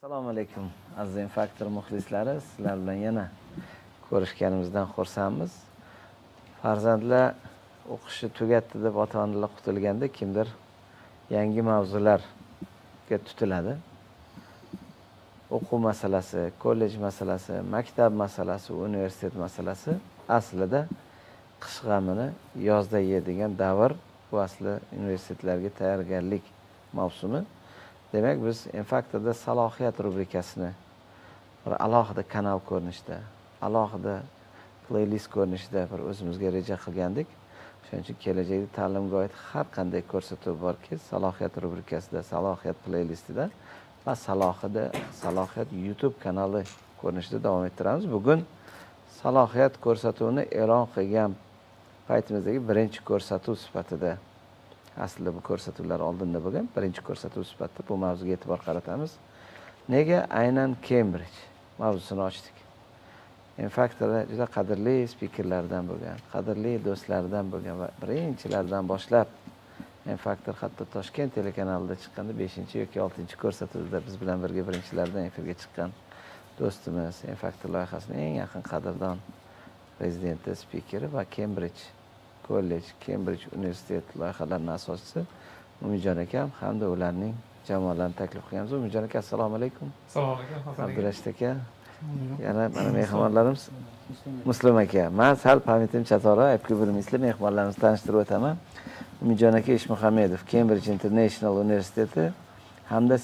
Assalomu alaykum aziz Infaktor muxlislari, sizlar bilan yana ko'rishganimizdan xursandmiz. Farzandlar o'qishi tugatdi deb ota-onalar qutulganda kimdir yangi mavzularga tutiladi. O'quv masalasi, kollej masalasi, maktab masalasi, universitet masalasi aslida qish g'amini yozda yeydigan davr. Bu asli universitetlarga tayyorgarlik mavsumi. Demak, biz Infaktorda salohiyat rubrikasini bir alohida kanal ko'rinishida, alohida playlist ko'rinishida bir o'zimizga reja qilgandik. Shuning uchun kelajakda ta'limga oid har qanday ko'rsatuv borki, salohiyat rubrikasida, salohiyat playlistida va salohiyat YouTube kanali ko'rinishida davom ettiramiz. Bugun salohiyat ko'rsatuvini e'lon qilgan paytimizdagi birinchi ko'rsatuv sifatida, aslida bu ko'rsatuvlar oldinda bo'lgan birinchi ko'rsatuv sifatida bu mavzuga e'tibor qaratamiz. Nega aynan Cambridge mavzusini ochdik? Infaktorda juda qadrli spikerlardan bo'lgan, qadrli do'stlardan bo'lgan va birinchilardan boshlab Infaktor hatto Toshkent telekanalida chiqqanda 5 yoki 6 ko'rsatuvda biz bilan birga birinchilardan efirga chiqqan do'stimiz, Infaktor loyihasining eng yaqin qadrdon prezidenti, spikeri va Cambridge kollej, Cambridge universitet loyihalarining asoschisi Umidjon akam hamda ularning jamoalarini taklif qilamiz. Umidjon aka, assalomu alaykum. Assalomu alaykum. Abdurashid aka. Yana mana mehmonlarimiz Muslim aka. Men sal pamiyatim chatoqroq, aytib bilmaysizlar, mehmonlarimizni tanishtirib o'taman. Umidjon aka Ishmuhammedov, Cambridge International Universiteti hamda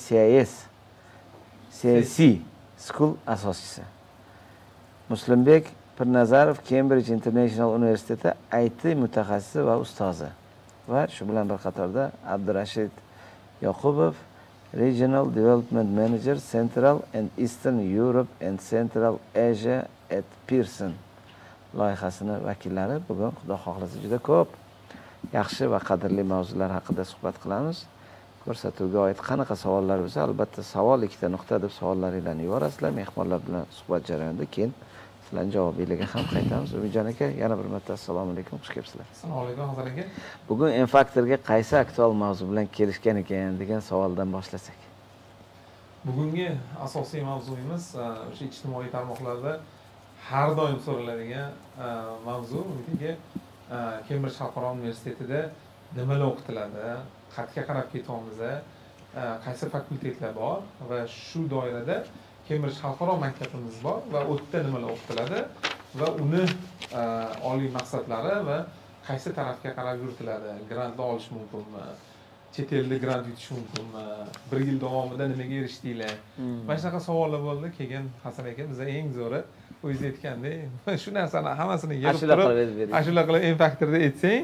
CIC School asoschisi. Muslimbek Pirnazarov, Cambridge International Universiteti IT mutaxassisi va ustozi. Va shu bilan bir qatorda Abdurashid Yoqubov, Regional Development Manager, Central and Eastern Europe and Central Asia at Pearson loyihasini vakillari. Bugun xudo xohlasa juda ko'p yaxshi va qadrli mavzular haqida suhbat qilamiz. Ko'rsatuvga oid qanaqa savollar bo'lsa, albatta savol ikkita nuqta deb savollaringizni yuborasizlar. Mehmonlar bilan suhbat jarayonida keyin sizlarning javobingizga ham qaytamiz. Umidjon aka, yana bir marta assalomu alaykum, xush kelibsizlar. Assalomu alaykum Hazar aka. Bugun Infaktorga qaysi aktual mavzu bilan kelishgan ekan degan savoldan boshlasak. Bugungi asosiy mavzuyimiz o'sha ijtimoiy tarmoqlarda har doim so'raladigan mavzu. Bunga Cambridge Xalqaro universitetida nimalar o'qitiladi, qayerga qarab ketyapmiz, qaysi fakultetlar bor va shu doirada Cambridge xalqaro maktabimiz bor va u yerda nimalar o'qitiladi va uni oliy maqsadlari va qaysi tarafga qarab yuritiladi, grantlar olish mumkinmi, chet elda grant yutish mumkinmi, bir yil davomida nimaga erishdinglar, mana shunaqa savollar bo'ldi. Keyin Hasan aka biza eng zo'ri o'zingiz aytgandek shu narsani hammasini yig'ib turib ashula qilib Infaktorda aytsang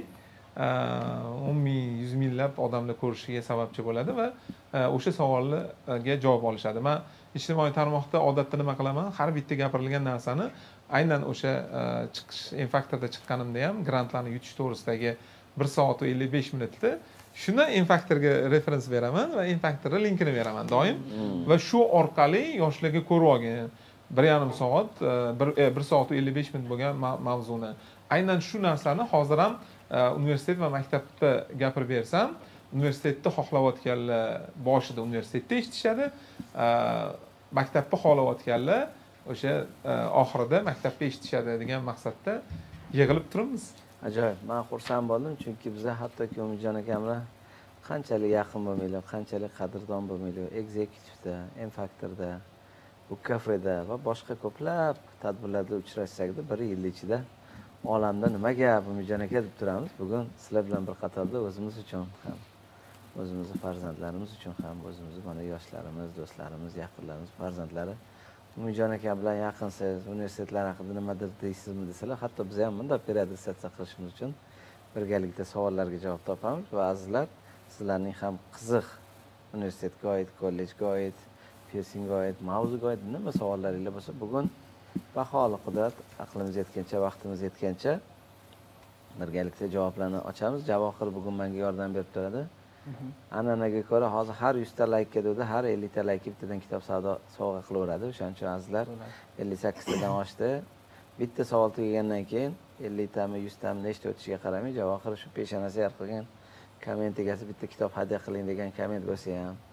10 ming, 100 minglab odamlar ko'rishiga sababchi bo'ladi va o'sha savollarga javob olishadi. Men ijtimoiy tarmoqda odatda nima qilaman? Har bitta gapirilgan narsani aynan o'sha chiqish Infaktorda chiqqanimda ham grantlarni yutish to'g'risidagi 1 soat va 55 minutda shuni Infaktorga referens beraman va Infaktorga linkini beraman doim va shu orqali yoshlarga ko'rib olgin 1,5 soat, 1 soat va 55 minut bo'lgan mavzuni. Aynan shu narsani hozir ham universitet va maktabda gapirib bersam, universitetda xohlayotganlar boshida universitetda eshitishadi, maktabda xohlayotganlar o'sha oxirida maktabda eshitishadi degan maqsadda yig'ilib turibmiz. Ajoyib. Men xursand bo'ldim, chunki biz hattoki Umidjon akam bilan qanchalik yaqin bo'lmaylik, qanchalik qadrdon bo'lmaylik, executiveda, Infaktorda, bu kafeda va boshqa ko'plab tadbirlarda uchrashsakda, bir yil ichida olamda nima gap Umidjon aka deb turamiz. Bugun sizlar bilan bir qatorda o'zimiz uchun ham, o'zimizning farzandlarimiz uchun ham, o'zimizning mana yoshlarimiz, do'stlarimiz, yaqinlarimiz farzandlari Umidjon aka bilan yaqinsiz, universitetlar haqida nimadir deysizmi desalar, hatto biz ham bunday periodizatsiya qilishimiz uchun birgalikda savollarga javob topamiz va azizlar, sizlarning ham qiziq universitetga oid, kollejga oid, Pearsonga oid, mavzuga oid nima savollaringiz bo'lsa, bugun baholi qudrat, aqlimiz yetgancha, vaqtimiz yetgancha birgalikda javoblarni ochamiz. Javohir bugun menga yordam berib turadi. An'anaga ko'ra hozir har 100 ta laykka dedi, har 50 ta laykka bittadan kitob sovg'a qilaveradi. O'shaning uchun azizlar 58 tadan oshdi. Bitta savol tugagandan keyin 50 tami, 100 tami nechta o'tishiga qaramay, Javohir shu peshonasi yarqilgan komment egasi bitta kitob hadya qiling degan komment bo'lsa ham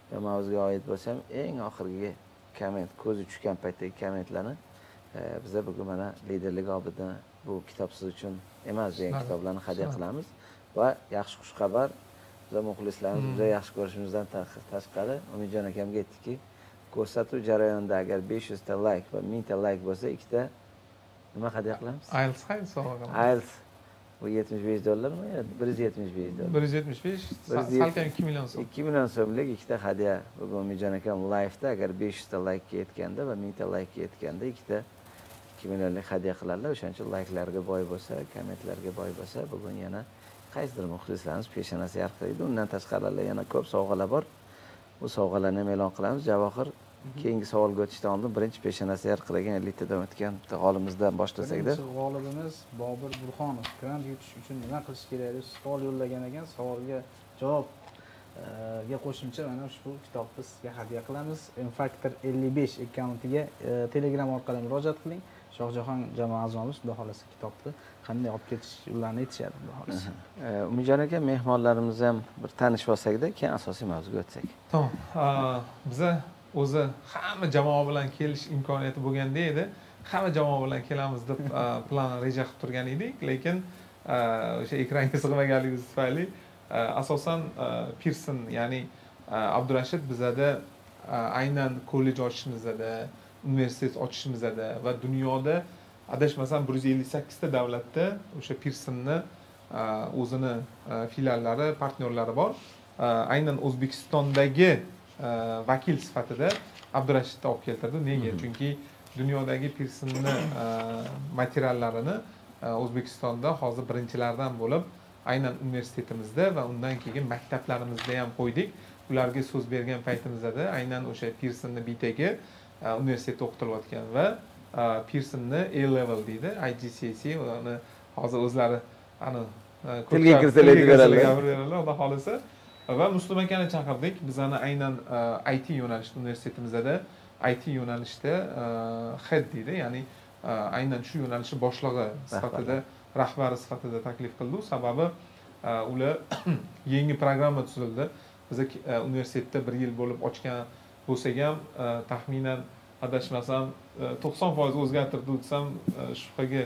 mavzuga oid bo'lsa ham eng oxirgi komment, ko'zi tushgan paytdagi kommentlarni biza bugun mana liderlik obidi bu kitob siz uchun emas degan kitoblarni hadya qilamiz va yaxshi xushxabar biza muxlislarimiz juda yaxshi ko'rishimizdan tashqari Umidjon akamga aytdiki, ko'rsatuv jarayonida agar 500 ta like va 1000 ta like bo'lsa, ikkita nima hadya qilamiz? IELTS sovg'a qilamiz. IELTS bu $75 mi yo $175? 175, salkam 2 million so'm. 2 million so'mlik ikkita hadya bugun Umidjon akam live'da agar 500 ta like ga yetganda va 1000 ta like ga yetganda ikkita 2 millionlik hadya qiladilar. O'shaning uchun like'larga boy bo'lsa, kommentlarga boy bo'lsa, bugun yana qaysidir muxlislarimiz peshonasi yarqiraydi. Undan tashqari yana ko'p sovg'alar bor. Bu sovg'alarni ham e'lon qilamiz. Javohir, keyingi savolga o'tishdan oldin birinchi peshonasi yarqiragan 50 tadan o'tgan g'olimizdan boshlasak-da. Birinchi g'olibimiz Bobur Burxonov. Grant yutish uchun nima qilish kerak deb savol yo'llagan ekan. Savolga javob ga qo'shimcha mana ushbu kitobni sizga hadya qilamiz. Infactor 55 akkauntiga Telegram orqali murojaat qiling. Shohjahon jamoa a'zomiz xudo xolasa kitobni qanday olib ketish yo'llarini aytishadi xudo xolasa. Umidjon aka, mehmonlarimizni ham bir tanishib olsak-da, keyin asosiy mavzuga o'tsak. Tamam. Biza o'zi hamma jamoa bilan kelish imkoniyati bo'lganda edi. Hamma jamoa bilan kelamiz deb plan reja qilib turgan edik, lekin o'sha ekranga sig'maganligimiz tufayli asosan Pearson, ya'ni Abdurashid bizada aynan kollej ochishimizda, universitet ochishimizda va dunyoda adashmasam 158 ta davlatda o'sha Pearsonni o'zini filiallari, partnyorlari bor. Aynan O'zbekistondagi vakil sifatida Abdurashidni olib keltirdi. Nega? Chunki dunyodagi Pearsonni materiallarini O'zbekistonda hozir birinchilardan bo'lib, aynan universitetimizda va undan keyin maktablarimizda ham qo'ydik. Ularga so'z bergan paytimizda aynan o'sha Pearsonni bitagi universitetda o'qitilayotgan va Pearsonni A-level deydi, IGCSE, uni hozir o'zlari tilga kirsalar beradilar, xudo xolasa. Va Muslim akani chaqirdik. Bizani aynan IT yo'nalishida universitetimizda IT yo'nalishida head deydi, ya'ni aynan shu yo'nalish boshlig'i sifatida, rahbari sifatida taklif qildi. Sababi ular yangi programma tuzildi. Biz universitetda 1 yil bo'lib ochgan bo'lsak ham taxminan adashmasam 90% o'zgartirdi desam shubhaga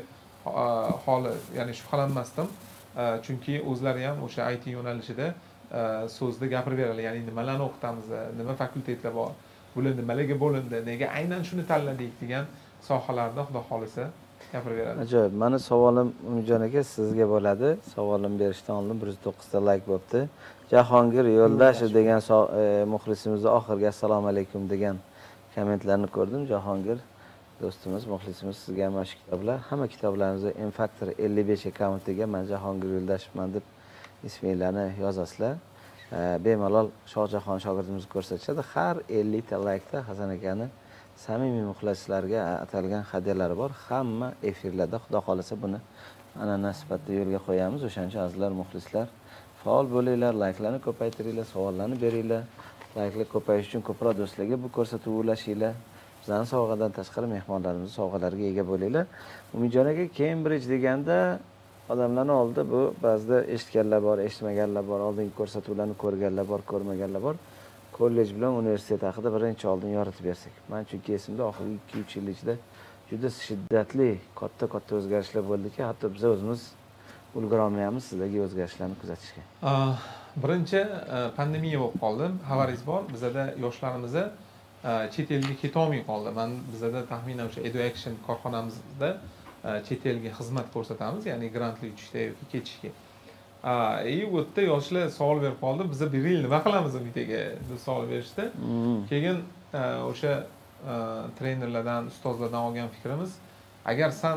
holi, ya'ni shubhalanmasdim. Chunki o'zlari ham o'sha IT yo'nalishida so'zda gapirib beradi, ya'ni nimalarni o'qitamiz, nima fakultetlar bor, bular nimalarga bo'lindi, nega aynan shuni tanladik degan sohalarda xudo xolisa gapirib beradi. Ajoyib. Mani savolim Umidjon aka sizga bo'ladi. Savolim berishdan oldin 109 ta like bo'pti. Jahongir Yo'ldashev degan muxlisimizni oxirgi assalomu alaykum degan kommentlarni ko'rdim. Jahongir do'stimiz, muxlisimiz, sizga ham shu kitoblar, hamma kitoblaringizni Infactor 55 akkauntiga men Jahongir Yo'ldashevman deb isminglarni yozasizlar. Bemalol Shohjahon shogirdimizga ko'rsatishadi. Har 50 ta like'da Hasan akani samimiy muxlislarga atalgan hadyalari bor. Hamma efirlarda xudo xolasa buni an'ana sifatida yo'lga qo'yamiz. O'shaning uchun azizlar muxlislar faol bo'linglar, like'larni ko'paytiringlar, savollarni beringlar. Like'lar ko'payishi uchun ko'proq do'stlarga bu ko'rsatuvni ulashinglar. Bizning sovg'adan tashqari mehmonlarimiz sovg'alarga ega bo'linglar. Umidjon aka, Cambridge deganda odamlarning oldida bu ba'zida eshitganlar bor, eshitmaganlar bor, oldingi ko'rsatuvlarni ko'rganlar bor, ko'rmaganlar bor. Kollej bilan universitet haqida birinchi oldin yoritib bersak. Men chunki esimda oxirgi 2-3 yil ichida juda shiddatli, katta o'zgarishlar bo'ldiki, hatto biz o'zimiz ulgura olmayapmiz sizlarga o'zgarishlarni kuzatishga. Birinchi pandemiya bo'lib qoldi. Xabaringiz bor, bizada yoshlarimiz chet elga keta olmay qoldi. Men bizada taxminan o'sha EduAction korxonamizda chet elga xizmat ko'rsatamiz, ya'ni grantli uchishda yoki ketishga. U yerda yoshlar savol berib qoldi, biz 1 yil nima qilamiz umidga deb savol berishdi. Keyin o'sha trenerlardan, ustozlardan olgan fikrimiz, agar sen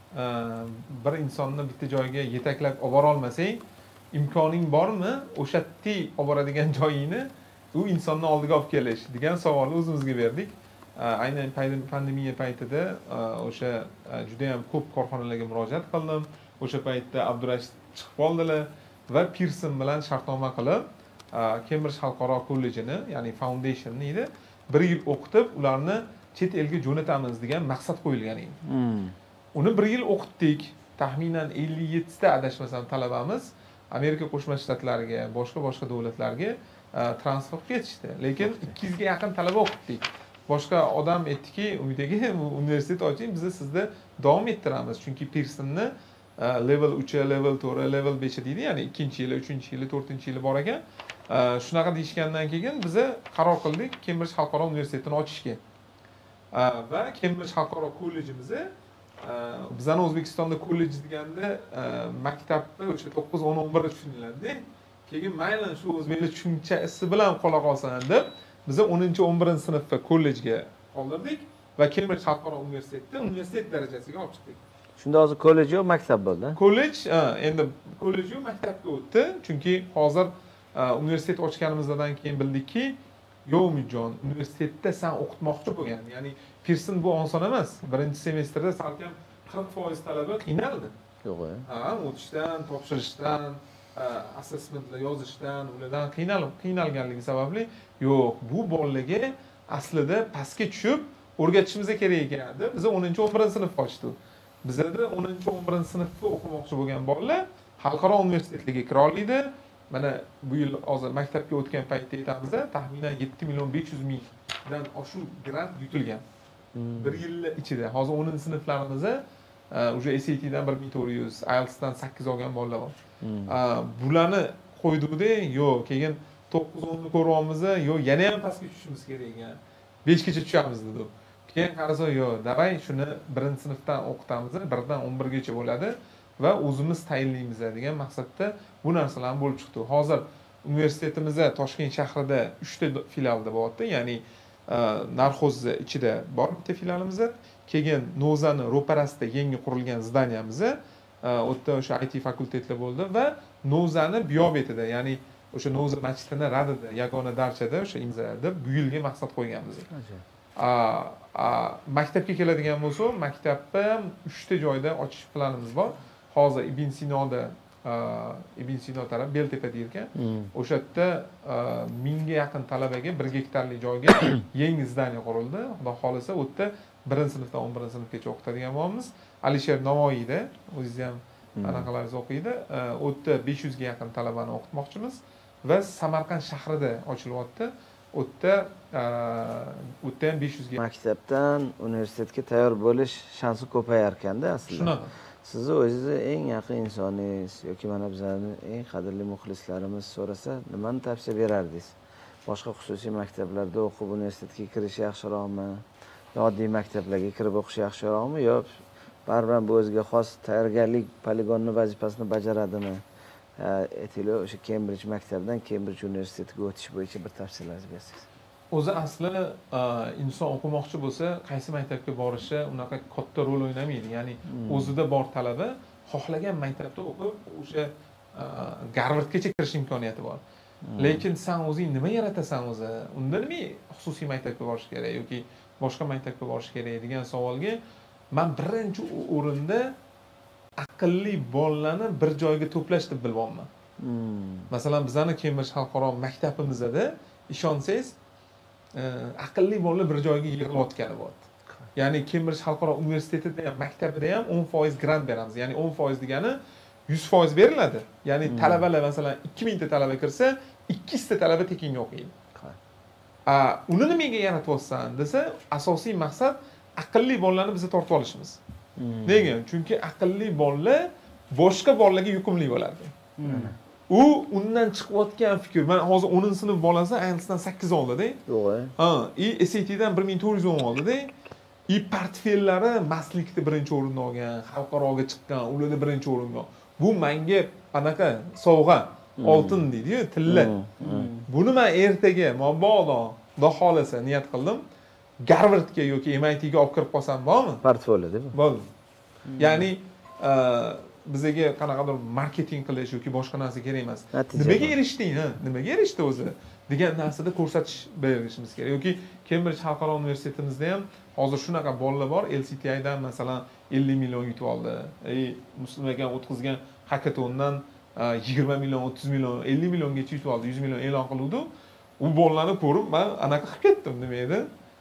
bir insonni bitta joyga yetaklab olib bora olmasang, imkoning bormi o'sha yerga olib boradigan joyingni u insonni oldiga olib kelish degan savolni o'zimizga berdik. Aynan pandemiya paytida o'sha juda ham ko'p korxonalarga murojaat qildim. O'sha paytda Abdurashid chiqib qoldilar va Pearson bilan shartnoma qilib Cambridge xalqaro kollejini, ya'ni foundationni edi, 1 yil o'qitib, ularni chet elga jo'natamiz degan maqsad qo'yilgan edi. Uni 1 yil o'qitdik. Taxminan 57 ta adashmasam talabamiz Amerika Qo'shma Shtatlariga, boshqa davlatlarga transfer qilib ketishdi. Lekin 200 ga yaqin talaba o'qitdik. Boshqa odam aytdiki, Umid aka, universitet oching, biz sizda davom ettiramiz. Chunki Pearsonni level 3, level 4, level 5 deydi, ya'ni 2-yili, 3-yili, 4-yili bor ekan. Shunaqa deyishgandan keyin biz qaror qildik Cambridge xalqaro universitetini ochishga. Va Cambridge xalqaro kollejimizni bizani O'zbekistonda kollej deganda maktabni o'sha 9, 10, 11 tushuniladi. Keyin mayli shu o'zbeklar tushunchasi bilan qola qolsin deb biz 10-11-sinfda kollejga qoldirdik va Cambridge xalqaro universitetda universitet darajasiga olib chiqdik. Shunda hozir kollej yo'q, maktab bo'ldi. Kollej, endi kollej yo'q, maktabga o'tdi. Chunki hozir universitet ochganimizdan keyin bildikki, yo'q Umidjon, universitetda sen o'qitmoqchi bo'lgan. Ya'ni Pearson bu oson emas. Birinchi semestrda salkam 40% talaba qiynaldi. Yo'q. O'tishdan, topshirishdan, assessmentlar yozishdan, ulardan qiynalganligi sababli yo'q, bu bolalarga aslida pastga tushib o'rgatishimiz kerak ekan deb biz 10-11-sinf ochdik. Bizda 10-11-sinfda o'qimoqchi bo'lgan bolalar xalqaro universitetlarga kira oladi. Mana bu yil hozir maktabga o'tgan paytda aytamiz, taxminan 7.500.000 dan oshiq grant yutilgan. Bir yil ichida. Hozir 10-sinflarimizda уже SATdan 1400, IELTSdan 8 olgan bolalar bor. Bularni qo'ydikda, yo'q, keyin 9-10 ni ko'ryapmiz, yo'q, yana ham pastga tushishimiz kerak ekan. 5 gacha tushamiz dedi. Keyin qarasa, yo'q, davay shuni 1-sinfdan o'qitamiz, 1dan 11gacha bo'ladi va o'zimiz tayinlaymiz degan maqsadda bu narsalar bo'lib chiqdi. Hozir universitetimizda Toshkent shahrida 3 ta filialda bo'lyapti, ya'ni Narxo'z ichida bor bitta filialimiz, keyin Nozani ro'parasida yangi qurilgan zdaniyamiz, o'tda o'sha IT fakultetlar bo'ldi va Nozani buyoq betida, ya'ni o'sha Noza masjidini radida, yagona darchada o'sha imzolarda bu yilga maqsad qo'yganmiz. Maktabga keladigan bo'lsa, maktabda 3 ta joyda ochish planimiz bor. Hozir Ibn Sino taraf Beltepa deyilgan. O'sha yerda 1000 ga yaqin talabaga 1 gektarlik joyga yangi zdaniya qurildi. Xudo xolisa, u yerda 1-sinfdan 11-sinfgacha o'qitadigan bo'lamiz. Alisher Navoiyda o'zingiz ham anaqalaringiz o'qiydi. U yerda 500 ga yaqin talabani o'qitmoqchimiz va Samarqand shahrida ochilyapti. U yerda ham 500 ga maktabdan universitetga tayyor bo'lish shansi ko'payar ekanda aslida. Shunaqa. Sizni o'zingizni eng yaqin insoningiz yoki mana bizlarni eng qadrli muxlislarimiz so'rasa, nimani tavsiya berardingiz? Boshqa xususiy maktablarda o'qib universitetga kirish yaxshiroqmi? Yo oddiy maktablarga kirib o'qish yaxshiroqmi? Yo baribir bu o'ziga xos tayyorgarlik poligonni vazifasini bajaradimi? Aytaylik, o'sha Cambridge maktabidan Cambridge universitetiga o'tish bo'yicha bir tavsiyalaringizni bersangiz. O'zi asli inson o'qimoqchi bo'lsa, qaysi maktabga borishi unaqa katta rol o'ynamaydi. Ya'ni o'zida bor talaba xohlagan maktabda o'qib, o'sha Garvardgacha kirish imkoniyati bor. Lekin sen o'zing nima yaratasan o'zi? Unda nima xususiy maktabga borish kerak yoki boshqa maktabga borish kerak degan savolga men birinchi o'rinda aqlli bolalarni bir joyga to'plash deb bilyapman. Masalan, bizning Cambridge xalqaro maktabimizda ishonsangiz, aqlli bolalar bir joyga yig'ilayotgani bor. Ya'ni Cambridge xalqaro universitetida ham, maktabida ham 10% grant beramiz. Ya'ni 10% degani 100% beriladi. Ya'ni talabalar masalan 2000 ta talaba kirsa, 200 ta talaba tekinga o'qiydi. Uni nimaga yaratyapsan desa, asosiy maqsad aqlli bolalarni biz tortib olishimiz. Nega? Chunki aqlli bolalar boshqa bolalarga yuqumli bo'ladi. U undan chiqayotgan fikr. Men hozir 10-sinf bolasi IELTSdan 8 oldi-da. Yo'q. SATdan 1410 oldi-da. Portfellari Maslikda birinchi o'rinni olgan, xalqaroga chiqqan, ularda birinchi o'ringa. Bu menga anaqa sovg'a, oltin deydi-yu, tilla. Buni men ertaga mabodo Xudo xolasa niyat qildim. Garvardga yoki MITga olib kirib qolsam bormi? Portfolio deb. Bo'ldi. Ya'ni bizga qanaqadir marketing qilish yoki boshqa narsa kerak emas. Nimaga erishding, nimaga erishdi o'zi degan narsada ko'rsatish berishimiz kerak. Yoki Cambridge xalqaro universitetimizda ham hozir shunaqa bolalar bor, LCTIdan masalan 50 million yutib oldi. Muslim aka o'tkazgan hackathondan 20 million, 30 million, 50 milliongacha yutib oldi, 100 million e'lon qiluvdi. U bolalarni ko'rib men anaqa qilib ketdim, nima edi?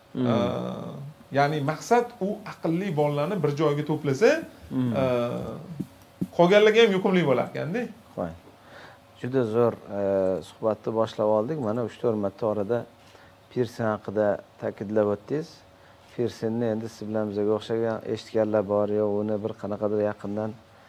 Ya'ni maqsad u aqlli bolalarni bir joyga to'plasa, qolganlarga ham yuqumli bo'lar ekanda. juda zo'r suhbatni boshlab oldik. Mana 3-4 marta orada Pearson haqida ta'kidlab o'tdingiz. Pearsonni endi siz bilan bizga o'xshagan eshitganlar bor, yo uni bir qanaqadir yaqindan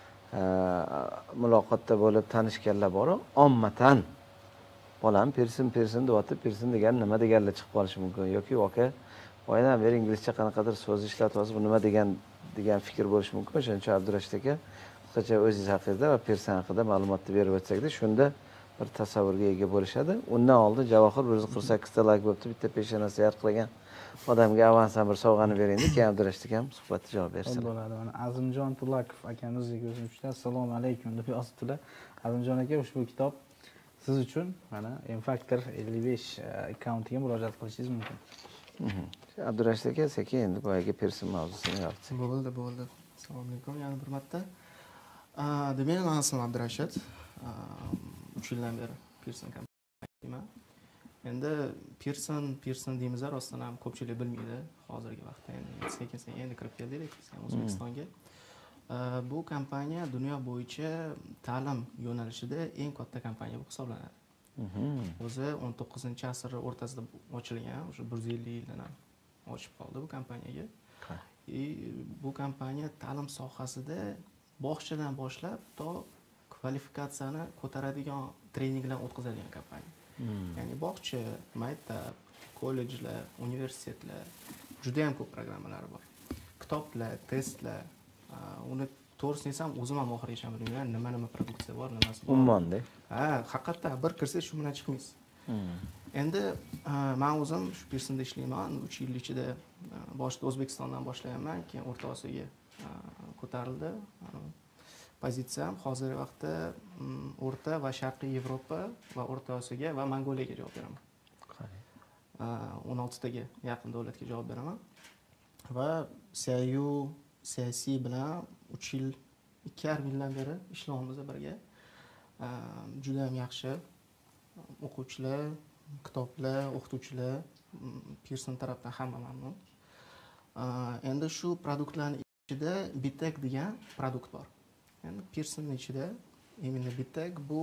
muloqotda bo'lib tanishganlar bor. Ommatan bolam Pearson deyotib, Pearson degani nima deganlar chiqib qolishi mumkin yoki aka voydan beri inglizcha qanaqadir so'z ishlatyapsiz, bu nima degan fikr bo'lishi mumkin. O'shaning uchun Abdurashid aka qisqacha o'zingiz haqingizda va Pearson haqida ma'lumotni berib o'tsakda, shunda bir tasavvurga ega bo'lishadi. Undan oldin Javohir 148 ta layk bo'pti, bitta peshonasi yarqiragan odamga avansan bir sovg'ani bering deb, keyin Abdurashid akam suhbatga javob bersin. Bo'ladi. Mana Azimjon Tulakov akamizdek o'zimizda assalomu alaykum deb yozibdilar. Azimjon aka, ushbu kitob siz uchun mana Infactor 55 akkauntiga murojaat qilishingiz mumkin. Abdurashid aka sekin endi boyagi Pearson mavzusini yoritsin. Bo'ldi. Assalomu alaykum yana bir marta. Demak, men ismim Abdurashid. 3 yildan beri Pearson kompaniyasiman. Endi Pearson deymiz, rostdan ham ko'pchilik bilmaydi hozirgi vaqtda. Endi sekin endi kirib keldik O'zbekistonga. Bu kompaniya dunyo bo'yicha ta'lim yo'nalishida eng katta kompaniya bo'lib hisoblanadi. O'zi 19-asr o'rtasida ochilgan, o'sha 150 yildan ham ochib qoldi bu kompaniyaga. Bu kompaniya ta'lim sohasida bog'chadan boshlab to kvalifikatsiyani ko'taradigan treninglar o'tkazadigan kompaniya. Ya'ni bog'cha, maktab, kollejlar, universitetlar juda ham ko'p programmalari bor. Kitoblar, testlar, uni to'g'risini desam o'zim ham oxirigacha bilmayman nima produksiya bor, nimasi bor. Ummonda. Haqiqatda bir kirsangiz shu bilan chiqmaysiz. Endi men o'zim shu Pearsonda ishlayman. 3 yil ichida boshida O'zbekistondan boshlaganman, keyin O'rta Osiyoga ko'tarildi. Pozitsiyam hozirgi vaqtda O'rta va Sharqiy Yevropa va O'rta Osiyoga va Mongoliyaga javob beraman. 16 taga yaqin davlatga javob beraman. Va CIC bilan 3 yil, 2,5 yildan beri ishlayapmiz birga. Juda ham yaxshi o'quvchilar, kitoblar, o'qituvchilar, Pearson tarafdan hamma mamnun. Endi shu produktlarning ichida Bitek degan produkt bor. Endi Pearsonning ichida именно Bitek bu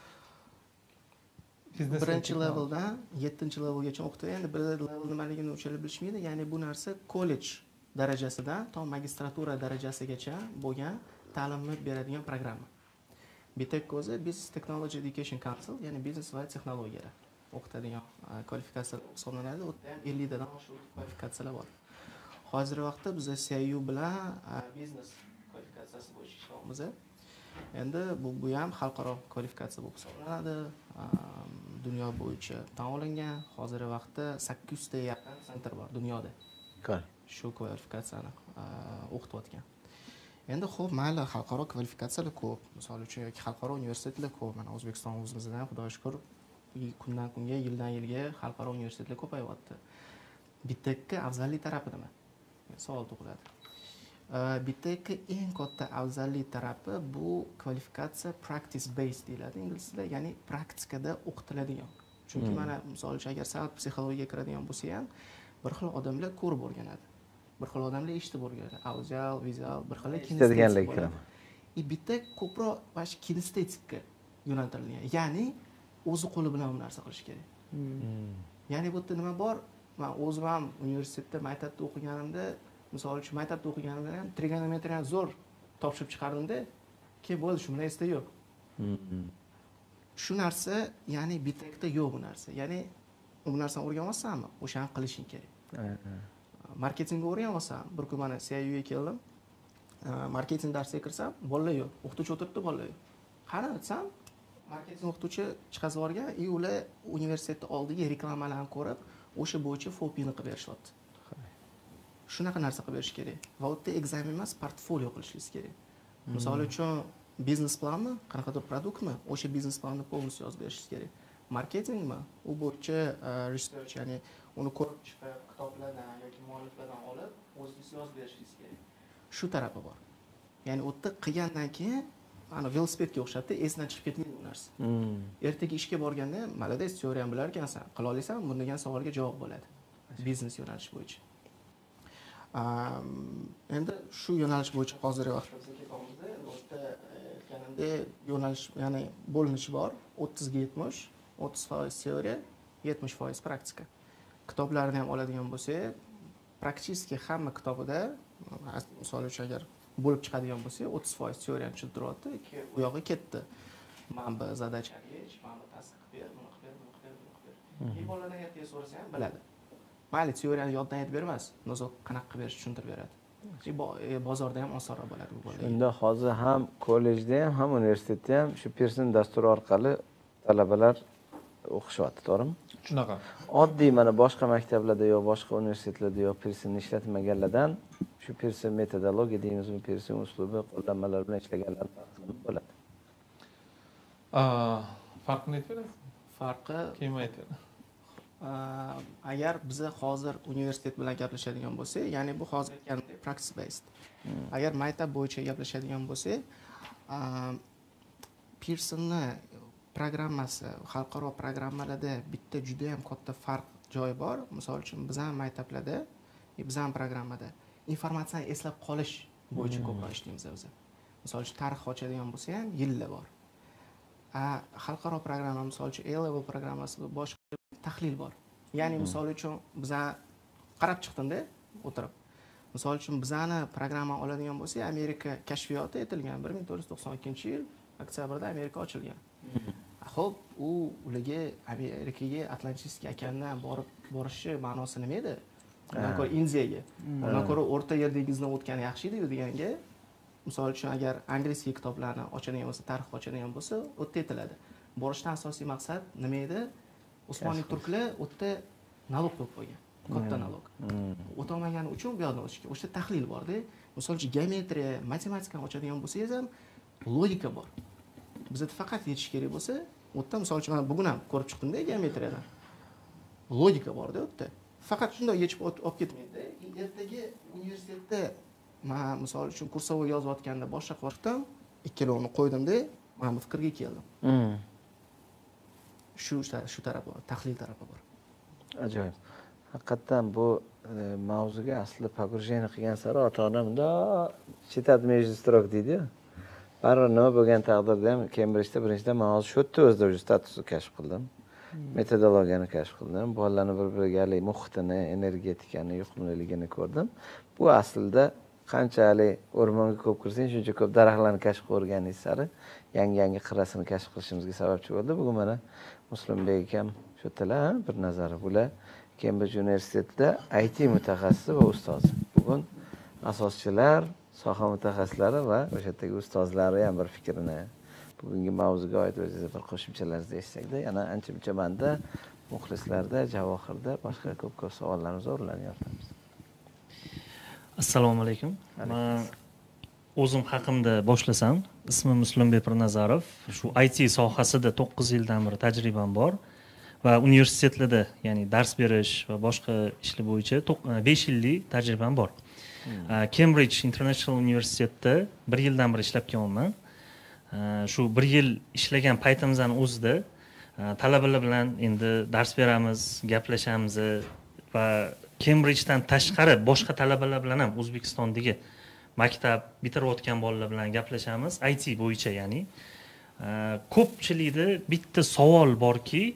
birinchi leveldan 7-levelgacha o'qitadi. Endi bir level nimaligini o'chirib bilishmaydi. Ya'ni bu narsa kollej darajasidan to magistratura darajasigacha bo'lgan ta'limni beradigan programma. Bitek o'zi Business Technology Education Council, ya'ni biznes va texnologiyalar o'qitadigan kvalifikatsiya hisoblanadi. U ham 50 dan oshiq kvalifikatsiyalar bor. Hozirgi vaqtda biz CIU bilan biznes kvalifikatsiyasi bo'yicha ishlayapmiz. Endi bu ham xalqaro kvalifikatsiya bo'lib hisoblanadi. Dunyo bo'yicha tan olingan. Hozirgi vaqtda 800 ta yaqin sentr bor dunyoda. Shu kvalifikatsiyani o'qitayotgan. Endi xo'p, mayli, xalqaro kvalifikatsiyalar ko'p. Misol uchun yoki xalqaro universitetlar ko'p. Mana O'zbekiston o'zimizda ham xudoga shukr kundan kunga, yildan yilga xalqaro universitetlar ko'payyapti. Bitekka afzallik tarafi nima? Savol tug'iladi. Bitekka eng katta afzallik tarafi bu kvalifikatsiya practice based deyiladi ingliz tilida, ya'ni praktikada o'qitiladigan. Chunki mana misol uchun agar sal psixologiyaga kiradigan bo'lsa ham, bir xil odamlar ko'rib o'rganadi. Bir xil odamlar eshitib o'rganadi. Audioal, vizual, bir xil kinestetik bo'ladi. Bitek ko'proq mana kinestetikka yo'naltirilgan. Ya'ni o'zi qo'li bilan bu narsa qilish kerak. Ya'ni bu yerda nima bor? Men o'zim ham universitetda, maktabda o'qiganimda, misol uchun maktabda o'qiganimda ham trigonometriyani zo'r topshirib chiqardimda, keyin bo'ldi, shu bilan esda yo'q. Shu narsa, ya'ni Bitekda yo'q bu narsa. Ya'ni bu narsani o'rganmasanmi, o'shani qilishing kerak. Marketingga o'rganmasam, bir kun mana CIUga keldim. Marketing darsiga kirsam, bolalar yo'q. O'qituvchi o'tiribdi, bolalar yo'q. Qani desam, marketing o'qituvchi chiqazib yuborgan, ular universitetning oldiga reklamalarni ko'rib, o'sha bo'yicha FOPini qilib berishyapti. Shunaqa narsa qilib berish kerak. Va u yerda ekzamen emas, portfolio qilishingiz kerak. Misol uchun biznes planmi, qanaqadir produktmi, o'sha biznes planni polностью yozib berishingiz kerak. Marketingmi, u bo'yicha research, ya'ni uni ko'rib chiqib, kitoblardan yoki mualliflardan olib, o'zingiz yozib berishingiz kerak. Shu tarafi bor. Ya'ni u yerda qilgandan keyin ana velosipedga o'xshatdi, esdan chiqib ketmaydi bu narsa. Ertaga ishga borganda, malades teoriyani bilar ekansan, qila olasan, bu degan savolga javob bo'ladi. Biznes yo'nalishi bo'yicha. Endi shu yo'nalish bo'yicha hozirgi vaqtda biz ketamizda, o'sha endi yo'nalish, ya'ni bo'linishi bor. 30 ga 70, 30% teoriya, 70% praktika. Kitoblarni ham oladigan bo'lsak, praktiski hamma kitobida, misol uchun agar bo'lib chiqadigan bo'lsak, 30% teoriyani tushuntiryapti, u yog'i ketdi. Mana bu zadacha hech, mana bu tasdiq ber, buni qil, buni qil, buni qil. Boladan ertaga so'rasa ham biladi. Mayli, teoriyani yoddan aytib bermas, nozoq qanaqa qilib berish tushuntirib beradi. Bozorda ham osonroq bo'ladi bu bolaga. Shunda hozir ham kollejda ham universitetda ham shu Pearson dasturi orqali talabalar o'qishyapti, to'g'rimi? Shunaqa. Oddiy mana boshqa maktablarda yo boshqa universitetlarda yo Pearsonni ishlatmaganlardan shu Pearson metodologiya deymizmi, Pearson uslubi qo'llanmalar bilan ishlaganlar bo'ladi. Farqini aytib berasiz? Farqi Keyin aytib. agar biz hozir universitet bilan gaplashadigan bo'lsak, ya'ni bu hozir aytganimdek practice based. Agar maktab bo'yicha gaplashadigan bo'lsak, Pearsonni programmasi xalqaro programmalarda bitta juda ham katta farq joyi bor. Misol uchun bizning maktablarda, bizning programmada informatsiyani eslab qolish bo'yicha ko'proq ishlaymiz biz. Misol uchun tarix ochadigan bo'lsa ham yillar bor. Xalqaro programma, misol uchun A-level programmasida boshqa tahlil bor. Ya'ni misol uchun biza qarab chiqdimda o'tirib. Misol uchun bizani programma oladigan bo'lsak, Amerika kashfiyoti etilgan 1992-yil oktyabrda Amerika ochilgan. Xo'p, ularga Amerikaga Atlantik okeandan borishi ma'nosi nima edi? Undan ko'ra Indiyaga, undan ko'ra O'rta Yer dengizidan o'tgani yaxshi edi deganga, misol uchun agar ingliz kitoblarni ochadigan bo'lsa, tarix ochadigan bo'lsa, o'tda etiladi. Borishdan asosiy maqsad nima edi? Usmonli turklar o'tda nalog qo'yib qo'ygan. Katta nalog. O'tolmagani uchun bu yoqdan o'tishgan. O'sha tahlil bor-da. Misol uchun geometriya, matematikani ochadigan bo'lsangiz ham logika bor. Bizda faqat yetish kerak bo'lsa, o'tda misol uchun men bugun ham ko'rib chiqdim-da geometriyadan. Logika bor-da o'tda. Faqat shunday yechib olib ketmaydi. Ertaga universitetda men misol uchun kursovoy yozayotganda boshqa vaqtdan ikkalovini qo'ydim-da, men bu fikrga keldim. Shu tarafi bor, tahlil tarafi bor. Ajoyib. Haqiqatan bu mavzuga asli pogrujeniya qilgan sari ota-onam chetat majlistroq deydi-yu. Baribir nima bo'lgan taqdirda ham Kembridjda birinchidan men hozir shu yerda o'zida statusni kashf qildim. Metodologiyani kashf qildim. Bolalarni bir-biriga muhitini, energetikani, yuqumliligini ko'rdim. Bu aslida qanchalik o'rmonga ko'p kirsang, shuncha ko'p daraxtlarni kashf qilganingiz sari yangi qirrasini kashf qilishimizga sababchi bo'ldi. Bugun mana Muslimbek akam shu yerdalar, bir nazari bular Kembridj universitetida IT mutaxassisi va ustozi. Bugun asoschilar, soha mutaxassislari va o'sha yerdagi ustozlari ham bir fikrini bugungi mavzuga oid o'zingiz bir qo'shimchalaringizni eshitsakda, yana ancha-muncha manda muxlislarda, javohirda boshqa ko'p savollarimiz o'rlanyapmiz. Assalomu alaykum. Men o'zim haqimda boshlasam, ismim Muslimbek Pirnazarov. Shu IT sohasida 9 yildan beri tajribam bor va universitetlarda, ya'ni dars berish va boshqa ishlar bo'yicha 5 yillik tajribam bor. Cambridge International Universitetda 1 yildan beri ishlab kelyapman. Shu 1 yil ishlagan paytimizdan o'zida talabalar bilan endi dars beramiz, gaplashamiz va Cambridgedan tashqari boshqa talabalar bilan ham O'zbekistondagi maktab bitirayotgan bolalar bilan gaplashamiz, IT bo'yicha ya'ni. Ko'pchilikda bitta savol borki,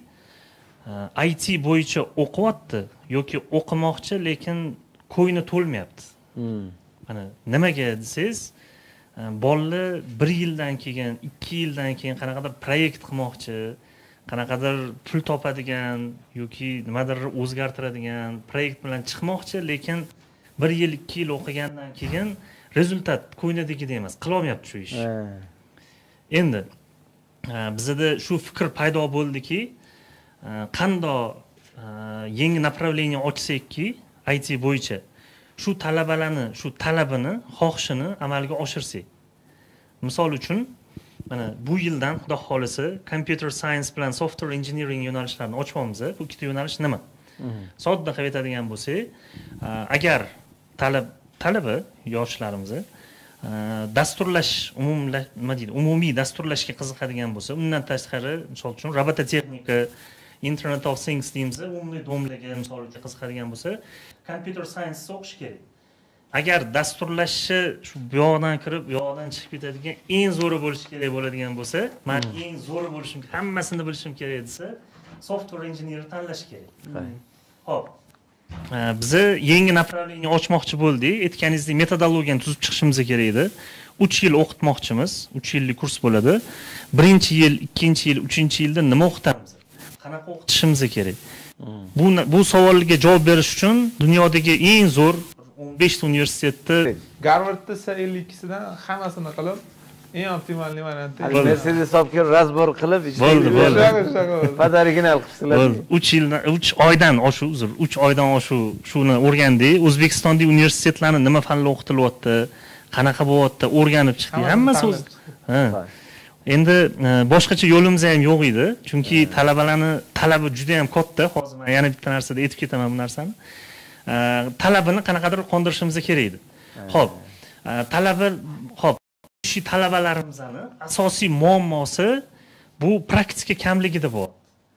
IT bo'yicha o'qiyapti yoki o'qimoqchi, lekin ko'ngli to'lmayapti. Mana nimaga desangiz, bolalar 1 yildan keyin, 2 yildan keyin qanaqadir proyekt qilmoqchi, qanaqadir pul topadigan yoki nimadir o'zgartiradigan proyekt bilan chiqmoqchi, lekin 1 yil, 2 yil o'qigandan keyin rezultat ko'ngildagidek emas, qila olmayapti shu ish. Endi bizda shu fikr paydo bo'ldiki, qanday yangi направление ochsakki IT bo'yicha shu talabalarni, shu talabini, xohishini amalga oshirsak. Misol uchun, mana bu yildan xudo xolisa computer science bilan software engineering yo'nalishlarini ochmoqmiz. Bu ikkita yo'nalish nima? Sodda qilib aytadigan bo'lsak, agar talaba yoshlarimiz dasturlash, umumiy dasturlashga qiziqadigan bo'lsa, undan tashqari, misol uchun robototexnika, Internet of Things deymiz, umumiy domlaga misol uchun qiziqadigan bo'lsa, computer science o'qish kerak. agar dasturlashni shu bu yoqdan kirib, bu yoqdan chiqib ketadigan eng zo'ri bo'lishi kerak bo'ladigan bo'lsa, men eng zo'ri bo'lishim, hammasini bilishim kerak desa, software engineer tanlash kerak. Xo'p. Bizni yangi направление ochmoqchi bo'ldik. Aytganingizdek, metodologiyani tuzib chiqishimiz kerak edi. 3 yil o'qitmoqchimiz. 3 yillik kurs bo'ladi. 1-yil, 2-yil, 3-yilda nima o'qitamiz? Qanaqa o'qitishimiz kerak? Bu savolga javob berish uchun dunyodagi eng zo'r 15 ta universitetda Garvardda 52sidan hammasini qilib, eng optimalniy variantda. Mercedes olib razbor qilib, bo'ldi. Pad original qilibsizlar. 3 oydan uzr, 3 oydan shuni o'rgandik. O'zbekistonda universitetlarni nima fanlar o'qitilyapti, qanaqa bo'lyapti, o'rganib chiqdik. Hammasi o'zi. Endi boshqacha yo'limiz ham yo'q edi, chunki talabi juda ham katta. Hozir men yana bitta narsada aytib ketaman bu narsani. Talabini qanaqadir qondirishimiz kerak edi. Xo'p, shu talabalarimizning asosiy muammosi bu praktika kamligida bor.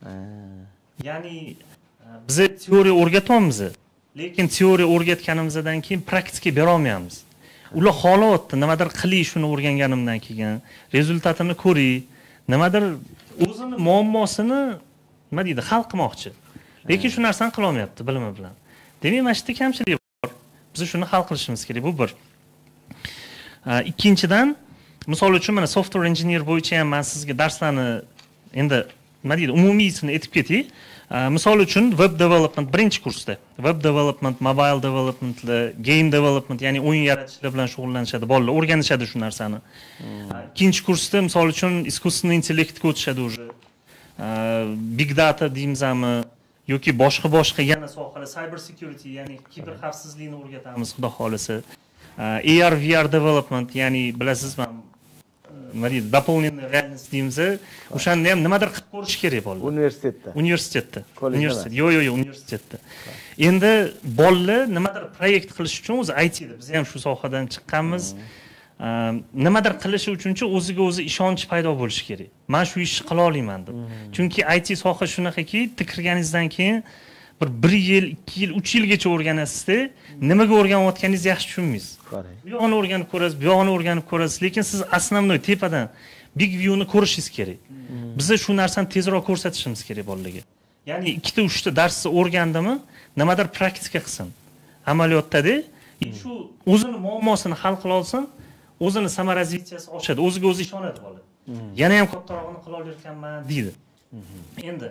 Ya'ni biz teoriya o'rgatyapmiz, lekin teoriya o'rgatganimizdan keyin praktika bera olmaymiz. Ular xohlayapti, nimadir qiling shuni o'rganganimdan keyin, rezultatini ko'ring, nimadir o'zini muammosini nima deydi, hal qilmoqchi. Lekin shu narsani qila olmayapti bilimi bilan. Demak, mana shu kamchilik bor. Biz shuni hal qilishimiz kerak. Bu bir. Ikkinchidan, misol uchun mana software engineer bo'yicha ham men sizga darslarni endi nima deydi, umumiysini aytib ketay. Misol uchun web development birinchi kursda, web development, mobile development, game development, ya'ni o'yin yaratishlar bilan shug'ullanishadi, bolalar o'rganishadi shu narsani. Ikkinchi kursda misol uchun искусственный intellektga o'tishadi уже. Big data deymizmi yoki boshqa yana sohalar, cyber security, ya'ni kiber xavfsizlikni o'rgatamiz, xudo xolisa. AR VR development, ya'ni bilasizmi, nima deydi, doполненный реальность deymiz. O'shani ham nimadir qilib ko'rish kerak bo'ldi. Universitetda. Yo'q, universitetda. Endi bolalar nimadir proyekt qilish uchun o'zi ITda, biz ham shu sohadan chiqqanmiz. Nimadir qilishi uchunchi o'ziga o'zi ishonch paydo bo'lishi kerak. Men shu ishni qila olaman deb. Chunki IT soha shunaqaki, kirganingizdan keyin bir 1 yil, 2 yil, 3 yilgacha o'rganasizda, nimaga o'rganayotganingizni yaxshi tushunmaysiz. Bu yo'g'ini o'rganib ko'rasiz, bu yo'g'ini o'rganib ko'rasiz, lekin siz основной tepadan big view-ni ko'rishingiz kerak. Biza shu narsani tezroq ko'rsatishimiz kerak bolalarga. Ya'ni 2-3 ta darsni o'rgandimi, nimadir praktika qilsin. Amaliyotda-da shu o'zini muammosini hal qila olsin, o'zini samarasiyasi oshadi, o'ziga o'zi ishonadi bola. Yana ham kattarog'ini qila olayotganman deydi. Endi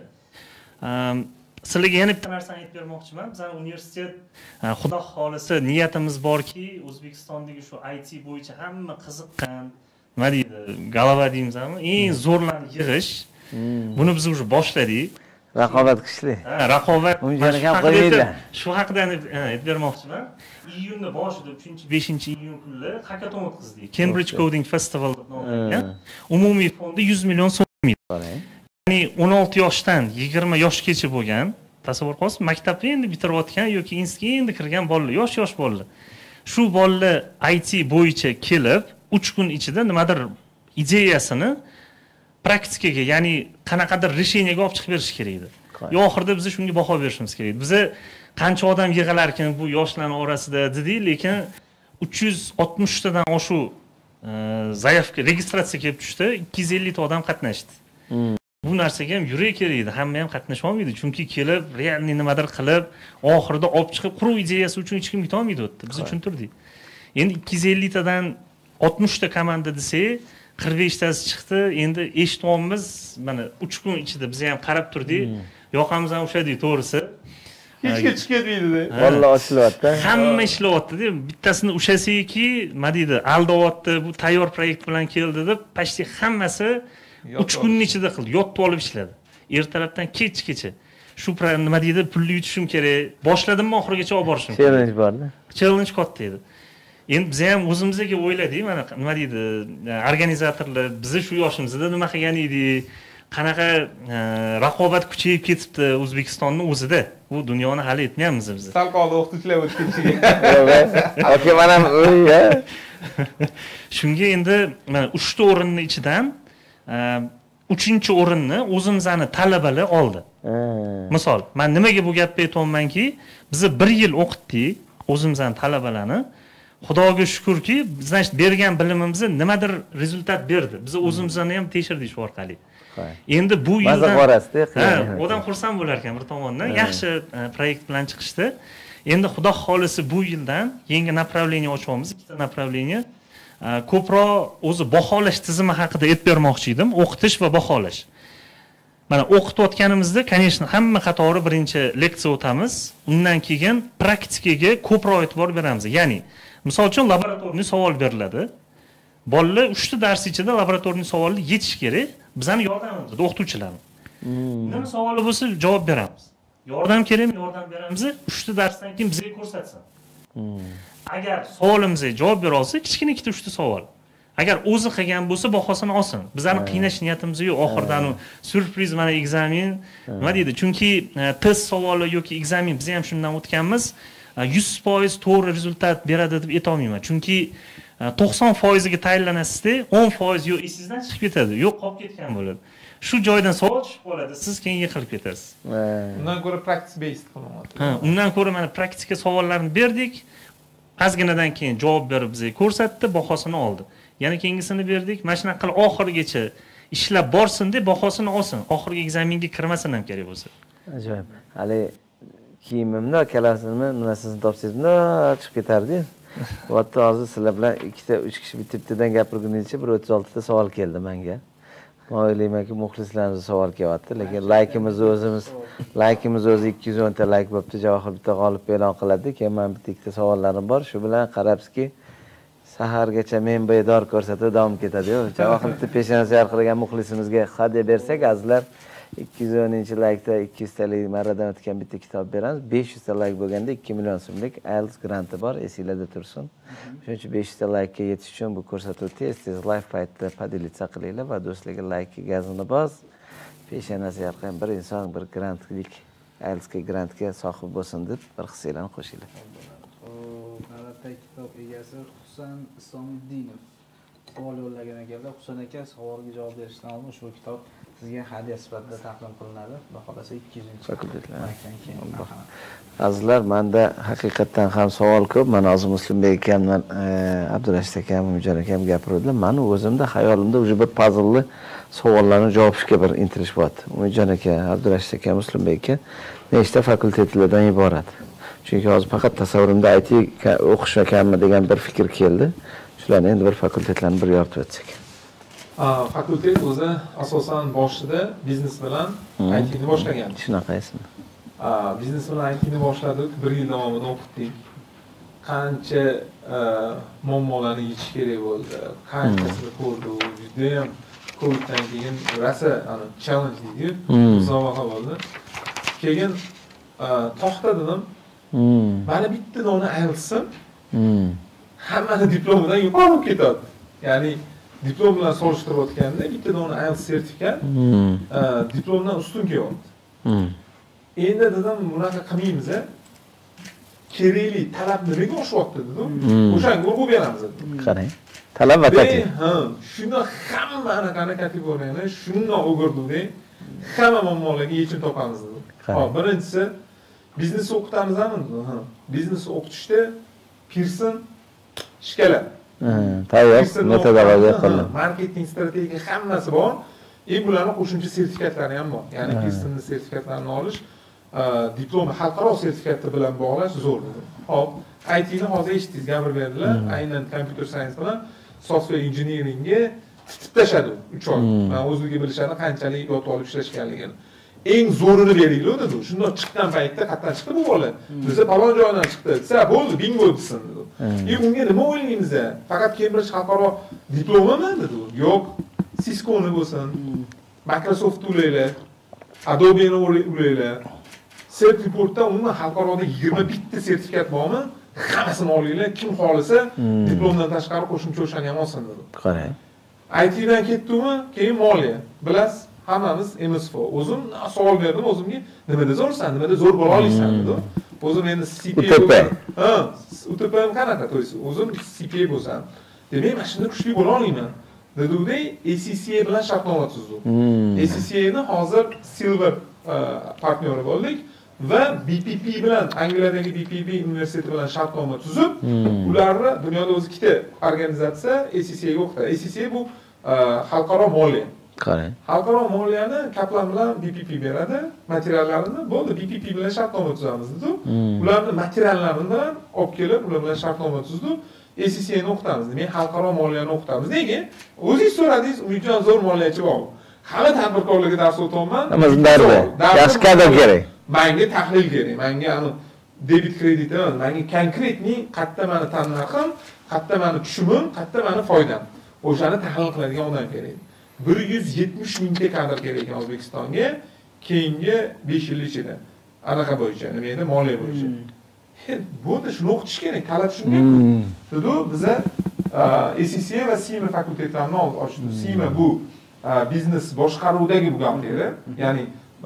sizlarga yana bitta narsani aytib bermoqchiman. Bizning universitet, xudo xolisa, niyatimiz borki, O'zbekistondagi shu IT bo'yicha hamma qiziqqan, nima deydi, galava deymizmi, eng zo'rlarni yig'ish. Buni biz уже boshladik. Raqobat kuchli. Raqobat. Unchalik ham qo'ymaydi. Shu haqida aytib bermoqchiman. Iyunni boshida 3-5-iyun kunlari hackathon o'tkazdik. Cambridge Coding Festival deb nomlangan. Umumiy fondi 100 million so'm. Ya'ni 16 yoshdan 20 yoshgacha bo'lgan, tasavvur qilasiz, maktabni endi bitirayotgan yoki institutga endi kirgan bolalar, yosh bolalar. Shu bolalar IT bo'yicha kelib, 3 kun ichida nimadir ideyasini praktikaga, ya'ni qanaqadir решениеga olib chiqib berish kerak edi. Oxirida biz shunga baho berishimiz kerak edi. Biz qancha odam yig'alar ekan bu yoshlarning orasida dedik, lekin 360 tadan oshu zaявка, registratsiya kelib tushdi, 250 ta odam qatnashdi. Bu narsaga ham yurak kerak edi, hamma ham qatnasha olmaydi, chunki kelib, realniy nimadir qilib, oxirida olib chiqib quruq ideyasi uchun hech kim yeta olmaydi o'tdi. Biz tushuntirdik. Endi 250 tadan 60 ta komanda desak, 45 tasi chiqdi. Endi eshityapmiz, mana 3 kun ichida biz ham qarab turdik. Yoqamiz ham o'sha deydi, to'g'risi. Hech ketmaydi-da. Vallahi ochlyapti. Hamma ishlayapti-da. Bittasini ushasiki, nima deydi, aldayapti, bu tayyor proyekt bilan keldi deb, почти hammasi 3 kunning ichida qildi, yotib olib ishladi. Ertalabdan kechgacha. Shu nima deydi, pulni yutishim kerak. Boshladimmi oxirigacha olib borishim kerak. Challenge borda. Challenge katta edi. Endi biz ham o'zimizga o'yladik, mana nima deydi, organizatorlar bizni shu yoshimizda nima qilgan edik, qanaqa raqobat kuchayib ketibdi O'zbekistonning o'zida. Bu dunyoni hali etmayapmiz biz. Sal qoldi o'qituvchilar o'tib ketishiga. Aka, mana o'y-ya. Shunga endi mana 3 ta o'rinning ichidan 3-o'rinni o'zimizning talabalar oldi. Misol, men nimaga bu gapni aytayapmanki, biz 1 yil o'qitdik o'zimizning talabalarni. Xudoga shukrki, значит, bergan bilimimizni nimadir rezultat berdi. Biz o'zimizni ham tekshirdik shu orqali. Endi bu yildan odam xursand bo'lar ekan bir tomondan. Yaxshi proyekt bilan chiqishdi. Endi Xudo xolisi bu yildan yangi направление ochamiz, ikkita направление. Ko'proq o'zi baholash tizimi haqida aytib bermoqchi edim, o'qitish va baholash. Mana o'qitayotganimizda, конечно, hamma qatori birinchi leksiya o'tamiz, undan keyin praktikaga ko'proq e'tibor beramiz. Ya'ni, misol uchun laboratoriyaviy savol beriladi. Bolalar 3 ta dars ichida laboratoriyaviy savolni yechish kerak. Bizning yordamimizda o'qituvchilarning. Nima savoli bo'lsa javob beramiz. Yordam kerakmi, yordam beramiz. 3 ta darsdan keyin bizga ko'rsatsin. Agar savolimizga javob bera olsa, kichkina ikkita 3 ta savol. Agar o'zi qilgan bo'lsa, bahosini olsin. Bizlarning qiynash niyatimiz yo'q. Oxirdan surpriz mana ekzamen, nima deydi? Chunki test savoli yoki ekzamen biz ham shundan o'tganmiz. 100% to'g'ri rezultat beradi deb ayta olmayman. Chunki 90% ga tayinlanasizda, 10% yo'q esingizdan chiqib ketadi, yo'q qolib ketgan bo'ladi. Shu joydan savol chiqib qoladi, siz keyin yiqilib ketasiz. Undan ko'ra practice based qilyapti. Undan ko'ra mana praktika savollarni berdik. Ozginadan keyin javob berib bizga ko'rsatdi, bahosini oldi. Yana keyingisini berdik. Mana shunaqa qilib oxirigacha ishlab borsin deb bahosini olsin. Oxirgi ekzamenga kirmasin ham kerak bo'lsa. Ajoyib. Hali kiyimimni, kalasini, nimasini topsangizmi, chiqib ketardi. Bu yerda hozir sizlar bilan 2-3 kishi bitta-bittadan gapirguningcha bir 36 ta savol keldi menga. Men o'ylaymanki, muxlislarimiz savol kelyapti, lekin laykimiz o'zi 210 ta layk bo'libdi. Javohir bitta g'olib e'lon qiladi. Keyin men bitta ikkita savollarim bor. Shu bilan qarabski, sahargacha men bedor ko'rsatib davom ketadi-yu. Javohir bitta peshonasi yarqiragan muxlisimizga hadya bersak, azizlar 210-laykda 200 talik marradan o'tgan bitta kitob beramiz. 500 ta layk bo'lganda 2 million so'mlik IELTS granti bor, esingizda tursin. Shuning uchun 500 ta laykka yetish uchun bu ko'rsatuv tez live paytda podelitsiya qilinglar va do'stlarga layk gazini bos. Peshonasi yarqagan bir inson bir grantlik IELTSga grantga sohib bo'lsin deb bir hissinglarni qo'shinglar. Navbatdagi kitob egasi Husan Isomiddinov savol yo'llagan ekanlar. Husan aka savolga javob berishdan oldin ushbu kitob sizga hadya sifatida taqdim qilinadi. Baholasa 200-fakultetlardan keyin. Azizlar, menda haqiqatdan ham savol ko'p. Mana hozir Muslimbek akamdan, Abdurashid akam, Umidjon akam gapirdilar. Meni o'zimda xayolimda o'sha bir puzzle savollarni javobga bir intilish bor. Umidjon aka, Abdurashid aka, Muslimbek aka nechta fakultetlardan iborat? Chunki hozir faqat tasavvurimda IT o'qish ekanmi degan bir fikr keldi. Shularni endi bir fakultetlarni bir yoritib o'tsak. Fakultet o'zi asosan boshida biznes bilan ITni boshlagan. Shunaqa esimda. Biznes bilan ITni boshladik, 1 yil davomida o'qitdik. Qancha muammolarni yechish kerak bo'ldi, qanchasini ko'rdik, juda ham ko'pdan keyin rasa challenge deydi, musobaqa bo'ldi. Keyin to'xta dedim. Mana bitta dona IELTS'im hammani diplomidan yuqori ketadi. Ya'ni diplom bilan solishtirayotganda bitta dona IELTS sertifikat diplomdan ustun kelyapti. Endi dedim, bunaqa qilmaymiz. Kerakli talab nimaga oshyapti dedim. O'shanga urg'u beramiz dedim. Qarang. Talab va taklif. Shunda hamma anaqa kategoriyani shundoq o'girdik. Hamma muammolarga yechim topamiz dedim. Hop, birinchisi biznes o'qitamizmi? Biznes o'qitishda Pearson shkala. Tayyor metodologiya qo'llan. Marketing strategiya hammasi bor. Bularning qo'shimcha sertifikatlari ham bor. Ya'ni Pearsonning sertifikatlarini olish, diplomni xalqaro sertifikati bilan bog'lash zo'r dedi. Hop, ITni hozir eshitdingiz, gapirib berdilar. Aynan computer science bilan software engineeringga titib tashadi 3 oy. Men o'zligi bilishadi qanchalik yotib olib ishlashganligini. Eng zo'rini beringlar dedi. Shundoq chiqqan paytda qayerdan chiqdi bu bola? Biza palon joydan chiqdi. Desa, bo'ldi, bingo desin dedi. Unga nima o'ylaymiz? Faqat Cambridge xalqaro diplomami dedi? Yo'q, Cisco'ni bo'lsin, Microsoft ulaylar, Adobe'ni ulaylar. Certiportda umuman xalqaroda 21 ta sertifikat bormi? Hammasini olinglar, kim xohlasa diplomdan tashqari qo'shimcha o'shani ham olsin dedi. Qarang. ITdan ketdimi? Keyin moliya. Bilasiz, hammamiz MSFO. O'zim savol berdim o'zimga, nimada zo'rsan, nimada zo'r bo'la olasan dedi. O'zim endi CPA bo'lsam, UTP'm qanaqa to'ysi? O'zim CPA bo'lsam, demak, mana shunda kuchli bo'la olaman. Dedi-da, ACCA bilan shartnoma tuzdi. ACCA ni hozir silver partneri bo'ldik va BPP bilan Angliyadagi BPP universiteti bilan shartnoma tuzib, ularni dunyoda o'zi ikkita organizatsiya ACCA ga o'qitadi. ACCA bu xalqaro moliya. Qarang. Xalqaro moliyani Kaplan bilan BPP beradi, materiallarini bo'ldi BPP bilan shartnoma tuzamiz dedi. Ularni materiallarini bilan olib kelib, ular bilan shartnoma tuzdi. ACCA ni o'qitamiz. Men xalqaro moliyani o'qitamiz. Nega? O'zingiz so'radingiz, Umidjon zo'r moliyachi bor. Hali tadbirkorlikka dars o'tyapman. Yaxshi kadr kerak. Menga tahlil kerak. Menga ani debit kredit emas, menga konkretni qayerda meni tannarxim, qayerda meni tushumim, qayerda meni foydam. O'shani tahlil qiladigan odam kerak. 170 mingta kadr kerak ekan O'zbekistonga keyingi 5 yil ichida. Anaqa bo'yicha, nima edi, moliya bo'yicha. Bo'ldi, shuni o'qitish kerak, talab shunga. Dedi, biza ACCA va SIMA fakultetlarini ochdi. SIMA bu biznes boshqaruvdagi bu gaplar, ya'ni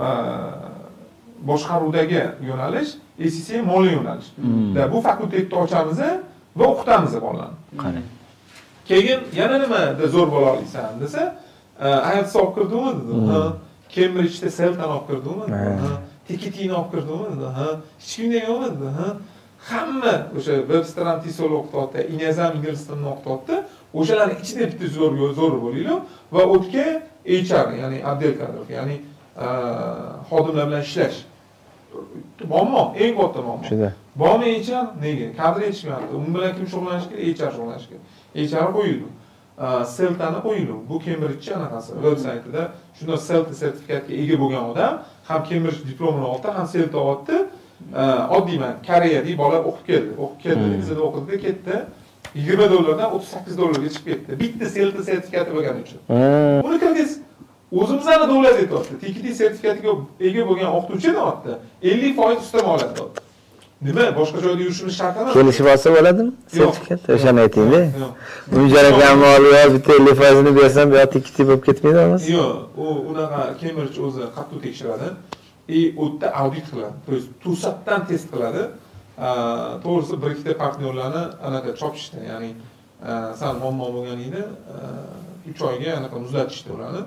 boshqaruvdagi yo'nalish, ACCA moliya yo'nalish. Bu fakultetni ochamiz va o'qitamiz bolalarni. Qarang. Keyin yana nimada zo'r bo'la olasan desa, IELTS olib kirdimi dedi. Cambridge'da Celtan olib kirdimi dedi. Tikitini olib kirdimi dedi. Hech kimda yo'qmi dedi. Hamma o'sha Webster'dan TESOL o'qityapti, Inezam ingliz tilini o'qityapti. O'shalarning ichida bitta zo'r bo'linglar va o'tga HR, ya'ni отдел kadr, ya'ni xodimlar bilan ishlash. Bormi? Eng katta muammo. Shunda. Bormi HR? Nega? Kadr yetishmayapti. U bilan kim shug'ullanish kerak? HR shug'ullanish kerak. HR qo'yildi. Celtani qo'yildi. Bu Cambridge anaqasi veb-saytida shunday Celta sertifikatga ega bo'lgan odam ham Cambridge diplomini oldi, ham Celta oldi. Oddiy men Koreyadagi bola o'qib keldi. Bizda o'qidi, ketdi. $20 $38 ga chiqib ketdi. Bitta Celta sertifikati bo'lgani uchun. Uni kirgiz o'zimizning davlat aytibdi. TKT sertifikatiga ega bo'lgan o'qituvchi deyapti. 50% ustama oladi. Nima? Boshqa joyda yurishimiz shart emas. Kelishib olsa bo'ladimi? Sertifikat o'shani ayting-da. Umidjon akam moliya bitta 50% ni bersam, bu yoqda ikkita bo'lib ketmaydimi? Yo'q, u unaqa Cambridge o'zi qattiq tekshiradi. U yerda audit qiladi. To есть to'satdan test qiladi. To'g'risi bir ikkita partnyorlarni anaqa chopishdi, ya'ni sal muammo bo'lganida 3 oyga anaqa muzlatishdi ularni.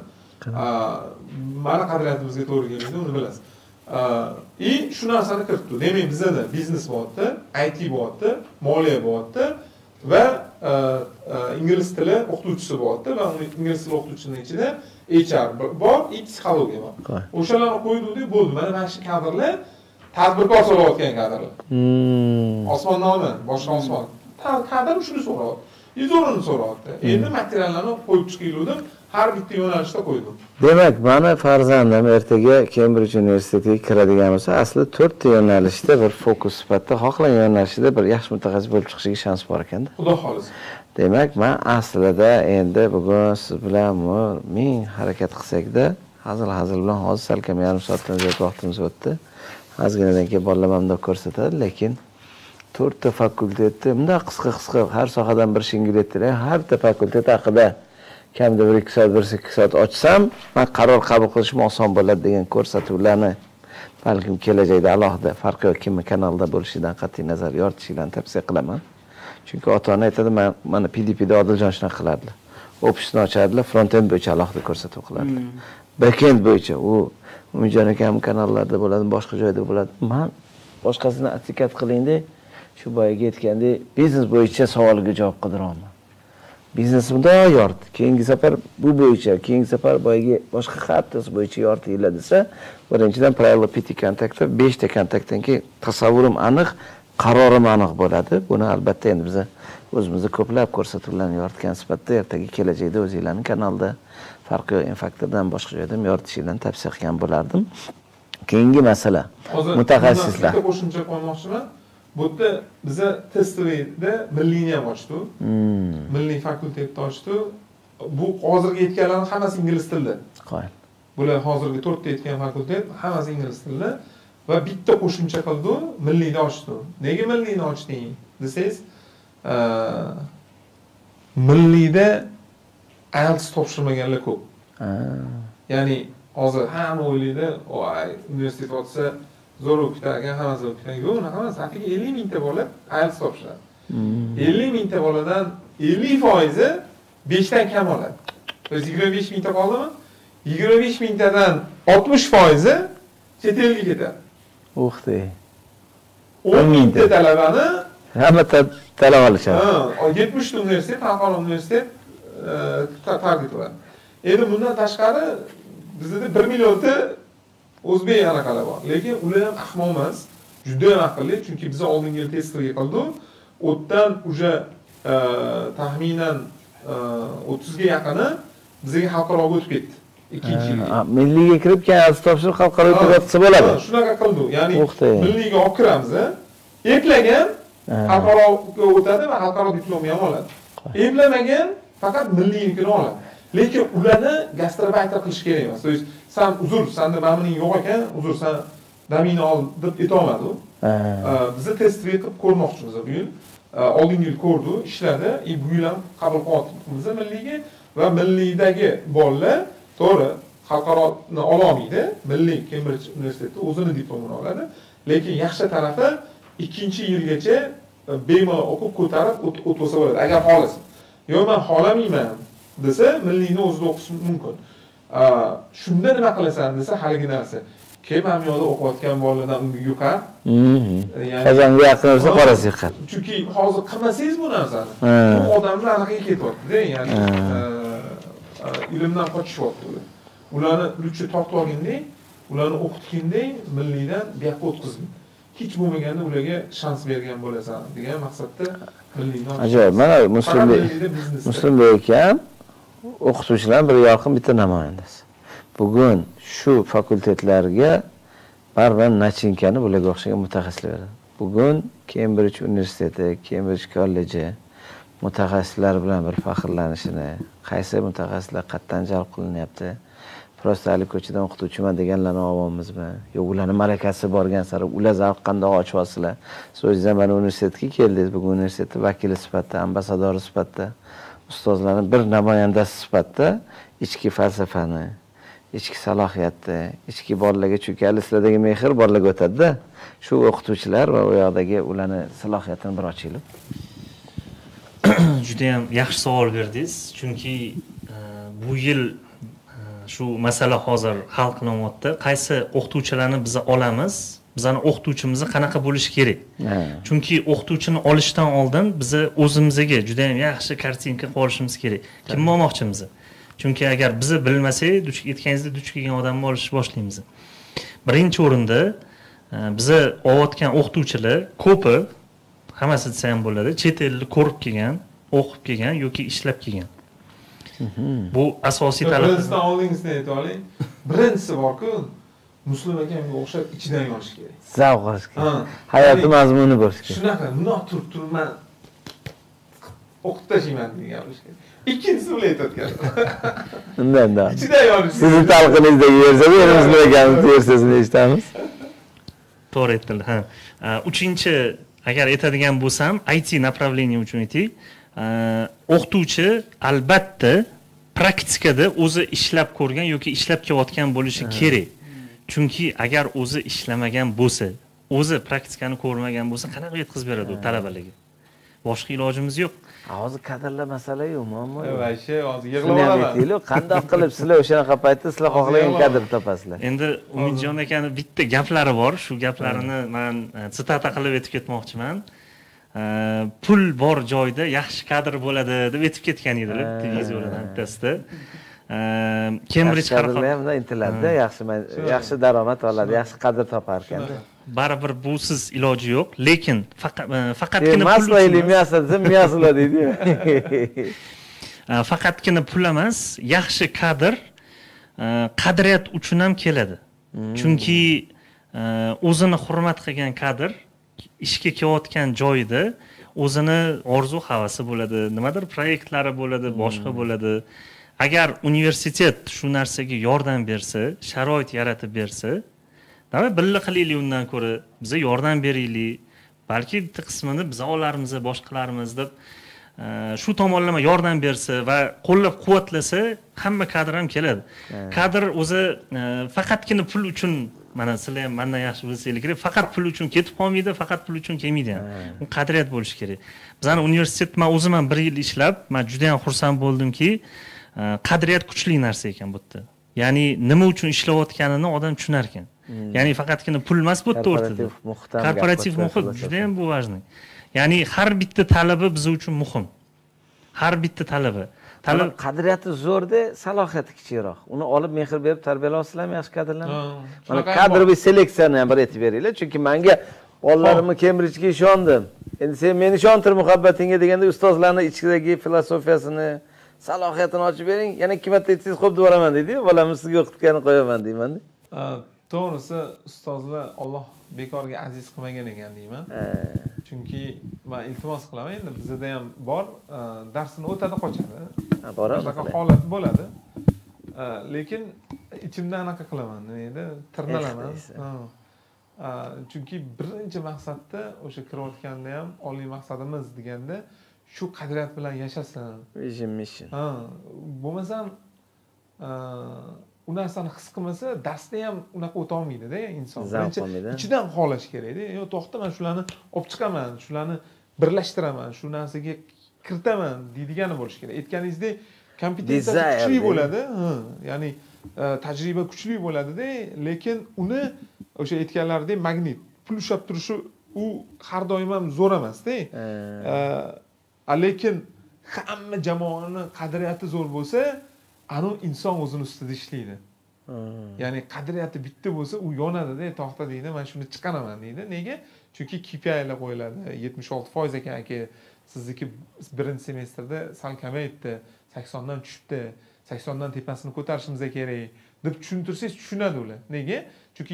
Mana qadriyatimizga to'g'ri kelmaydi, uni bilasiz. Shu narsani kiritdi. Demak, bizda biznes bo'lyapti, IT bo'lyapti, moliya bo'lyapti va ingliz tili o'qituvchisi bo'lyapti va ingliz tili o'qituvchisining ichida HR bor, psixologiya bor. O'shalarni qo'ydik, bo'ldi. Mana shu kadrlar tadbirkor so'rayotgan kadrlar. Osmonnoma, boshqa osmon. Kadr shuni so'rayapti. Zo'rini so'rayapti. Endi materiallarni qo'yib chiqildim, har bitta yo'nalishda qo'ydim. Demak, mani farzandim ertaga Cambridge universitetiga kiradigan bo'lsa, asli 4 ta yo'nalishda bir fokus sifatida xohlagan yo'nalishida bir yaxshi mutaxassis bo'lib chiqishiga shans bor ekanda. Xudo xolisa. Demak, men aslida endi bugun siz bilan ming harakat qilsak-da, hazil bilan hozir salkam yarim soatdan ziyod vaqtimiz o'tdi. Ozginadan keyin bolalamda ko'rsatadi, lekin 4 ta fakultetni bunda qisqa har sohadan bir shingil ettirib, har bitta fakultet haqida kamida 1-2 soat, 1-2 soat ochsam, men qaror qabul qilishim oson bo'ladi degan ko'rsatuvlarni balkim kelajakda alohida farqi yo'q kim kanalda bo'lishidan qat'iy nazar yoritishinglarni tavsiya qilaman. Chunki ota-ona aytadi, mana PDPda Odiljon shunaqa qilardilar. Ofisni ochardilar, front-end bo'yicha alohida ko'rsatuv qilardilar. Back-end bo'yicha u Umidjon akam kanallarda bo'ladi, boshqa joyda bo'ladi. Men boshqasini attikat qilingda, shu boyaga aytgandek, biznes bo'yicha savolga javob qidiraman. Biznesimda yorit. Keyingi safar bu bo'yicha, keyingi safar boyaga boshqa xattasi bo'yicha yoritinglar desa, birinchidan priority kontaktda 5 ta kontaktdan keyin tasavvurim aniq, qarorim aniq bo'ladi. Buni albatta endi biz o'zimizda ko'plab ko'rsatuvlarni yoritgan sifatida ertaga kelajakda o'zingizlarning kanalda farqi yo'q infaktordan boshqa joyda yoritishinglarni tavsiya qilgan bo'lardim. Keyingi masala mutaxassislar. Qo'shimcha qo'ymoqchiman. Bu yerda biza testoviyda milliyni ham ochdik. Milliy fakultetni ochdik. Bu hozirgi aytganlarning hammasi ingliz tilida. Qo'y. Bular hozirgi 4 ta aytgan fakultet hammasi ingliz tilida va bitta qo'shimcha qildi, milliyni ochdi. Nega milliyni ochding desangiz, milliyda IELTS topshirmaganlar ko'p. Ya'ni hozir hamma o'ylaydi, "Voy, universitet ochsa zo'r o'qitar ekan, hammasi o'qitar." Yo'q, unaqa emas. Haqiqiy 50 mingta bola IELTS topshiradi. 50 mingta boladan 50% 5 dan kam oladi. Biz 25 mingta qoldimi? 25 mingtadan 60% chet elga ketadi. O'xtay. 10 mingta talabani Hamma talab olishadi. 70 ta universitet, xalqaro universitet targ'ib qiladi. Endi bundan tashqari bizda 1 millionta o'zbek anaqalar bor. Lekin ular ham ahmoq emas, juda ham aqlli, chunki biz oldingi yil testlarga qildik. O'tdan уже taxminan 30 ga yaqini bizga xalqaroga o'tib ketdi. Ikkinchi yilga. Milliyga kirib keyin topshiriq xalqaro o'tkazsa bo'ladi. Shunaqa qildik. Ya'ni milliyga olib kiramiz, eplagan xalqaroga o'tadi va xalqaro diplomni ham oladi. Eplamagan faqat milliynikini oladi. Lekin ularni gastrobiter qilish kerak emas. To есть sen uzr, senda ma'muning yo'q ekan, uzr sen damini ol deb aytolmadi. Biz test qilib ko'rmoqchimiz bu yil. Oldingi yil ko'rdik, ishladi. Bu yil ham qabul qilyapmiz milliyga va milliydagi bolalar to'g'ri xalqaroni ololmaydi. Milliy Cambridge universiteti o'zini diplomini oladi. Lekin yaxshi tarafi ikkinchi yilgacha bemalol o'qib ko'tarib o'tsa bo'ladi agar xohlasa. Yo'q men xohlamayman desa milliyni o'zida o'qish mumkin. Shunda nima qilasan desa haligi narsa. Keyin ham yo'lda o'qiyotgan bolalardan unga yuqar. Qozonga yaqin bo'lsa qorasi yiqqan. Chunki hozir qilmasangiz bu narsani, bu odamlar anaqaga ketyapti-da, ya'ni ilmdan qochishyapti ular. Ularni luchi tortib olgandek, ularni o'qitgandek milliydan bu yoqqa o'tkazgin. Hech bo'lmaganda ularga shans bergan bo'lasan degan maqsadda milliyni. Ajoyib. Mana Muslimbek ekan o'qituvchilar bir yorqin bitta namoyandasi. Bugun shu fakultetlarga baribir nachinkani bularga o'xshagan mutaxassislar beradi. Bugun Cambridge universiteti, Cambridge kolleji mutaxassislar bilan bir faxrlanishini, qaysi mutaxassislar qatdan jalb qilinyapti, prosta ali ko'chadan o'qituvchiman deganlarni olyapmizmi? Yo'q, ularning malakasi borgan sari ular zavq qanday ochyapsizlar? Siz o'zingizlar mana universitetga keldingiz, bugun universitetning vakili sifatida, ambasadori sifatida, ustozlarning bir namoyandasi sifatida ichki falsafani, ichki salohiyatni, ichki bolalarga chunki sizlardagi mehr bolalarga o'tadi-da. Shu o'qituvchilar va u yoqdagi ularning salohiyatini bir ochinglar. Juda ham yaxshi savol berdingiz, chunki bu yil shu masala hozir hal qilinyapti. Qaysi o'qituvchilarni biz olamiz? Bizning o'qituvchimiz qanaqa bo'lishi kerak? Chunki o'qituvchini olishdan oldin biz o'zimizga juda ham yaxshi kartinka qilishimiz kerak. Kimni olmoqchimiz? Chunki agar bizni bilmasak, duch ketganingizda duch kelgan odamni olishni boshlaymiz. Birinchi o'rinda bizni olayotgan o'qituvchilar ko'pi, hammasi desa ham bo'ladi, chet elni ko'rib kelgan, o'qib kelgan yoki ishlab kelgan. Bu asosiy talab. Birinchisidan oldingizdan aytib oling. Birinchisi bor-ku, Muslim akamga o'xshab ichidan yonish kerak. Zavq olish kerak. Hayoti mazmuni bo'lishi kerak. Shunaqa, bundoq turib o'qib tashlayman degan gapirish kerak. İkincisi bile aytayotgan. Undan da. Ichidan yonish. Sizni talqinizdagi versiya, Muslim akamning versiyasini eshitamiz. To'g'ri aytdilar, ha. Uchinchi, agar aytadigan bo'lsam, IT направление uchun aytay. O'qituvchi albatta praktikada o'zi ishlab ko'rgan yoki ishlab kelayotgan bo'lishi kerak. Chunki agar o'zi ishlamagan bo'lsa, o'zi praktikani ko'rmagan bo'lsa, qanaqa yetkazib beradi u talabalarga? Boshqa ilojimiz yo'q. Hozir kadrlar masala-yu, muammo yo'q. Vayshe, hozir yig'lab qanday qilib sizlar o'shanaqa paytda sizlar xohlagan kadr topasizlar. Endi Umidjon akaning bitta gaplari bor, shu gaplarini men sitata qilib aytib ketmoqchiman. Pul bor joyda yaxshi kadr bo'ladi deb aytib ketgan edilar televizordan bittasida. Cambridge xalqi ham intiladi, yaxshi daromad oladi, yaxshi qadr topar ekanda. Baribir busiz iloji yo'q, lekin faqatgina pul deydi. Faqatgina pul emas, yaxshi kadr qadriyat uchun ham keladi. Chunki o'zini hurmat qilgan kadr ishga kelayotgan joyida o'zini orzu havasi bo'ladi, nimadir proyektlari bo'ladi, boshqa bo'ladi. Agar universitet shu narsaga yordam bersa, sharoit yaratib bersa, demak, birga qilaylik undan ko'ra, biz yordam beraylik. Balki bitta qismini biz olarmiz, boshqalarimiz deb shu tomonlama yordam bersa va qo'llab-quvvatlasa, hamma kadr ham keladi. Kadr o'zi faqatgina pul uchun, mana sizlar ham mendan yaxshi bilsangiz kerak, faqat pul uchun ketib qolmaydi, faqat pul uchun kelmaydi ham. U qadriyat bo'lishi kerak. Bizning universitet, men o'zim ham 1 yil ishlab, men juda ham xursand bo'ldimki, qadriyat kuchli narsa ekan bu yerda. Ya'ni nima uchun ishlayotganini odam tushunar ekan. Ya'ni faqatgina pul emas bu yerda o'rtada. Korporativ muhitdan Korporativ gap muhit boshlasa. juda ham bu важный. Ya'ni har bitta talabi biz uchun muhim. Har bitta talabi. Talab qadriyati zo'rda, salohiyati kichikroq. Uni olib mehr berib tarbiyalasizlarmi yaxshi kadrlarni? Mana kadroviy seleksiyani ham bir aytib beringlar, chunki menga bolalarimni Cambridgega ishondim. Endi sen meni ishontir muhabbatingga deganda ustozlarning ichidagi filosofiyasini, salohiyatini ochib bering. Yana 2 marta aytsangiz xo'p deb olaman deydi-yu, bolamni sizga o'qitganini qo'yaman deyman. To'g'risi ustozlar Alloh bekorga aziz qilmagan ekan deyman. Chunki men iltimos qilaman, endi bizda ham bor, darsini o'tadi qochadi. Shunaqa holat bo'ladi. Lekin ichimdan anaqa qilaman, nima edi? Tirnalaman. Chunki birinchi maqsadda o'sha kirayotganda ham oliy maqsadimiz deganda shu qadriyat bilan yashasin. Mission. Bo'lmasam u narsani his qilmasa, darsda ham unaqa o'ta olmaydi-da inson. Ichidan xohlash kerak-da. Yo, to'xta, men shularni olib chiqaman, shularni birlashtiraman, shu narsaga kiritaman deydigani bo'lish kerak. Aytganingizdek, kompetensiya kuchli bo'ladi, ya'ni tajriba kuchli bo'ladi-da, lekin uni o'sha aytganlaridek magnit pul ushlab turishi u har doim ham zo'r emas-da. Lekin hamma jamoani qadriyati zo'r bo'lsa, anu inson o'zini ustida ishlaydi. Ya'ni qadriyati bitta bo'lsa, u yonadi-da, to'xta deydi, men shuni chiqaraman deydi. Nega? Chunki KPI'lar qo'yiladi. 76% ekan aka, sizniki birinchi semestrda sal kamayibdi, 80 dan tushibdi, 80 dan tepasini ko'tarishimiz kerak deb tushuntirsangiz tushunadi ular. Nega? Chunki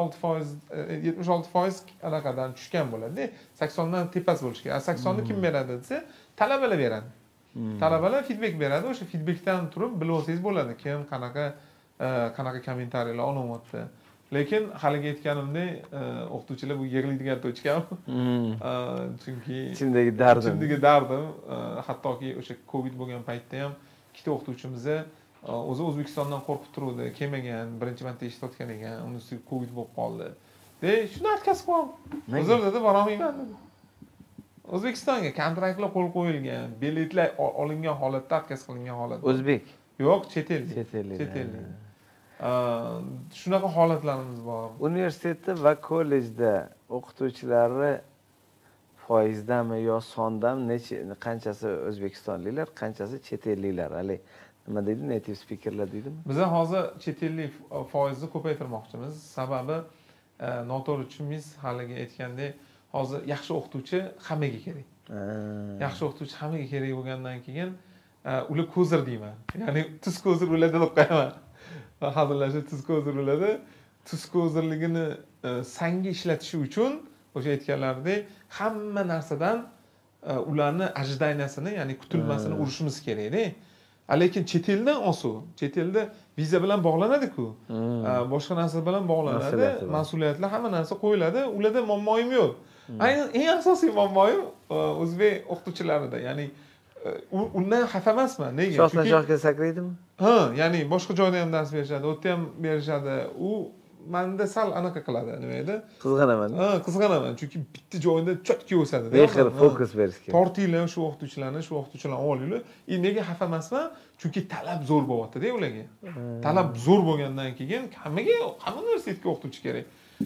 76% anaqadan tushgan bo'ladi. 80 dan tepasi bo'lishi kerak. 80 ni kim beradi desa, talabalar beradi. Talabalar feedback beradi. O'sha feedbackdan turib bilib olsangiz bo'ladi, kim qanaqa kommentariyalar olyapti. Lekin haliga aytganimdek, o'qituvchilar bu yig'laydigan to'chka. Chunki ichimdagi dardim, hattoki o'sha Covid bo'lgan paytda ham ikkita o'qituvchimiz o'zi O'zbekistondan qo'rqib turuvdi, kelmagan, birinchi marta eshitayotgan ekan, uni ustiga Covid bo'lib qoldi. Shuni atkazib qo'ydim. Hozir dedi, borolmayman dedi. O'zbekistonga kontraktlar qo'l qo'yilgan, biletlar olingan holatda, atkaz qilingan holatda. O'zbek? Yo'q, chet ellik. Shunaqa holatlarimiz bor. Universitetda va kollejda o'qituvchilari foizdami yo sondami qanchasi o'zbekistonliklar, qanchasi chet elliklar? Hali nima deydi, native speakerlar deydimi? Biz hozir chet ellik foizni ko'paytirmoqchimiz. Sababi noto'g'ri tushunmaysiz, haliga aytgandek, hozir yaxshi o'qituvchi hammaga kerak. Yaxshi o'qituvchi hammaga kerak bo'lgandan keyin ular ko'zir deyman. Ya'ni tuz ko'zir ularda deb qo'yaman. Hazillashib tuz ko'zir uladi. Tuz ko'zirligini sanga ishlatishi uchun o'sha aytganlaridek hamma narsadan ularni ожиданиясini, ya'ni kutilmasini urishimiz kerak-da. Lekin chet eldan osu. Chet elda viza bilan bog'lanadi-ku. Boshqa narsa bilan bog'lanadi. Mas'uliyatlar, hamma narsa qo'yiladi. Ularda muammoyim yo'q. Eng asosiy muammoyim o'zbek o'qituvchilarida. Ya'ni undan xafa emasman. Nega? Shoxdan shoxga sakraydimi? Ya'ni boshqa joyda ham dars berishadi, u yerda ham berishadi. U menda sal anaqa qiladi, nima edi? Qizg'anaman. Qizg'anaman, chunki bitta joyda chotki o'sadi. Mehr, fokus berish kerak. Tortinglar shu o'qituvchilarni olinglar. Nega xafa emasman? Chunki talab zo'r bo'lyapti-da ularga. Talab zo'r bo'lgandan keyin hamma universitetga o'qituvchi kerak.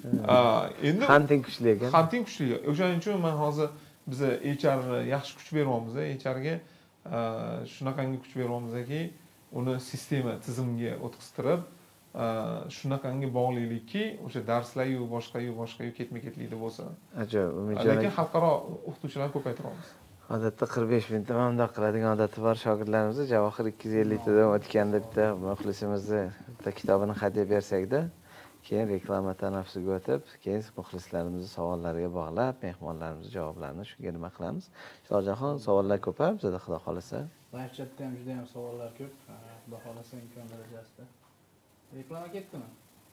Endi hunting kuchli ekan. Hunting kuchli. O'shaning uchun men hozir biz HR yaxshi kuch beryapmiz. HR ga shunaqangi kuch beryapmizki, uni sistema tizimga o'tkaztirib, shunaqangi bog'lilikki, o'sha darslar-yu boshqa-yu ketma-ketlikda bo'lsa. Ajoyib, Umidjon. Lekin xalqaro o'qituvchilarni ko'paytiramiz. Odatda 45 minutda mamnun qiladigan odati bor shogirdlarimiz. Javohir 250 tadan o'tganda bitta muxlisimizni bitta kitobini hadya bersakda, keyin reklama tanaffisiga o'tib, keyin muxlislarimizni savollariga bog'lab, mehmonlarimiz javoblarini shunga nima qilamiz. Shohjahon, savollar ko'pam, bizda xudo xolasa. Live chatda ham juda ham savollar ko'p. Xudo xolasa imkon darajasida. Reklama ketdimi?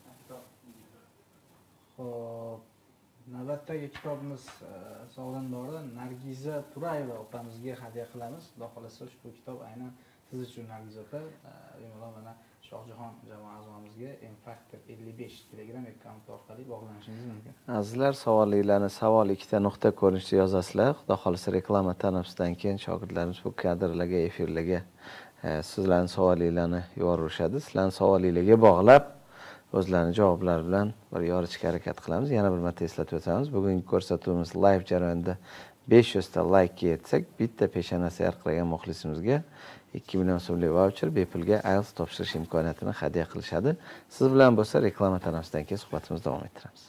Xo'p, navbatdagi kitobimiz sovrindori Nargiza Turayeva opamizga hadya qilamiz. Xudo xolasa ushbu kitob aynan siz uchun Nargiza opa. Bemalol mana Shohjahon jamoa a'zomizga M-Factor 55 Telegram akkaunti orqali bog'lanishingiz mumkin. Azizlar, savollarni savol ikkita nuqta ko'rinishda yozasizlar. Xudo xolasa reklama tanaffisidan keyin shogirdlarimiz bu kadrlarga, efirlarga sizlarning savollarni yuborishadi. Sizlarning savollarga bog'lab o'zlarining javoblari bilan bir yorishga harakat qilamiz. Yana bir marta eslatib o'tamiz. Bugungi ko'rsatuvimiz live jarayonida 500 ta laykka yetsak, bitta peshonasi yarqiragan muxlisimizga 2 million so'mlik voucher bepulga IELTS topshirish imkoniyatini hadya qilishadi. Siz bilan bo'lsa reklama tanasidan keyin suhbatimizni davom ettiramiz.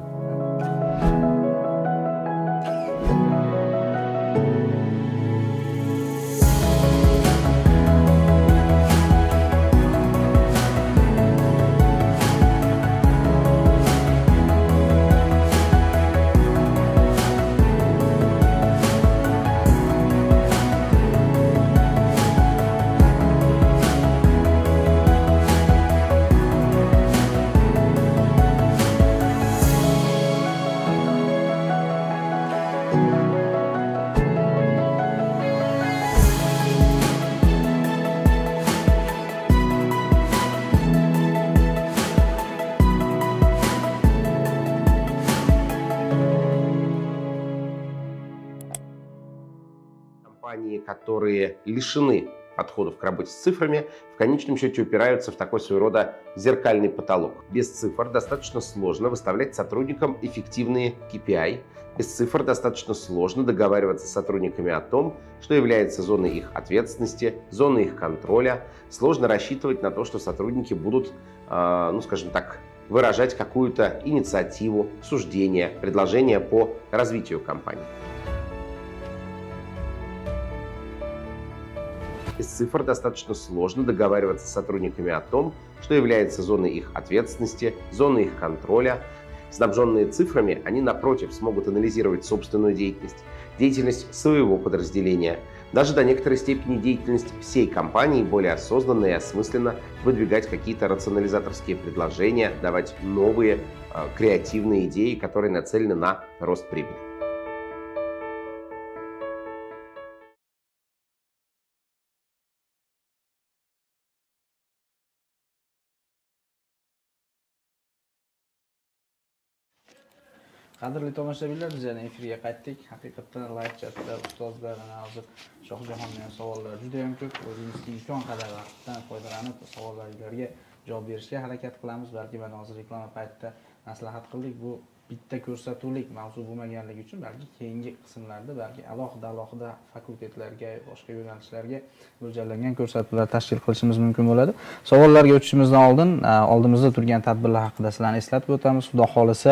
Компании, которые лишены подходов к работе с цифрами, в конечном счете упираются в такой своего рода зеркальный потолок. Без цифр достаточно сложно выставлять сотрудникам эффективные KPI. Без цифр достаточно сложно договариваться с сотрудниками о том, что является зоной их ответственности, зоной их контроля. Сложно рассчитывать на то, что сотрудники будут, ну скажем так, выражать какую-то инициативу, суждение, предложение по развитию компании. Без цифр достаточно сложно договариваться с сотрудниками о том, что является зоной их ответственности, зоной их контроля. Снабженные цифрами, они, напротив, смогут анализировать собственную деятельность, деятельность своего подразделения, даже до некоторой степени деятельность всей компании более осознанно и осмысленно выдвигать какие-то рационализаторские предложения, давать новые креативные идеи, которые нацелены на рост прибыли. Qadrli tomoshabinlar, biz yana efirga qaytdik. Haqiqatdan live chatda ustozlar hozir Shohjahonning savollari juda ham ko'p. O'zimizga imkon qadar vaqtdan foydalanib savollarga javob berishga harakat qilamiz. Balki mana hozir reklama paytida maslahat qildik. Bu bitta ko'rsatuvlik mavzu bo'lmaganligi uchun balki keyingi qismlarda balki alohida fakultetlarga, boshqa yo'nalishlarga mo'ljallangan ko'rsatuvlar tashkil qilishimiz mumkin bo'ladi. Savollarga o'tishimizdan oldimizda turgan tadbirlar haqida sizlarni eslatib o'tamiz. Xudo xolisa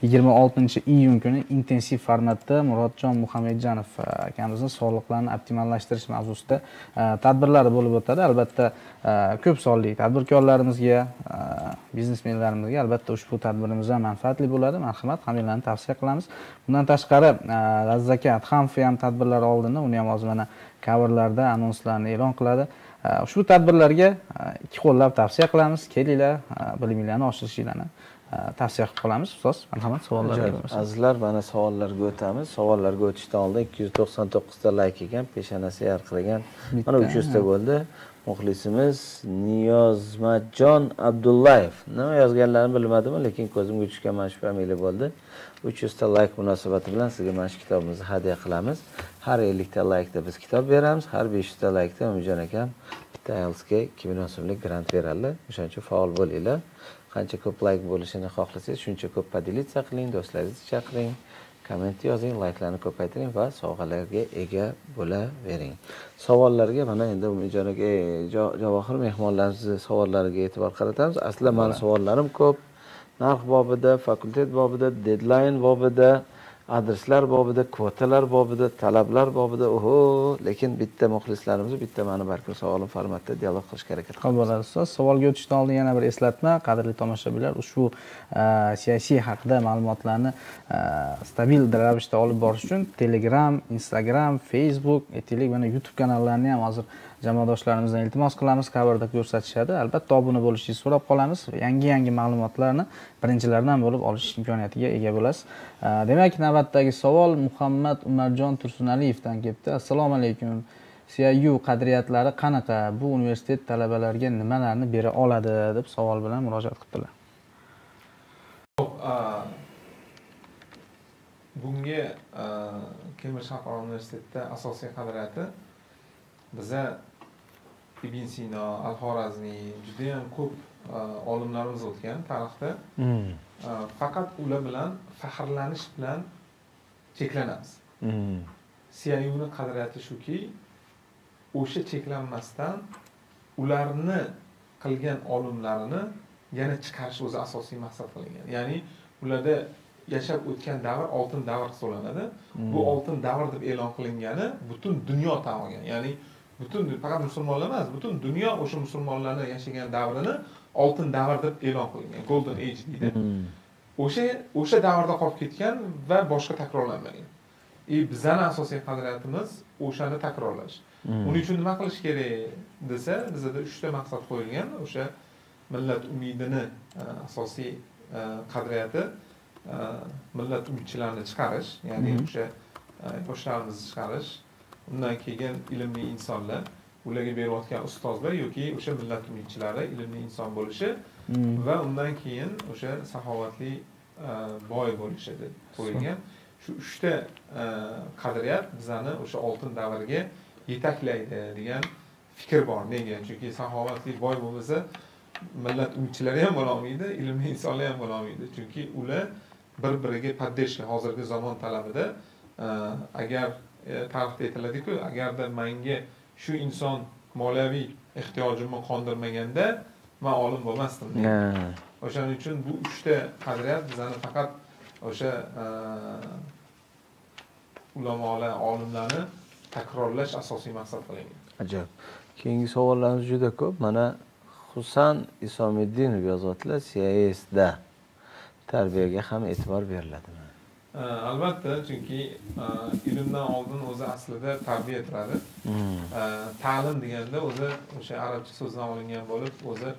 26-iyun kuni intensiv formatda Murodjon Muhammadjanov akamizning sog'liqlarni optimallashtirish mavzusida tadbirlari bo'lib o'tadi. Albatta ko'p sonli tadbirkorlarimizga, biznesmenlarimizga albatta ushbu tadbirimizdan manfaatli bo'ladi. Marhamat, hammalarni tavsiya qilamiz. Bundan tashqari Razzakat Hamfi ham tadbirlar oldinda, uni ham hozir mana coverlarda anonslarni e'lon qiladi. Ushbu tadbirlarga ikki qo'llab tavsiya qilamiz. Kelinglar, biliminglarni oshirishinglarni tavsiya qilib qolamiz. Ustoz, marhamat, savollarga bo'lsin. Azizlar, mana savollarga o'tamiz. Savollarga o'tishdan oldin 299 ta layk ekan, peshonasi yarqiragan. Mana 300 ta bo'ldi. Muxlisimiz Niyozmatjon Abdullayev. Nima yozganlarini bilmadim, lekin ko'zimga tushgan mana shu familiya bo'ldi. 300 ta layk munosabati bilan sizga mana shu kitobimizni hadya qilamiz. Har 50 ta laykda biz kitob beramiz, har 500 ta laykda Umidjon akam bitta IELTSga 2 million so'mlik grant beradilar. O'shaning uchun faol bo'linglar. Qancha ko'p layk bo'lishini xohlasangiz, shuncha ko'p podelitsiya qiling, do'stlaringizni chaqiring, komment yozing, layklarni ko'paytiring va sovg'alarga ega bo'lavering. Savollarga mana endi Umidjon aka, Javohir mehmonlarimizning savollariga e'tibor qaratamiz. Aslida meni savollarim ko'p. Narx bobida, fakultet bobida, deadline bobida, adreslar bobida, kvotalar bobida, talablar bobida, lekin bitta muxlislarimiz, bitta meni balkim savolim formatda dialog qilishga harakat qilamiz. Bo'ladi ustoz. Savolga o'tishdan oldin yana bir eslatma, qadrli tomoshabinlar, ushbu siyosiy haqida ma'lumotlarni stabil ravishda olib borish uchun Telegram, Instagram, Facebook, mana YouTube kanallarni ham hozir jamoadoshlarimizdan iltimos qilamiz, coverda ko'rsatishadi. Albatta obuna bo'lishingizni so'rab qolamiz. Yangi ma'lumotlarni birinchilardan bo'lib olish imkoniyatiga ega bo'lasiz. Demak, navbatdagi savol Muhammad Umarjon Tursunaliyevdan kelibdi. Assalomu alaykum. CIU qadriyatlari qanaqa? Bu universitet talabalariga nimalarni bera oladi deb savol bilan murojaat qildilar. Bunga Cambridge Xalqaro universitetida asosiy qadriyati biza Ibn Sino, Al-Xorazmiy, judayam ko'p olimlarimiz o'tgan tarixda. Faqat ular bilan faxrlanish bilan cheklanamiz. CIUni qadriyati shuki, o'sha cheklanmasdan ularni qilgan olimlarini yana chiqarish o'zi asosiy maqsad qilingan. Ya'ni ularda yashab o'tgan davr oltin davr hisoblanadi. Bu oltin davr deb e'lon qilingani butun dunyo tan olgan. Ya'ni butun faqat musulmonlar emas, butun dunyo o'sha musulmonlarning yashagan davrini oltin davr deb e'lon qilingan. Golden Age deydi. O'sha davrda qolib ketgan va boshqa takrorlanmagan. Bizning asosiy qadriyatimiz o'shani takrorlash. Uning uchun nima qilish kerak desa, bizda 3 ta maqsad qo'yilgan. O'sha millat umidini asosiy qadriyati millat umidchilarini chiqarish, ya'ni o'sha yoshlarimizni chiqarish, undan keyin ilmli insonlar, ularga berayotgan ustozlar yoki o'sha millat umidchilari ilmli inson bo'lishi va undan keyin o'sha saxovatli boy bo'lishi deb qo'yilgan. Shu 3 ta qadriyat bizani o'sha oltin davriga yetaklaydi degan fikr bor. Nega? Chunki saxovatli boy bo'lmasa millat umidchilari ham bo'la olmaydi, ilmli insonlar ham bo'la olmaydi. Chunki ular bir-biriga poddeshka hozirgi zamon talabida agar tarixda aytiladi-ku, agarda menga shu inson moliyaviy ehtiyojimni qondirmaganda men olim bo'lmasdim. O'shaning uchun bu 3 ta qadriyat bizani faqat o'sha ulamolar, olimlarni takrorlash asosiy maqsad qilingan. Ajoyib. Keyingi savollarimiz juda ko'p. Mana Husan Isomiddinov yozyaptilar, CISda tarbiyaga ham e'tibor beriladimi? Albatta, chunki ilmdan oldin o'zi aslida tarbiya turadi. Ta'lim deganda o'zi o'sha arabcha so'zdan olingan bo'lib, o'zi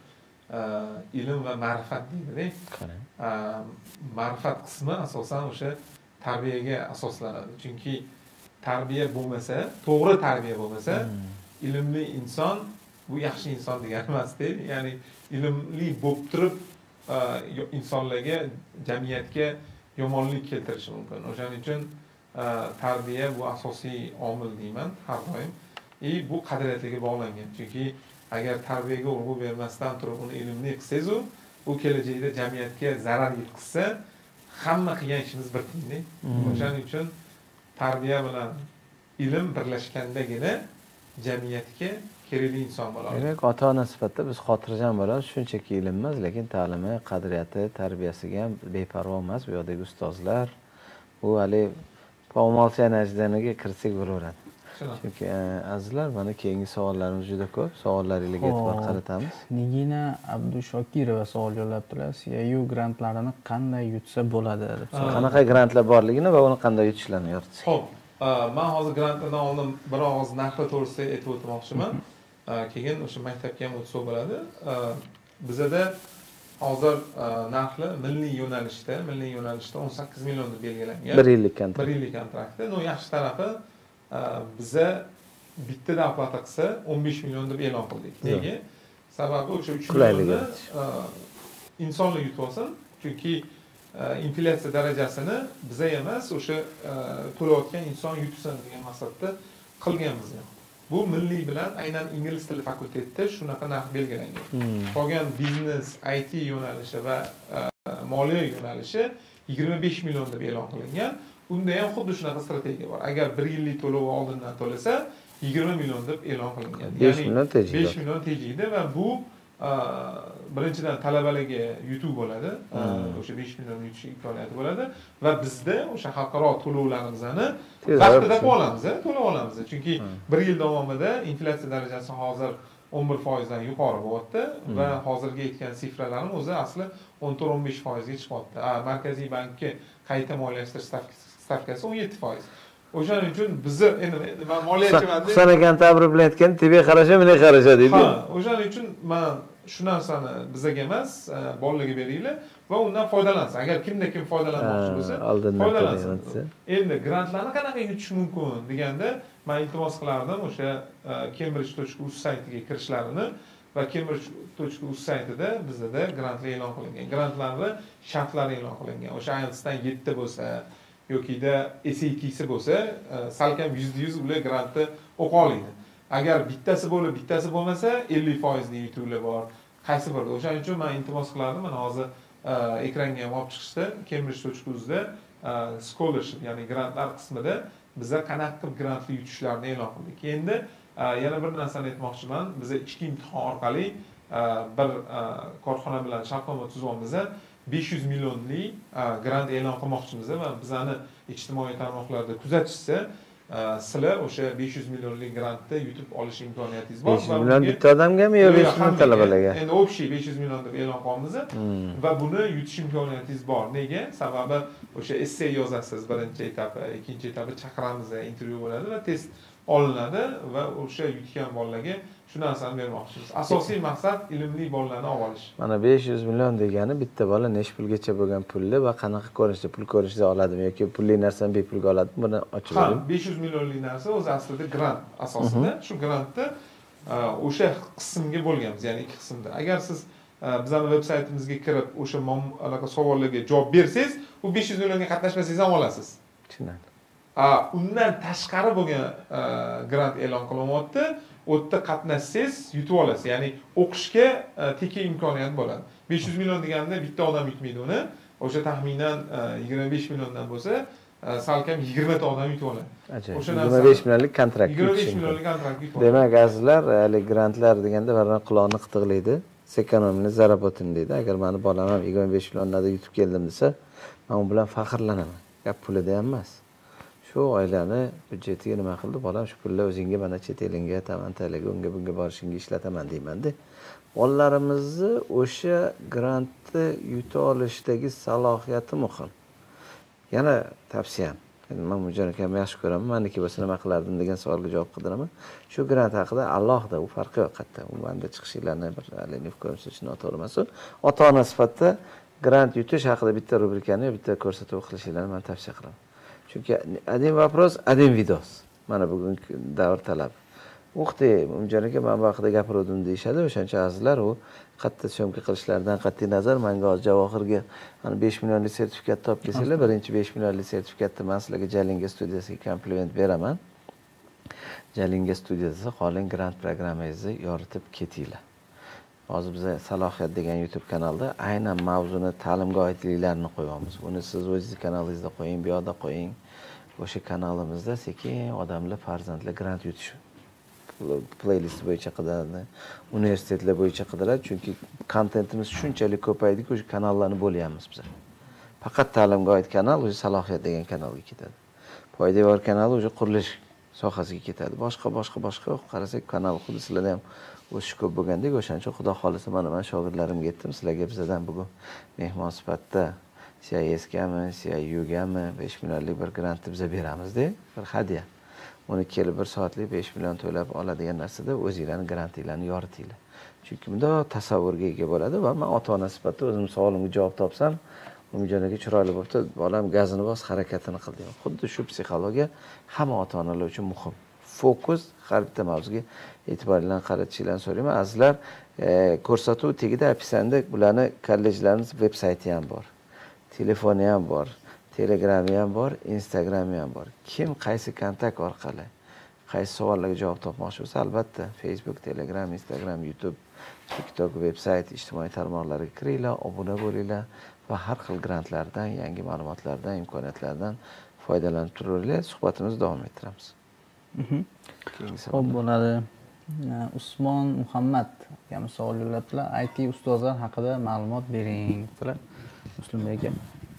ilm va ma'rifat deydi. Ma'rifat qismi asosan o'sha tarbiyaga asoslanadi. Chunki tarbiya bo'lmasa, to'g'ri tarbiya bo'lmasa, ilmli inson bu yaxshi inson degani emas-da. Ya'ni ilmli bo'lib turib insonlarga, jamiyatga yomonlik keltirishi mumkin. O'shaning uchun tarbiya bu asosiy omil deyman har doim. Bu qadriyatlarga bog'langan. Chunki agar tarbiyaga urg'u bermasdan turib uni ilmli qilsangiz, u kelajakda jamiyatga zarar yetkazsa, hamma qilgan ishimiz bir tiyinli. O'shaning uchun tarbiya bilan ilm birlashgandagina jamiyatga kerakli inson bo'ladi. Demak, ota-ona sifatida biz xotirjam bo'lamiz, shunchaki ilm emas, lekin ta'limi, qadriyati, tarbiyasiga ham beparvo emas bu yerdagi ustozlar. Bu hali pomolcha najdaniga kirsak bo'laveradi. Chunki azizlar, mana keyingi savollarimiz juda ko'p. Savollaringizga e'tibor qaratamiz. Nigina Abdushokirova savol yo'llabdilar. CIU grantlarini qanday yutsa bo'ladi deb. Qanaqa grantlar borligini va uni qanday yutishlarini yoritsak. Xo'p, men hozir grantlardan oldin bir og'iz narxi to'g'risida aytib o'tmoqchiman. Keyin o'sha maktabga ham o'tsa bo'ladi. Bizda hozir narxlar milliy yo'nalishda 18 million deb belgilangan. 1 yillik kontrakt. 1 yillik kontraktda. Yaxshi tarafi biza bittada oplata qilsa 15 million deb e'lon qildik. Nega? Sababi o'sha 3 millionni insonlar yutib olsin. Chunki inflyatsiya darajasini biza emas, o'sha to'layotgan inson yutsin degan maqsadda qilganmiz. Bu milliy bilan aynan ingliz tili fakultetida shunaqa narx belgilangan. Qolgan biznes, IT yo'nalishi va moliya yo'nalishi 25 million deb e'lon qilingan. Unda ham xuddi shunaqa strategiya bor. Agar 1 yillik to'lov oldindan to'lasa, 20 million deb e'lon qilingan. 5 million tejaydi. 5 million tejaydi va bu birinchidan talabalarga yutuq bo'ladi. O'sha 5 million yutish imkoniyati bo'ladi va bizda o'sha xalqaro to'lovlarimizni vaqtida to'lab olamiz. Chunki 1 yil davomida inflyatsiya darajasi hozir 11% dan yuqori bo'lyapti va hozirgi aytgan sifralarning o'zi asli 14-15% ga chiqyapti. Markaziy bankka qayta moliyalashtirish stavkasi 17%. O'shaning uchun bizni endi men moliyachiman deb Husan aka ta'bir bilan aytgan, tibga qarasha, menga qarasha deydi. Ha, o'shaning uchun men shu narsani bizga emas, bolalarga beringlar va undan foydalansin. Agar kimda kim foydalanmoqchi bo'lsa, foydalansin. Endi grantlarni qanaqa yutish mumkin deganda, men iltimos qilardim o'sha cambridge.uz saytiga kirishlarini va cambridge.uz saytida bizda grantlar e'lon qilingan. Grantlarni shartlari e'lon qilingan. O'sha IELTSdan 7 bo'lsa yokida SAT'si bo'lsa, salkam %100 ular grantni o'qiy oladi. agar bittasi bo'lib bittasi bo'lmasa 50% yutug'li bor. Qaysi biri? O'shaning uchun men iltimos qilardim. Mana hozir ekranga ham olib chiqishdi. Cambridge.uz da scholarship, ya'ni grantlar qismida biza qanaqa qilib grantli yutishlarni e'lon qildik. Endi yana bir narsani aytmoqchiman. Biza ichki imtihon orqali bir korxona bilan shartnoma tuzyapmiz. 500 millionlik grant e'lon qilmoqchimiz va bizani ijtimoiy tarmoqlarda kuzatishsa, sizlar o'sha 500 millionlik grantni yutib olish imkoniyatingiz bor. 500 million bitta odamgami yo 500 million talabalarga? Endi общий 500 million deb e'lon qilamiz va buni yutish imkoniyatingiz bor. Nega? Sababi o'sha essay yozasiz, birinchi etapi, ikkinchi etapi chaqiramiz, intervyu bo'ladi va test olinadi va o'sha yutgan bolalarga shu narsani bermoqchimiz. Asosiy maqsad ilmli bolalarni olib olish. Mana 500 million degani bitta bola necha pulgacha bo'lgan pulni va qanaqa ko'rinishda pul ko'rinishda oladimi yoki pulli narsani bepulga oladimi, buni ochib Ha, bering. 500 millionlik narsa o'zi aslida grant asosida. Shu grantni o'sha qismga bo'lganmiz, ya'ni ikki qismda. Agar siz bizning veb-saytimizga kirib o'sha savollarga javob bersangiz, u 500 millionga qatnashmasangiz ham olasiz. Tushunadi. Undan tashqari bo'lgan grant e'lon qilinyapti. U yerda qatnashsangiz yutib olasiz. Ya'ni o'qishga tekin imkoniyat bo'ladi. 500 million deganda bitta odam yutmaydi uni. O'sha taxminan 25 milliondan bo'lsa, salkam 20 ta odam yutib oladi. O'sha 25 millionlik kontrakt. 25 millionlik kontrakt yutib oladi. Demak, azizlar, hali grantlar deganda baribir quloqni qitiqlaydi. Sekonomini zarabotin deydi. Agar meni bolam ham 25 millionlarda yutib keldim desa, men u bilan faxrlanaman. Gap pulida ham emas. Shu oilani byudjetiga nima qildi? Bolam shu pulni o'zingga mana chet elinga, Tamantalaga, unga bunga borishingga ishlataman deyman-da. Bolalarimizni o'sha grantni yuta olishdagi salohiyati muhim. Yana tavsiyam. Men Mujon akamni yaxshi ko'raman. Meniki bo'lsa nima qilardim degan savolga javob qidiraman. Shu grant haqida alohida u farqi yo'q hatto. U menda chiqishlarni bir alinib ko'rsatish noto'g'ri emas. Ota-ona sifatida grant yutish haqida bitta rubrikani, bitta ko'rsatuv qilishinglarni men tavsiya qilaman. Chunki один вопрос, один видос. Mana bugungi davr talabi. O'qitay, Mujon aka men bu haqida gapirdim deyshadi. O'shancha azizlar u qattiq syomka qilishlaridan qat'iy nazar menga hozir Javohirga 5 millionlik sertifikat topib kelsanglar, birinchi 5 millionlik sertifikatni men sizlarga Jalinga studiyasiga kompliment beraman. Jalinga studiyasida qolin grant programmangizni yoritib ketinglar. Hozir biz Salohiyat degan YouTube kanalda aynan mavzuni ta'limga oidliklarni qo'yamiz. Buni siz o'zingiz kanalingizda qo'ying, bu yoqda qo'ying. O'sha kanalimizda sekin odamlar, farzandlar grant yutishi playlist bo'yicha qidiradi, universitetlar bo'yicha qidiradi, chunki kontentimiz shunchalik ko'paydiki, o'sha kanallarni bo'lyapmiz biz. Faqat ta'limga oid kanal o'sha Salohiyat degan kanalga ketadi. Foydavor kanal o'sha qurilish sohasiga ketadi. Boshqa qarasak kanal xuddi sizlarda ham o'sish ko'p bo'lgandek, o'shancha xudo xolisa mana men shogirdlarimga aytdim, sizlarga bizdan bugun mehmon sifatida CISgami, CIUgami 5 millionlik bir grantni biz beramiz-da, bir hadya. Uni kelib 1 soatlik 5 million to'lab oladigan narsada o'zingizlarning grantinglarni yoritinglar. Chunki bunda tasavvurga ega bo'ladi va men ota-ona sifatida o'zim savolimga javob topsam, Umjonaga chiroyli bo'pti, bolam gazini bos, harakatini qil deyman. Xuddi shu psixologiya hamma ota-onalar uchun muhim. Fokus har bitta mavzuga e'tiboringlarni qaratishinglarni so'rayman. Azizlar, ko'rsatuv tagida opisianda bularni kollejlarimiz veb-sayti ham bor. Telefoni ham bor. Telegrami ham bor, Instagrami ham bor. Kim qaysi kontakt orqali qaysi savollarga javob topmoqchi bo'lsa, albatta Facebook, Telegram, Instagram, YouTube, TikTok, veb-sayt, ijtimoiy tarmoqlarga kiringlar, obuna bo'linglar va har xil grantlardan, yangi ma'lumotlardan, imkoniyatlardan foydalanib turinglar. Suhbatimizni davom ettiramiz. Xo'p bo'ladi. Usmon Muhammad akamiz savol yo'llabdilar. IT ustozlar haqida ma'lumot bering dedilar. Muslimbek aka.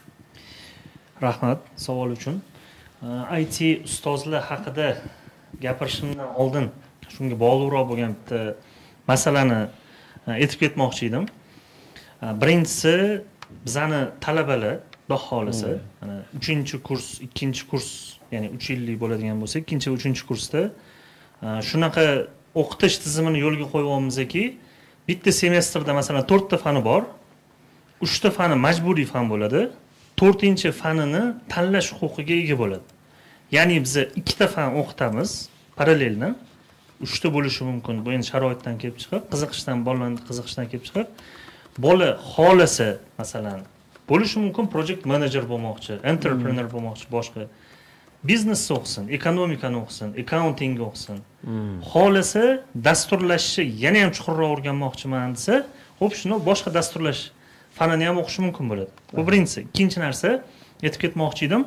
Rahmat savol uchun. IT ustozlar haqida gapirishimdan oldin shunga bog'liqroq bo'lgan bitta masalani aytib ketmoqchi edim. Birinchisi bizani talabalar, xudo xolisa, mana 3-kurs, 2-kurs, ya'ni 3 yillik bo'ladigan bo'lsa, 2 va 3-kursda shunaqa o'qitish tizimini yo'lga qo'yyapmizki, bitta semestrda masalan 4 ta fani bor, 3 ta fani majburiy fan bo'ladi. 4-fanini tanlash huquqiga ega bo'ladi. Ya'ni biz 2 ta fan o'qitamiz parallelni. 3 ta bo'lishi mumkin. Bu endi sharoitdan kelib chiqib, qiziqishdan, bolalarning qiziqishidan kelib chiqib, bola xolasa masalan bo'lishi mumkin project manager bo'lmoqchi, entrepreneur bo'lmoqchi, boshqa. biznesni o'qisin, ekonomikani o'qisin, accountingni o'qisin. Xohlasa dasturlashni yana ham chuqurroq o'rganmoqchiman desa, xo'p, shuni boshqa dasturlash fanini ham o'qishi mumkin bo'ladi. Bu birinchisi. Ikkinchi narsa, aytib ketmoqchi edim.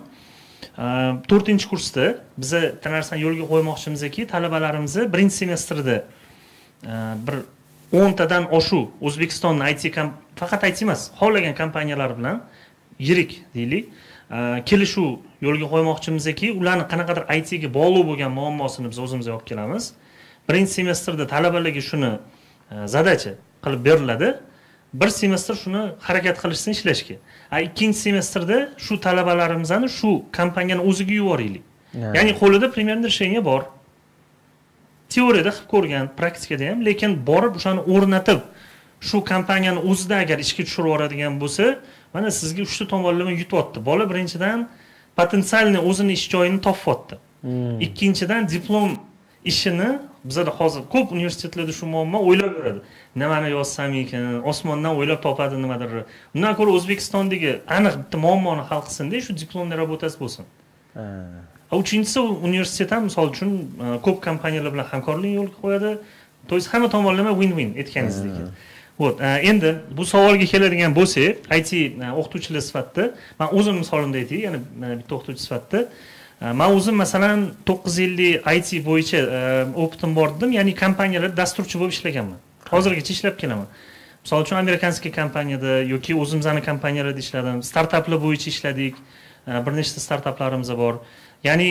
4-kursda biz bitta narsani yo'lga qo'ymoqchimizki, talabalarimizni birinchi semestrda bir 10 tadan oshuv O'zbekistonning IT faqat IT emas, xohlagan kompaniyalar bilan yirik deylik, kelishuv yo'lga qo'ymoqchimizki, ularni qanaqadir IT ga bog'liq bo'lgan muammosini biz o'zimizga olib kelamiz. Birinchi semestrda talabalarga shuni zadacha qilib beriladi. Bir semestr shuni harakat qilishsin ishlashga. Ikkinchi semestrda shu talabalarimizni shu kompaniyani o'ziga yuboraylik. Ya'ni qo'lida примерно решение bor. Teoriyada qilib ko'rgan, praktikada ham, lekin borib o'shani o'rnatib, shu kompaniyani o'zida agar ishga tushirib yuboradigan bo'lsa, mana sizga 3 ta tomonlama yutyapti. Bola birinchidan potensialni o'zini ish joyini topyapti. Ikkinchidan diplom ishini bizda hozir ko'p universitetlarda shu muammo o'ylab yuradi. Nimani yozsam ekan, osmondan o'ylab topadi nimadir. Undan ko'ra O'zbekistondagi aniq bitta muammoni hal qilsin-da, shu diplomli rabotasi bo'lsin. Uchinchisi, universitet ham misol uchun ko'p kompaniyalar bilan hamkorlik yo'lga qo'yadi. To есть hamma tomonlama win-win aytganingizdek. Вот, endi bu savolga keladigan bo'lsak, IT o'qituvchilar sifatida, men o'zim misolimda aytay, ya'ni bitta o'qituvchi sifatida, men o'zim masalan 950 IT bo'yicha o'qitim bor dedim, ya'ni kompaniyalarda dasturchi bo'lib ishlaganman. Hozirgacha ishlab kelaman. Misol uchun amerikanskiy kompaniyada yoki o'zimizning kompaniyalarda ishladim, startaplar bo'yicha ishladik. Bir nechta startaplarimiz bor. Ya'ni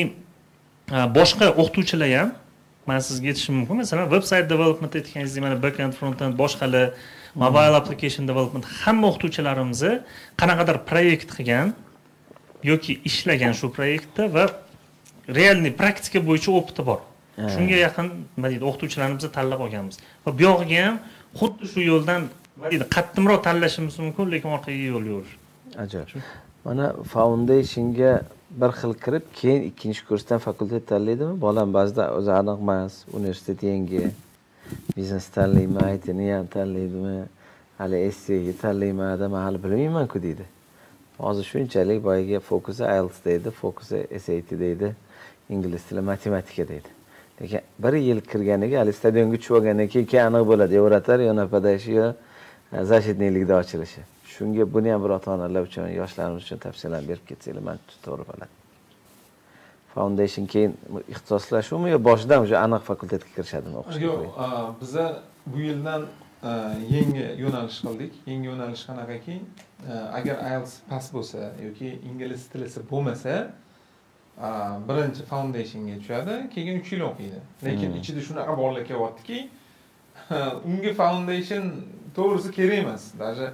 boshqa o'qituvchilar ham men sizga aytishim mumkin. Masalan, website development aytganingizdek, mana backend, frontend, boshqalar, mobile application development hamma o'qituvchilarimiz qanaqadir proyekt qilgan yoki ishlagan shu proyektda va realniy praktika bo'yicha opiti bor. Shunga yaqin nima deydi, o'qituvchilarni biz tanlab olganmiz. Va bu yog'iga ham xuddi shu yo'ldan nima deydi, qattimroq tanlashimiz mumkin, lekin orqaga yo'l yo'q. Ajoyib. Mana foundationga bir xil kirib, keyin ikkinchi kursdan fakultet tanlaydimi? Bolam ba'zida o'zi aniq emas, universitet yangi, biznes tanlaymi, ITni ham tanlaydimi, hali SCga tanlaymi, men hali bilmayman-ku deydi. Hozir shunchalik boyaga fokusi IELTS deydi, fokusi SAT deydi, ingliz tili, matematika deydi. Lekin bir yil kirganiga, hali stadionga tushib olgandan keyin aniq bo'ladi, Yevrotar, Yonapadashi yo Zashidniylikda ochilishi. Shunga buni ham bir ota-onalar uchun, yoshlarimiz uchun tavsiyalar berib ketsanglar, men to'g'ri bo'lardi. Foundation keyin ixtisoslashuvmi yo boshidan o'sha aniq fakultetga kirishadimi o'qishga? Yo'q, biza bu yildan yangi yo'nalish qildik. Yangi yo'nalish qanaqaki, agar IELTS past bo'lsa yoki ingliz tilisi bo'lmasa, birinchi foundationga tushadi, keyin 3 yil o'qiydi. Lekin ichida shunaqa bolalar kelyaptiki, unga foundation to'g'risi kerak emas. Даже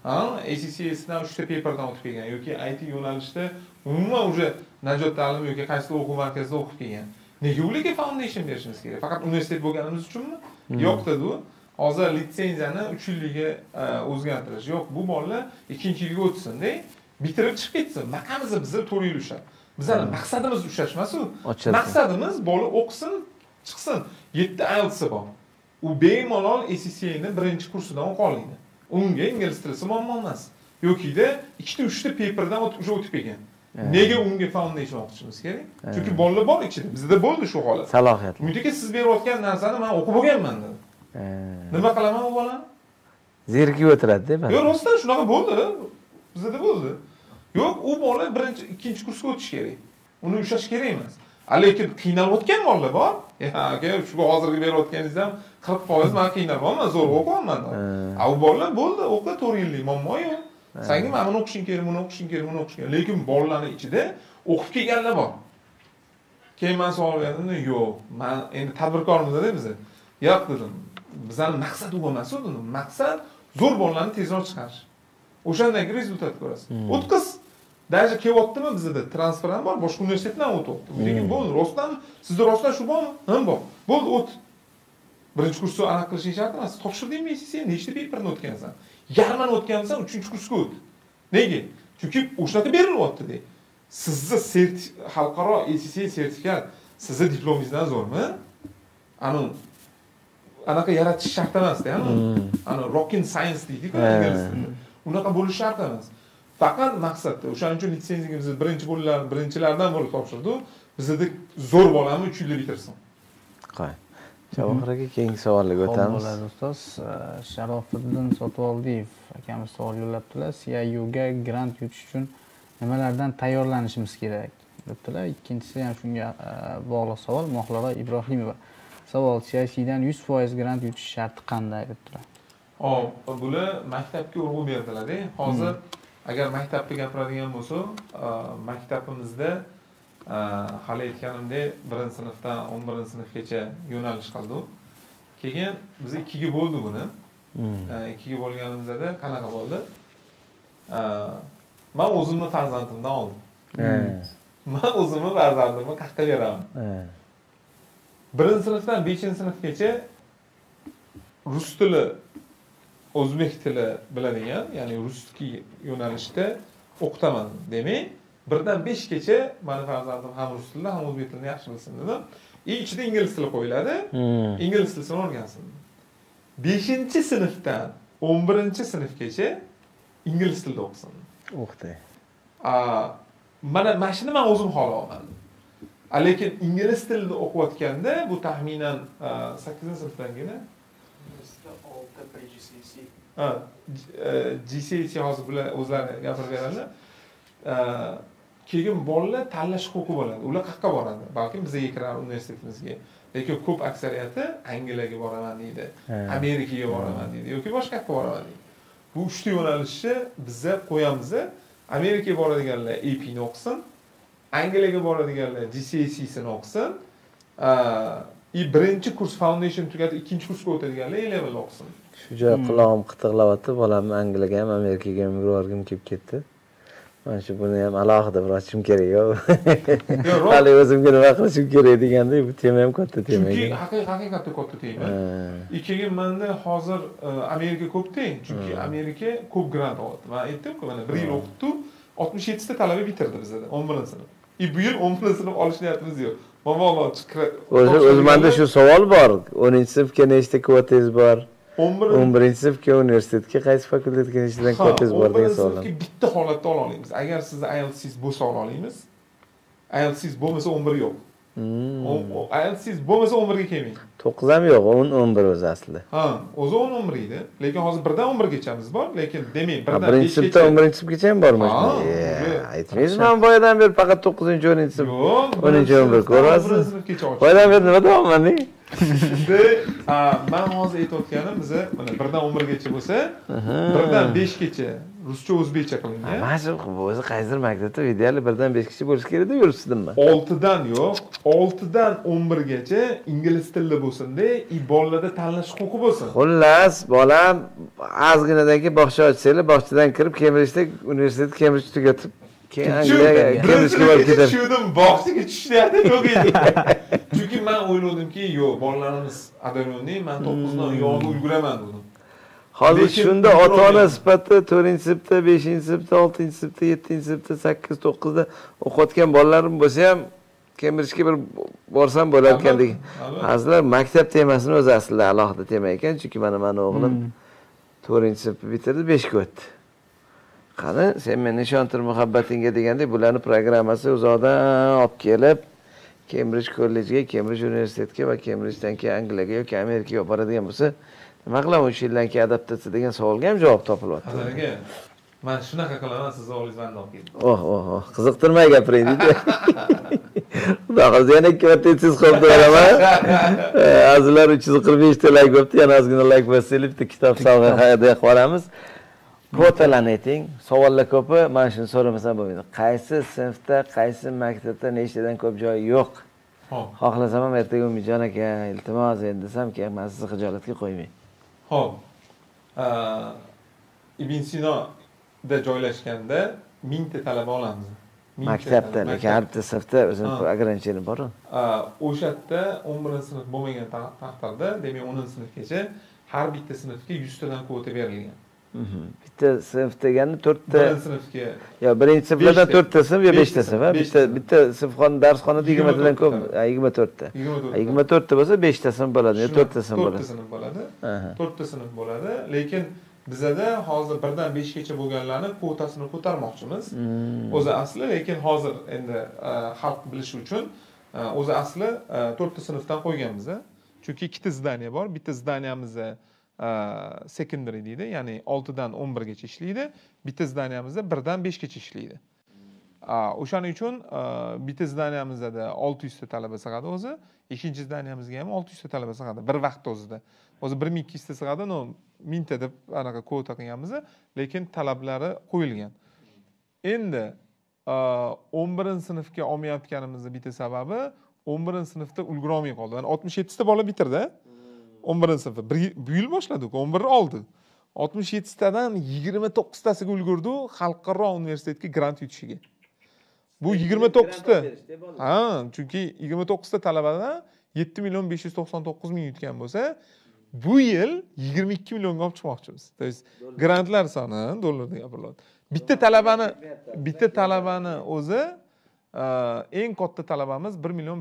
ACCSdan 3 ta paperdan o'tib kelgan yoki IT yo'nalishida umuman уже najot ta'lim yoki qaysi o'quv markazida o'qib kelgan. Nega ularga foundation berishimiz kerak? Faqat universitet bo'lganimiz uchunmi? Yo'q dedi. Hozir litsenziyani 3 yilga o'zgartirish. Yo'q, bu bolalar 2-yilga o'tsin-da, bitirib chiqib ketsin. Maqamiz bizlar 4 yil ushlab. Bizning maqsadimiz ushlash emas-ku. Maqsadimiz bola o'qisin, chiqsin. 7 IELTS bor. U bemalol ACCA'ni birinchi kursidan o'qiy oladi. Unga ingliz tili muammo emas. Yoki-da 2-3 ta paperdan o'tib kelgan. Nega unga foundation o'qitishimiz kerak? Chunki bolalar bor ichida. Bizda bo'ldi shu holat. Salohiyat. Umidga siz berayotgan narsani men o'qib bo'lganman dedi. Nima qilaman bu bolani? Zerikib o'tiradi-da. Yo'q, rostdan shunaqa bo'ldi. Bizda bo'ldi. Yo'q, u bola birinchi, ikkinchi kursga o'tish kerak. Uni ushlash kerak emas. Lekin qiynalayotgan bolalar bor. Aka, shu hozirgi berayotganingiz ham 40% men qiynalmayman, zo'r o'qiyman. Bu bolalar bo'ldi, o'qi 4 yillik muammo yo'q. Senga mana buni o'qishing kerak, buni o'qishing kerak, buni o'qishing kerak. Lekin bolalarning ichida o'qib kelganlar bor. Keyin men savol berdim, yo'q, men endi tadbirkormiz-da biz. Yo'q dedim. Bizning maqsad u emas, dedim. Maqsad zo'r bolalarni tezroq chiqarish. O'shandan keyin rezultat ko'rasiz. O'tqiz Даже kelyaptimi bizda transfer ham bor, boshqa universitetdan o'tyapti. Lekin bo'ldi, rostdan sizda rostdan shu bormi? Ham bor. Bo'ldi, o't. Birinchi kursni aniq qilishing shart emas. Topshirdingmi sen? Nechta paperni o'tgansan? Yarmini o'tgansan, 3-kursga o't. Nega? Chunki o'shanaqa berilyapti-da. Sizni xalqaro ACCA sertifikat sizni diplomingizdan zo'rmi? Anaqa yaratish shart emas-da, rocket science deydi-ku ingliz tilida. Unaqa bo'lish shart emas. Faqat maqsadda. O'shaning uchun litsenziyaga biz birinchilardan bo'lib topshirdik. Bizda zo'r bolami 3 yilda bitirsin. Qo'y. Javohir aka keyingi savolga o'tamiz. Bo'ladi ustoz. Sharofiddin Sotvoldiyev akamiz savol yo'llabdilar. CIU ga grant yutish uchun nimalardan tayyorlanishimiz kerak debdilar. Ikkinchisi ham shunga bog'liq savol. Mohlara Ibrohimova. Savol: CIC dan 100% grant yutish sharti qanday debdilar. Hop, bular maktabga urg'u berdilar-da. Hozir agar maktabni gapiradigan bo'lsa, maktabimizda hali aytganimdek 1-sinfdan 11-sinfgacha yo'nalish qildik. Keyin biz 2ga bo'ldik buni. 2ga bo'lganimizda qanaqa bo'ldi? Men o'zimni farzandimdan oldim. Men o'zimni farzandimni qayerga beraman? 1-sinfdan 5-sinfgacha rus tili, o'zbek tili biladigan, ya'ni russkiy yo'nalishda o'qitaman. Demak, 1dan 5gacha meni farzandim ham rus tilida, ham o'zbek tilini yaxshi bilsin dedim. Ichida ingliz tili qo'yiladi. Ingliz tilini o'rgansin. 5-sinfdan 11-sinfgacha ingliz tilida o'qisin. O'qitay. Mana shuni men o'zim xohlaman. Lekin ingliz tilida o'qiyotganda bu taxminan 8-sinfdangina GCSE hozir bular o'zlari gapirib beradi. Keyin bolalar tanlash huquqi bo'ladi. Ular qayerga boradi? Balki bizga kirar universitetimizga. Lekin ko'p aksariyati Angliyaga boraman deydi, Amerikaga boraman deydi yoki boshqa yoqqa boraman deydi. Bu 3 ta yo'nalishni bizga qo'yamiz. Amerikaga boradiganlar AP ni o'qisin, Angliyaga boradiganlar GCSE'sini o'qisin, birinchi kurs foundation tugatib ikkinchi kursga o'tadiganlar A-level o'qisin. Shu joy qulog'im qitig'layapti. Bolamni Angliyaga ham, Amerikaga ham yurib kelib ketdi. Mana shu buni ham alohida bir ochishim kerak-ku. Hali o'zimga nima qilishim kerak deganda bu tema ham katta tema. Chunki haqiqatda katta tema. Ikkiga menda hozir Amerika ko'p teng, chunki Amerika ko'p grant oldi. Men aytdim-ku, mana 1 yil o'qitdi, 67 ta talaba bitirdi bizda 11-sinf. Bu yil 11-sinf olish niyatimiz yo'q. O'zimda shu savol bor. 10-sinfga nechta kvotangiz bor? 11-sinfga universitetga qaysi fakultetga nechtadan kvotangiz bor degan savol. 11-sinfga bitta holatda ola olamiz. Agar sizda IELTS bo'lsa ola olamiz. IELTS bo'lmasa 11 yo'q. IELTS bo'lmasa 11 ga kelmang. 9 ham yo'q, 11 o'zi aslida. O'zi 11 edi. Lekin hozir 1dan 11 gachamiz bor, lekin demak 1dan 5gacha 11-sinfgacha ham bormi? Aytmaysiz, men boyadan beri faqat 9-10-sinf, 10-11 ko'rasiz. Boyadan beri nima deyapman? Men hozir aytayotganim biz mana 1dan 11gacha bo'lsa, 1dan 5gacha ruscha o'zbekcha qilingan. Mana shu o'zi qaysidir maktabda ideali 1dan 5gacha bo'lishi kerak deb yuribsizmi? 6dan yo'q, 6dan 11gacha ingliz tilida bo'lsin-da, bolalarda tanlash huquqi bo'lsin. Xullas, bolam ozginadagi bog'cha ochsanglar, bog'chadan kirib Kembridjda universitet Kembridj tugatib, keyin Angliyaga Kembridjga borib ketadi. Tushundim, bog'chaga tushishni yo'q edi. Chunki men o'yladimki, yo'q, bolalarimiz adabiyotining men 9dan yo'g'ida ulguraman dedim. Hozir shunda ota-ona sifatida 4-sinfda, 5-sinfda, 6-sinfda, 7-sinfda, 8-9da o'qiyotgan bolalarim bo'lsa ham Kembridjga bir borsam bo'larkandek. Azlar maktab temasini o'zi aslida alohida tema ekan, chunki meni o'g'lim 4-sinfni bitirdi, 5ga o'tdi. Qani, sen meni ishontir muhabbatingga degandek, bularning programmasi uzoqdan olib kelib Kembridj kollejiga, Kembridj universitetiga va Kembridjdan keyin Angliyaga yoki Amerikaga boradigan bo'lsa, nima qilaman 3 yildan keyin adaptatsiya degan savolga ham javob topilyapti. Hazarga, men shunaqa qilaman, siz o'g'lingizdan olib keldim. Qiziqtirmay gapiring deydi. Xudo xohlasa yana 2 marta siz qolib beraman. Azizlar 345 ta like bo'pti, yana ozgina like bossangiz bitta kitob sovg'a qilib qolamiz. Kvotalarni ayting. Savollar ko'pi, men shuni so'ramasam bo'lmaydi. Qaysi sinfda, qaysi maktabda nechtadan ko'p joy yo'q? Xohlasam ham ertaga Umidjon aka, iltimos endi desam keyin men sizni xijolatga qo'ymang. Xo'p. Ibn Sinoda joylashganda 1000 ta talaba olamiz. Maktabda, lekin har bitta sinfda o'zining ограничение bor-ku. O'sha yerda 11-sinf bo'lmagan taqdirda, demak 10-sinfgacha har bitta sinfga 100 tadan kvota berilgan. Bitta sinf degani 4 ta. Birinchi sinfga. Yo, birinchi sinflardan 4 ta sinf yo 5 ta sinf, bitta sinfxona darsxonada 20 tadan ko'p, 24 ta. 24 ta bo'lsa 5 ta sinf bo'ladi, yo 4 ta sinf bo'ladi. 4 ta sinf bo'ladi. 4 ta sinf bo'ladi, lekin bizada hozir 1dan 5gacha bo'lganlarni kvotasini ko'tarmoqchimiz. O'zi asli, lekin hozir endi xalq bilishi uchun o'zi asli 4ta sinfdan qo'yganmiz. Chunki ikkita zdaniya bor. Bitta zdaniyamizda secondary deydi, ya'ni 6 dan 11 gacha ishlaydi. Bitta zdaniyamizda 1dan 5gacha ishlaydi. O'shaning uchun bitta zdaniyamizda 600 ta talaba sig'adi o'zi, ikkinchi zdaniyamizga ham 600 ta talaba sig'adi bir vaqt o'zida. O'zi 1200 ta sig'adi, 1000 ta deb anaqa kvota qilganmiz, lekin talablari qo'yilgan. Endi 11-sinfga olmayotganimizning bitta sababi 11-sinfda ulgura olmay qoldi. Yani 67 ta bola bitirdi. 11-sinfda bu yil boshladik, 11 oldi. 67 tadan 29 tasiga ulgurdi xalqaro universitetga grant yutishiga. Bu 29 ta. Ha, chunki 29 ta talabadan 7.599.000 yutgan bo'lsa, bu yil 22 millionga olib chiqmoqchimiz. To есть grantlar soni dollarda gapiriladi. Bitta talabani o'zi eng katta talabamiz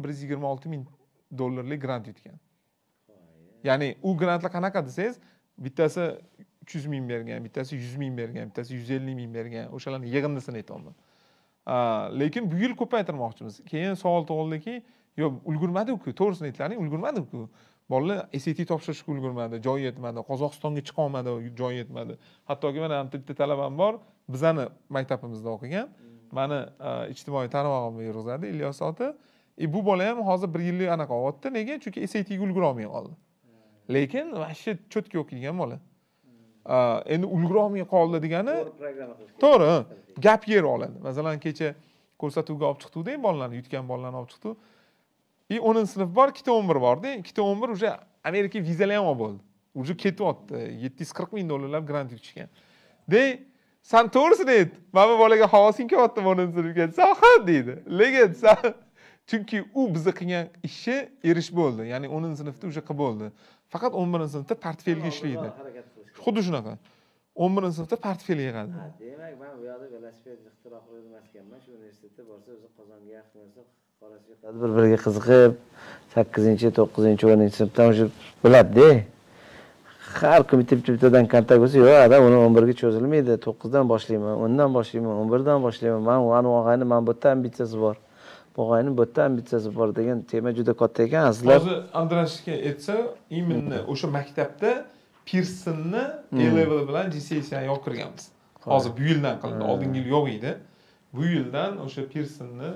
1.126.000 grant yutgan. Ya'ni u grantlar qanaqa desangiz, bittasi 300.000 bergan, bittasi 100.000 bergan, bittasi 150.000 bergan. O'shalarning yig'indisini aytaman. Lekin bu yil ko'paytirmoqchimiz. Keyin savol tug'ildiki, yo'q, ulgurmadi-ku, to'g'risini aytlaring, ulgurmadi-ku. Bolalar SAT topshirishga ulgurmadi, joyi yetmadi, Qozog'istonga chiqa olmadi, joyi yetmadi. Hattoki mana bitta talabam bor, bizani maktabimizda o'qigan. Mani ijtimoiy tarmog'imga yurg'izadi Ilyos ota. Bu bola ham hozir 1 yillik anaqa olyapti. Nega? Chunki SAT ga ulgura olmay qoldi. Lekin vashshi cho'tka o'qigan bola. Endi ulgura olmay qoldi degani to'g'ri, gap yer oladi. Masalan, kecha ko'rsatuvga olib chiqdik-da, bolalarni yutgan bolalarni olib chiqdik. 10-sinf bor, 2-11 bor-da. 2-11 уже Amerika vizali ham bo'ldi. Уже ketyapti. $740.000 grant yutishgan. De, sen to'g'risini ayt. Mana bolaga havosing kelyapti 10-sinfga. Soha deydi. Lekin chunki u bizni qilgan ishi erish bo'ldi. Ya'ni 10-sinfda уже qilib bo'ldi. Faqat 11-sinfda portfelga ishlaydi. Xuddi shunaqa. 11-sinfda portfel yig'adi. Demak, men bu yerda velosiped ixtiro qilib emaskanman. Shu universitetda borsa o'zi Qozonga yaqin bo'lsa, bir-biriga qiziqib 8-chi, 9-chi, 10-sinfdan o'sha biladi-da. Har kun bitta-bittadan kontakt bo'lsa, yo'q, ada uni 11 ga cho'zilmaydi. 9dan boshlayman, 10dan boshlayman, 11dan boshlayman. Men o'g'ayni men bu yerda ambitsiyasi bor. Bo'g'ayni bu yerda ambitsiyasi bor degan tema juda katta ekan. Aslida hozir Andrashga aytsa, imенно o'sha maktabda Pearsonni A-level bilan GCSE olib kirganmiz. Hozir bu yildan qilindi, oldingi yil yo'q edi. Bu yildan o'sha Pearsonni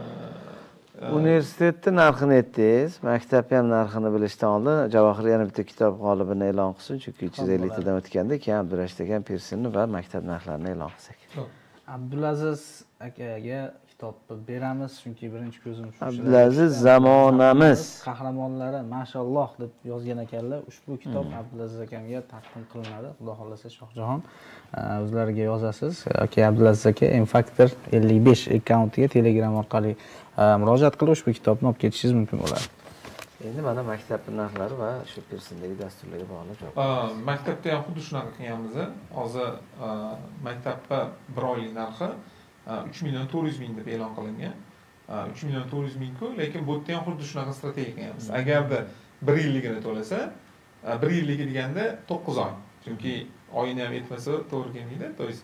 universitetni narxini aytdingiz, maktab ham narxini bilishdan oldin Javohir yana bitta kitob g'olibini e'lon qilsin, chunki 350 tadan o'tganda keyin Abdurash degan Pearsonni va maktab narxlarini e'lon qilsak. Abdulaziz akaga kitobni beramiz, chunki birinchi ko'zimiz shu. Abdulaziz zamonamiz qahramonlari mashalloh deb yozgan ekanlar. Ushbu kitob Abdulaziz akamga taqdim qilinadi. Xudo xolasa Shohjahon o'zlariga yozasiz. Aka Abdulaziz aka M-Factor 55 akkauntiga Telegram orqali murojaat qilib ushbu kitobni olib ketishingiz mumkin bo'ladi. Endi mana maktab narxlari va shu Pearsondagi dasturlarga bog'liq javob. Maktabda ham xuddi shunaqa qilganmiz. Hozir maktabda 1 oylik narxi 3.400.000 deb e'lon qilingan. 3.400.000 ku, lekin bu yerda ham xuddi shunaqa strategiya qilganmiz. Agarda 1 yilligini to'lasa, 1 yilligi deganda 9 oy. Chunki oyini ham yetmasa to'g'ri kelmaydi. To есть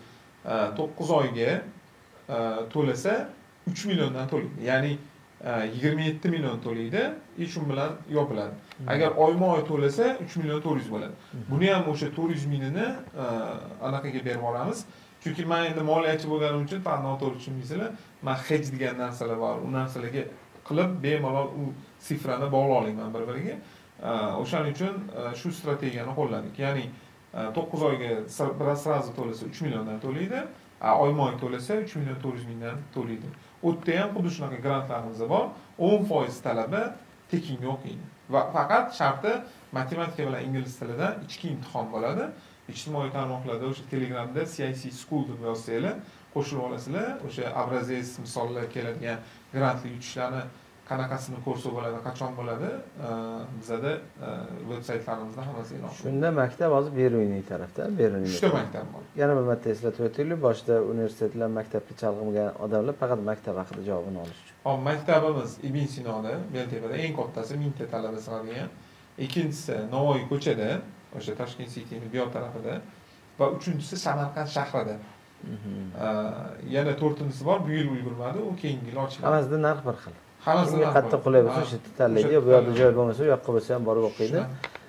9 oyga to'lasa 3 milliondan to'laydi. Ya'ni 27 million to'laydi, shu bilan yopiladi. Agar oyma-oy to'lasa 3.400.000 bo'ladi. Buni ham o'sha 400.000ni anaqaga berib olamiz. Chunki men endi moliyachi bo'lganim uchun noto'g'ri tushunmaysizlar. Men hedge degan narsalar bor. U narsalarga qilib bemalol u sifrani bog'lay olaman bir-biriga. O'shaning uchun shu strategiyani qo'lladik. Ya'ni 9 oyga sразу to'lasa 3 milliondan to'laydi, oyma-oy to'lasa 3.400.000dan to'laydi. O'tda ham xuddi shunaqa grantlarimiz bor. 10% talaba tekinga o'qiydi. Va faqat sharti matematika bilan ingliz tilidan ichki imtihon bo'ladi. Ijtimoiy tarmoqlarda o'sha Telegramda CIC School deb yozsanglar, qo'shilib olasizlar. O'sha obrazes misollar keladigan grantli yutishlarni qanaqasini ko'rsa bo'ladi, qachon bo'ladi, bizada veb-saytlarimizda hammasi e'lon qilinadi. Shunda maktab hozir Beruniy tarafda, Beruniy. 3 ta maktab bor. Yana bir marta eslatib o'taylik, boshida universitetlar maktabga chalg'imigan odamlar faqat maktab haqida javobini olish uchun. Hop, maktabimiz Ibn Sinoda, Beltepada eng kattasi 1000 ta talaba sig'adigan. Ikkinchisi Navoiy ko'chada, o'sha Toshkent City'ning bu yoq tarafida. va uchinchisi Samarqand shahrida. Yana to'rtinchisi bor, bu yil ulgurmadi, u keyingi yil ochiladi. Hammasida narx bir xil. Hammasi Kimga qattiq qulay bo'lsa shu yerda tanlaydi, bu yoqda joy bo'lmasa u yoqqa bo'lsa ham borib o'qiydi.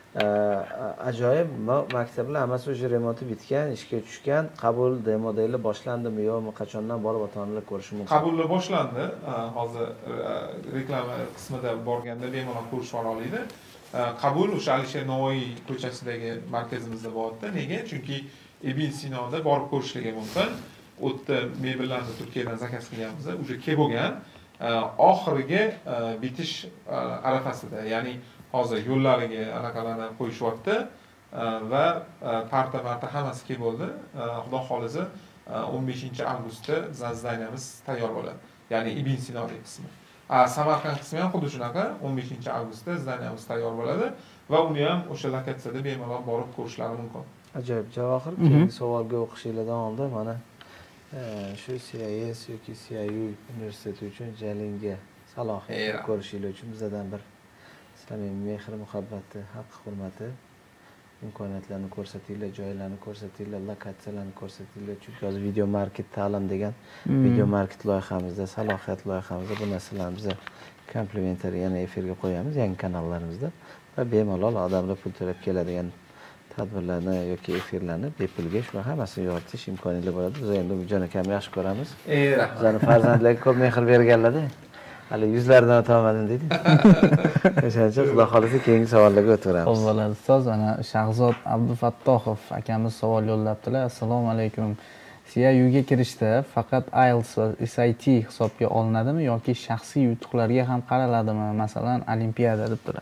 Ajoyib, maktablar hammasi o'sha remonti bitgan, ishga tushgan, qabul demodeli boshlandimi yo'qmi, qachondan borib ota-onalar ko'rishi mumkin? Qabullar boshlandi. Hozir reklama qismida borganda bemalol ko'rish oladi. Qabul o'sha Alisher Navoiy ko'chasidagi markazimizda bo'lyapti. Nega? Chunki Ibn Sinoda borib ko'rishligi mumkin. U yerda mebellarni Turkiyadan zakaz qilganmiz, o'sha kelib bo'lgan. Oxirgi bitish arafasida, ya'ni hozir yo'llariga anaqalarni qo'yishyapti va parta hammasi kelib bo'ldi. Xudo xolisa 15-avgustda zdaynamiz tayyor bo'ladi. Ya'ni Ibn Sinoning qismi. Samarqand qismi ham xuddi shunaqa 15-avgustda zdaynamiz tayyor bo'ladi va uni ham o'sha lokatsiyada bemalol borib ko'rishlari mumkin. Ajoyib. Javohir, keyingi savolga o'qishinglar davomida mana shu CIS yoki CIU universiteti uchun Jalinga salohiyat ko'rishinglar uchun bizdan bir samimiy mehr muhabbati, haq hurmati, imkoniyatlarni ko'rsatinglar, joylarni ko'rsatinglar, lokatsiyalarni ko'rsatinglar. Chunki hozir video market ta'lim degan video market loyihamizda, salohiyat loyihamizda bu narsalarni biz komplementariy yana efirga qo'yamiz yangi kanallarimizda va bemalol odamlar pul to'lab keladigan tadbirlarni yoki efirlarni bepulga shu hammasini yoritish imkoniyati bo'ladi. Biz endi Umidjon akamni yaxshi ko'ramiz. Bizning farzandlarga ko'p mehr berganlar-da. Hali yuzlaridan o'tolmadim deydi. O'shaning uchun Xudo xolisa keyingi savollarga o'tamiz. Xo'p bo'ladi. Ustoz, ana Shahzod Abdufattohov akamiz savol yo'llabdilar. Assalomu alaykum. CIUga kirishda faqat IELTS va SAT hisobga olinadimi yoki shaxsiy yutuqlarga ham qaraladimi? Masalan, olimpiada debdilar.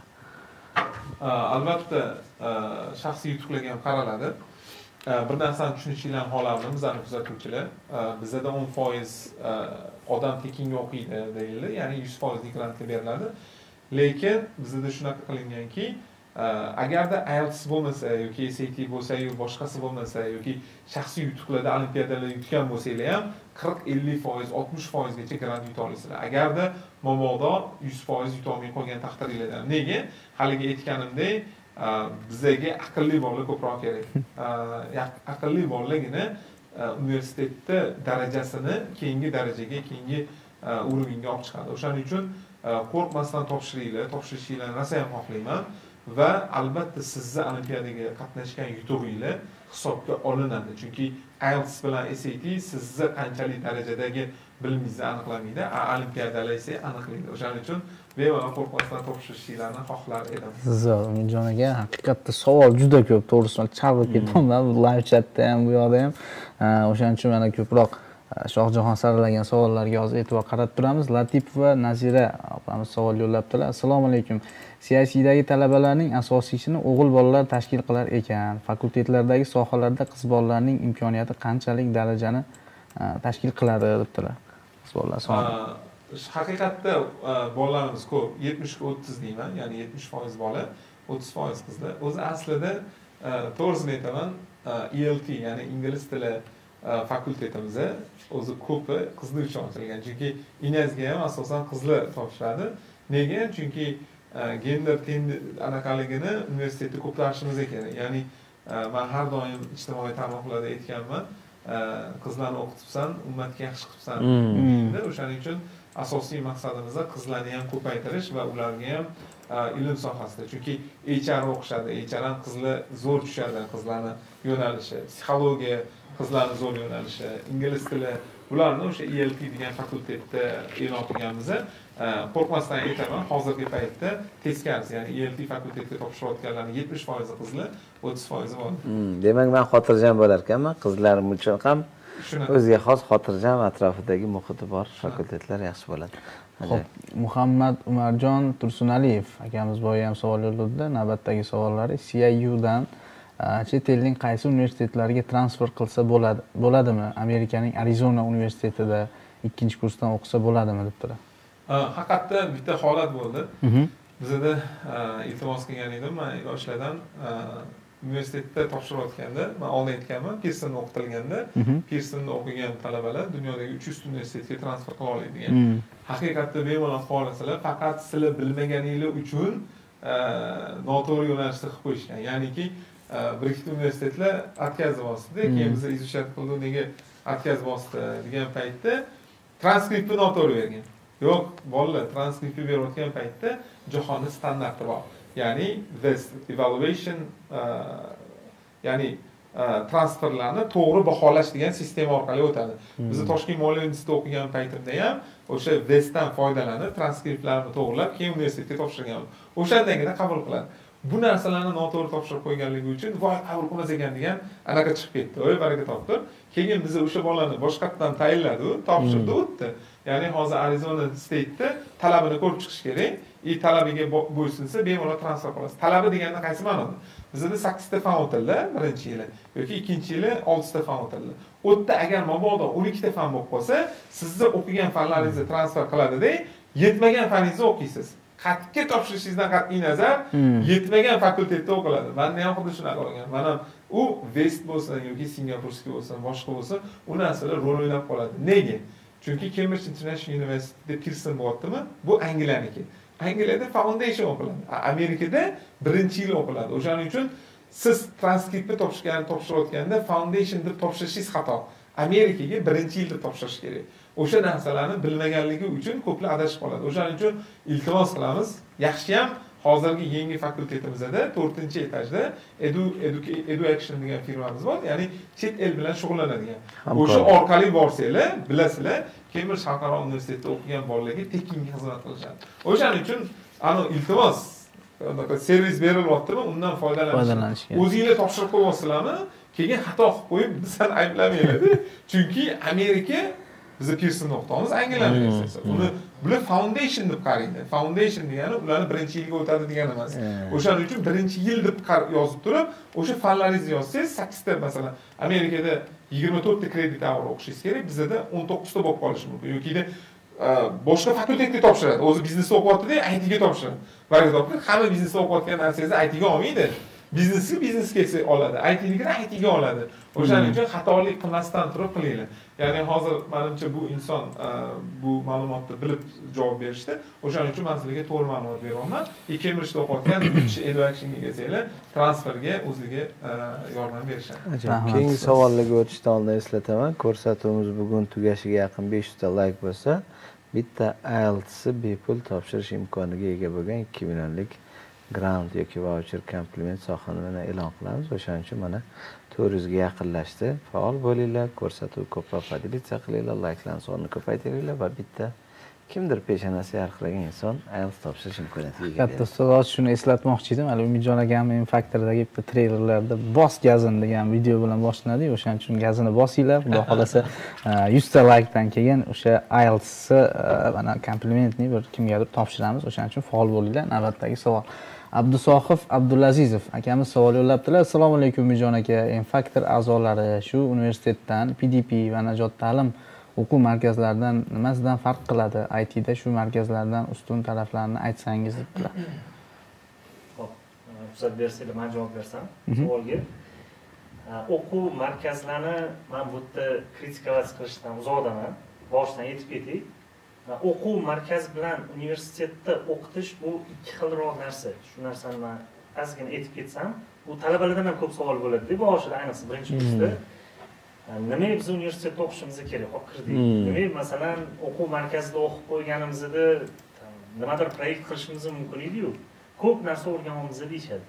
Albatta, shaxsiy yutuqlarga ham qaraladi. Bir narsani tushunishinglarni xohlardim, bizlarni kuzatuvchilar. Bizda 10% odam tekinga o'qiydi deyiladi, ya'ni 100% grantga beriladi. Lekin bizda shunaqa qilinganki, agarda IELTS bo'lmasa yoki SAT bo'lsa yoki boshqasi bo'lmasa yoki shaxsiy yutuqlarda olimpiadalarda yutgan bo'lsanglar ham 40-50%, 60% gacha grant yuta olasizlar. Agarda mabodo 100% yuta olmay qolgan taqdiringlarda. Nega? Haligi aytganimdek, bizga aqlli bolalar ko'proq kerak. Aqlli bolalargina universitetda darajasini keyingi darajaga, keyingi o'ringa olib chiqadi. O'shaning uchun qo'rqmasdan topshiringlar, topshirishinglarni rosa ham xohlayman va albatta sizni olimpiadaga qatnashgan yutug'inglar hisobga olinadi. Chunki IELTS bilan SAT sizni qanchalik darajadagi bilimingizni aniqlamaydi, olimpiadalar esa aniqlaydi. O'shaning uchun bemalol qo'rqmasdan topshirishinglarni xohlar edim. Zo'r, Umidjon aka, haqiqatda savol juda ko'p, to'g'risini chalg'ib ketdim bu live chatda ham, bu yoqda ham. O'shaning uchun mana ko'proq Shohjahon saralagan savollarga hozir e'tibor qaratib turamiz. Latifova Nazira opamiz savol yo'llabdilar. Assalomu alaykum. CICdagi talabalarning asosiysini o'g'il bolalar tashkil qilar ekan. Fakultetlardagi sohalarda qiz bolalarning imkoniyati qanchalik darajani tashkil qiladi debdilar. Qiz bolalar soni. Haqiqatda bolalarimiz ko'p, 70-30 deyman, ya'ni 70% bola, 30% qizlar. O'zi aslida to'g'risini aytaman, ELT, ya'ni ingliz tili fakultetimiz o'zi ko'pi qizlar uchun ochilgan. Chunki Inezga ham asosan qizlar topshiradi. Nega? Chunki gender anaqaligini universitetda ko'plarishimiz kerak. Ya'ni men har doim ijtimoiy tarmoqlarda aytganman, qizlarni o'qitibsan, ummatga yaxshi qilibsan deydi. O'shaning uchun asosiy maqsadimiz qizlarni ham ko'paytirish va ularga ham ilm sohasida. Chunki HR o'qishadi, HR ham qizlar zo'r tushadi, qizlarni yo'nalishi, psixologiya qizlarni zo'r yo'nalishi, ingliz tili, bularni o'sha ELT degan fakultetda e'lon qilganmiz. Qo'rqmasdan aytaman, hozirgi paytda teskarisi, ya'ni ELT fakultetga topshirayotganlarning 70% qizlar, 30% bola. Demak, men xotirjam bo'lar ekanman, qizlarim uchun ham o'ziga xos xotirjam atrofidagi muhiti bor fakultetlar yaxshi bo'ladi. Xo'p, Muhammad Umarjon Tursunaliyev akamiz boya ham savol yo'lladi. Navbatdagi savollari CIU dan chet elning qaysi universitetlariga transfer qilsa bo'ladimi? Amerikaning Arizona universitetida 2-kursdan o'qisa bo'ladimi debdilar. Haqiqatda bitta holat bo'ldi. Bizda iltimos qilgan edim, men yoshlardan universitetda topshirayotganda, men oldin aytganman, Pearsonda o'qitilganda, Pearsonda o'qigan talabalar dunyodagi 300 universitetga transfer qila oladigan. Haqiqatda bemalol xohlasalar, faqat sizlar bilmaganinglar uchun noto'g'ri yo'nalishda qilib qo'yishgan. Ya'niki bir ikkita universitetlar откazib oldi, keyin biz izучать qildik, nega откazib oldi degan paytda transkriptni noto'g'ri bergan. Yo'q, bolalar, transkriptni berayotgan paytda jahonning standarti bor. Ya'ni this evaluation ya'ni transferlarni to'g'ri baholash degan sistema orqali o'tadi. Biz Toshkent moliya institutida o'qigan paytimda ham o'sha VESdan foydalanib, transkriptlarni to'g'rilab, keyin universitetga topshirganman. O'shandagina qabul qiladi. Bu narsalarni noto'g'ri topshirib qo'yganligi uchun voy qabul qilmas ekan degan anaqa chiqib ketdi. O'y baraka topdi. Keyin biz o'sha bolani boshqatdan tayinladi, topshirdi, o'tdi. Ya'ni hozir Arizona State'da talabini ko'rib chiqish kerak. Talabiga bo'ysunsa bemalol transfer qilasiz. Talabi deganda qaysi ma'noda? Bizda 8 ta fan o'tildi birinchi yili yoki ikkinchi yili 6 ta fan o'tildi. O'tda agar mabodo 12 ta fan bo'lib qolsa, sizni o'qigan fanlaringizni transfer qiladi-da, yetmagan faningizni o'qiysiz. Qat'iy topshirishingizdan qat'iy nazar yetmagan fakultetda o'qiladi. Men ham xuddi shunaqa qilgan. Mana u West bo'lsin yoki Singapurskiy bo'lsin, boshqa bo'lsin, u narsalar rol o'ynab qoladi. Nega? Chunki Cambridge International University'da Pearson bo'lyaptimi? Bu Angliyaniki. Angliyada foundation o'qiladi. Amerikada birinchi yil o'qiladi. O'shaning uchun siz transkriptni topshirayotganda foundation deb topshirishingiz xato. Amerikaga birinchi yilda topshirish kerak. O'sha narsalarni bilmaganligi uchun ko'plar adashib qoladi. O'shaning uchun iltimos qilamiz, yaxshi ham hozirgi yangi fakultetimizda 4-etajda EduAction degan firmamiz bor, ya'ni chet el bilan shug'ullanadigan. O'sha orqali borsanglar, bilasizlar, Cambridge xalqaro universitetida o'qigan bolalarga tekinga xizmat qilishadi. O'shaning uchun iltimos, servis berilyaptimi, undan foydalanish. O'zingizlar topshirib qo'yasizlarmi? Keyin xato qilib qo'yib bizdan ayblamanglar. Chunki Amerika bizni Pearson o'qitamiz, Angliya universiteti. Uni bular foundation deb qaraydi. Foundation degani ularni birinchi yilga o'tadi degani emas. O'shaning uchun birinchi yil deb yozib turib, o'sha fanlaringizni yozsangiz 8 ta masalan, Amerikada 24 ta kredit hour o'qishingiz kerak, bizda 19 ta bo'lib qolishi mumkin. Yoki boshqa fakultetga topshiradi. O'zi biznesda o'qiyapti-da, ITga topshiradi. Baraka topdi, hamma biznesda o'qiyotgan narsangizni ITga olmaydi. Biznesga oladi, IT'nikini ITga oladi. O'shaning uchun xatolik qilmasdan turib qilinglar. Ya'ni hozir menimcha bu inson bu ma'lumotni bilib javob berishdi. O'shaning uchun men sizlarga to'g'ri ma'lumot beryapman. Cambridge'da o'qiyotgan EduAction'ga kelsanglar, transferga o'zligi yordam berishadi. Keyingi savollarga o'tishdan oldin eslataman, ko'rsatuvimiz bugun tugashiga yaqin 500 ta layk bo'lsa, bitta IELTS bepul topshirish imkoniga ega bo'lgan 2 millionlik grant yoki voucher kompliment sohasini e'lon qilamiz. O'shaning uchun mana 400 ga yaqinlashdi. Faol bo'linglar, ko'rsatuv ko'proq podelitsiya qilinglar, layklarni sonini ko'paytiringlar va bitta kimdir peshonasi yarqiragan inson IELTS topshirish imkoniyatiga ega. Katta ustoz, shuni eslatmoqchi edim. Hali Umidjon akamning Factor'dagi bitta treylerlarda bos gazin degan video bilan boshlanadi. O'shaning uchun gazini bosinglar. Xudo xolasa 100 ta laykdan keyin o'sha IELTSni mana komplimentni bir kimgadir topshiramiz. O'shaning uchun faol bo'linglar. Navbatdagi savol. Abdusohif Abdulazizov akamiz savol yo'llabdilar. Assalomu alaykum Umidjon aka. Factor a'zolari shu universitetdan PDP va Najot ta'lim o'quv markazlaridan nimasidan farq qiladi? ITda shu markazlardan ustun taraflarini aytsangiz debdilar. Xo'p, ruxsat bersanglar men javob bersam savolga. O'quv markazlarini men bu yerda kritikovat qilishdan uzoqdaman. Boshdan yetib ketay. O'quv markazi bilan universitetda o'qitish bu ikki xilroq narsa. Shu narsani men ozgina aytib ketsam, bu talabalardan ham ko'p savol bo'ladi. Boshida ayniqsa birinchi kursda nima biz universitetda o'qishimiz kerak, olib kirdik. Nima masalan o'quv markazida o'qib qo'yganimizda nimadir proyekt qilishimiz mumkin edi-yu. Ko'p narsa o'rganamiz deyishadi.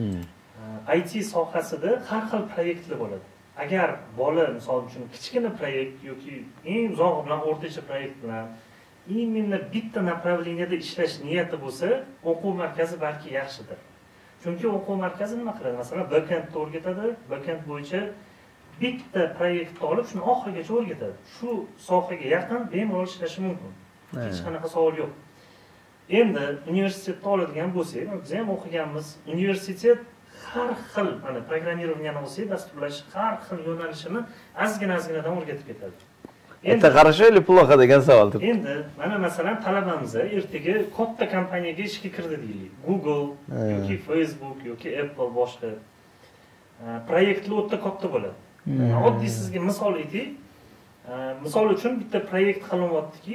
IT sohasida har xil proyektlar bo'ladi. Agar bola misol uchun kichkina proyekt yoki eng uzoq bilan o'rtacha proyekt bilan именно bitta направленiyada ishlash niyati bo'lsa, o'quv markazi balki yaxshidir. Chunki o'quv markazi nima qiladi? Masalan, backendni o'rgatadi, backend bo'yicha bitta proyektni olib, shuni oxirigacha o'rgatadi. Shu sohaga yaqin bemalol ishlashi mumkin. Hech qanaqa savol yo'q. Endi universitetda oladigan bo'lsak, biz ham o'qiganmiz, universitet har xil, mana programmirovaniyani olsak, dasturlash har xil yo'nalishini ozgina-ozginadan o'rgatib ketadi. Endi qarasha или плохо degan savol. Endi mana masalan talabamiz ertaga katta kompaniyaga ishga kirdi deylik. Google yoki Facebook yoki Apple boshqa proyektlar o'ta katta bo'ladi. Oddiy sizga misol aytay. Misol uchun bitta proyekt qilinyaptiki,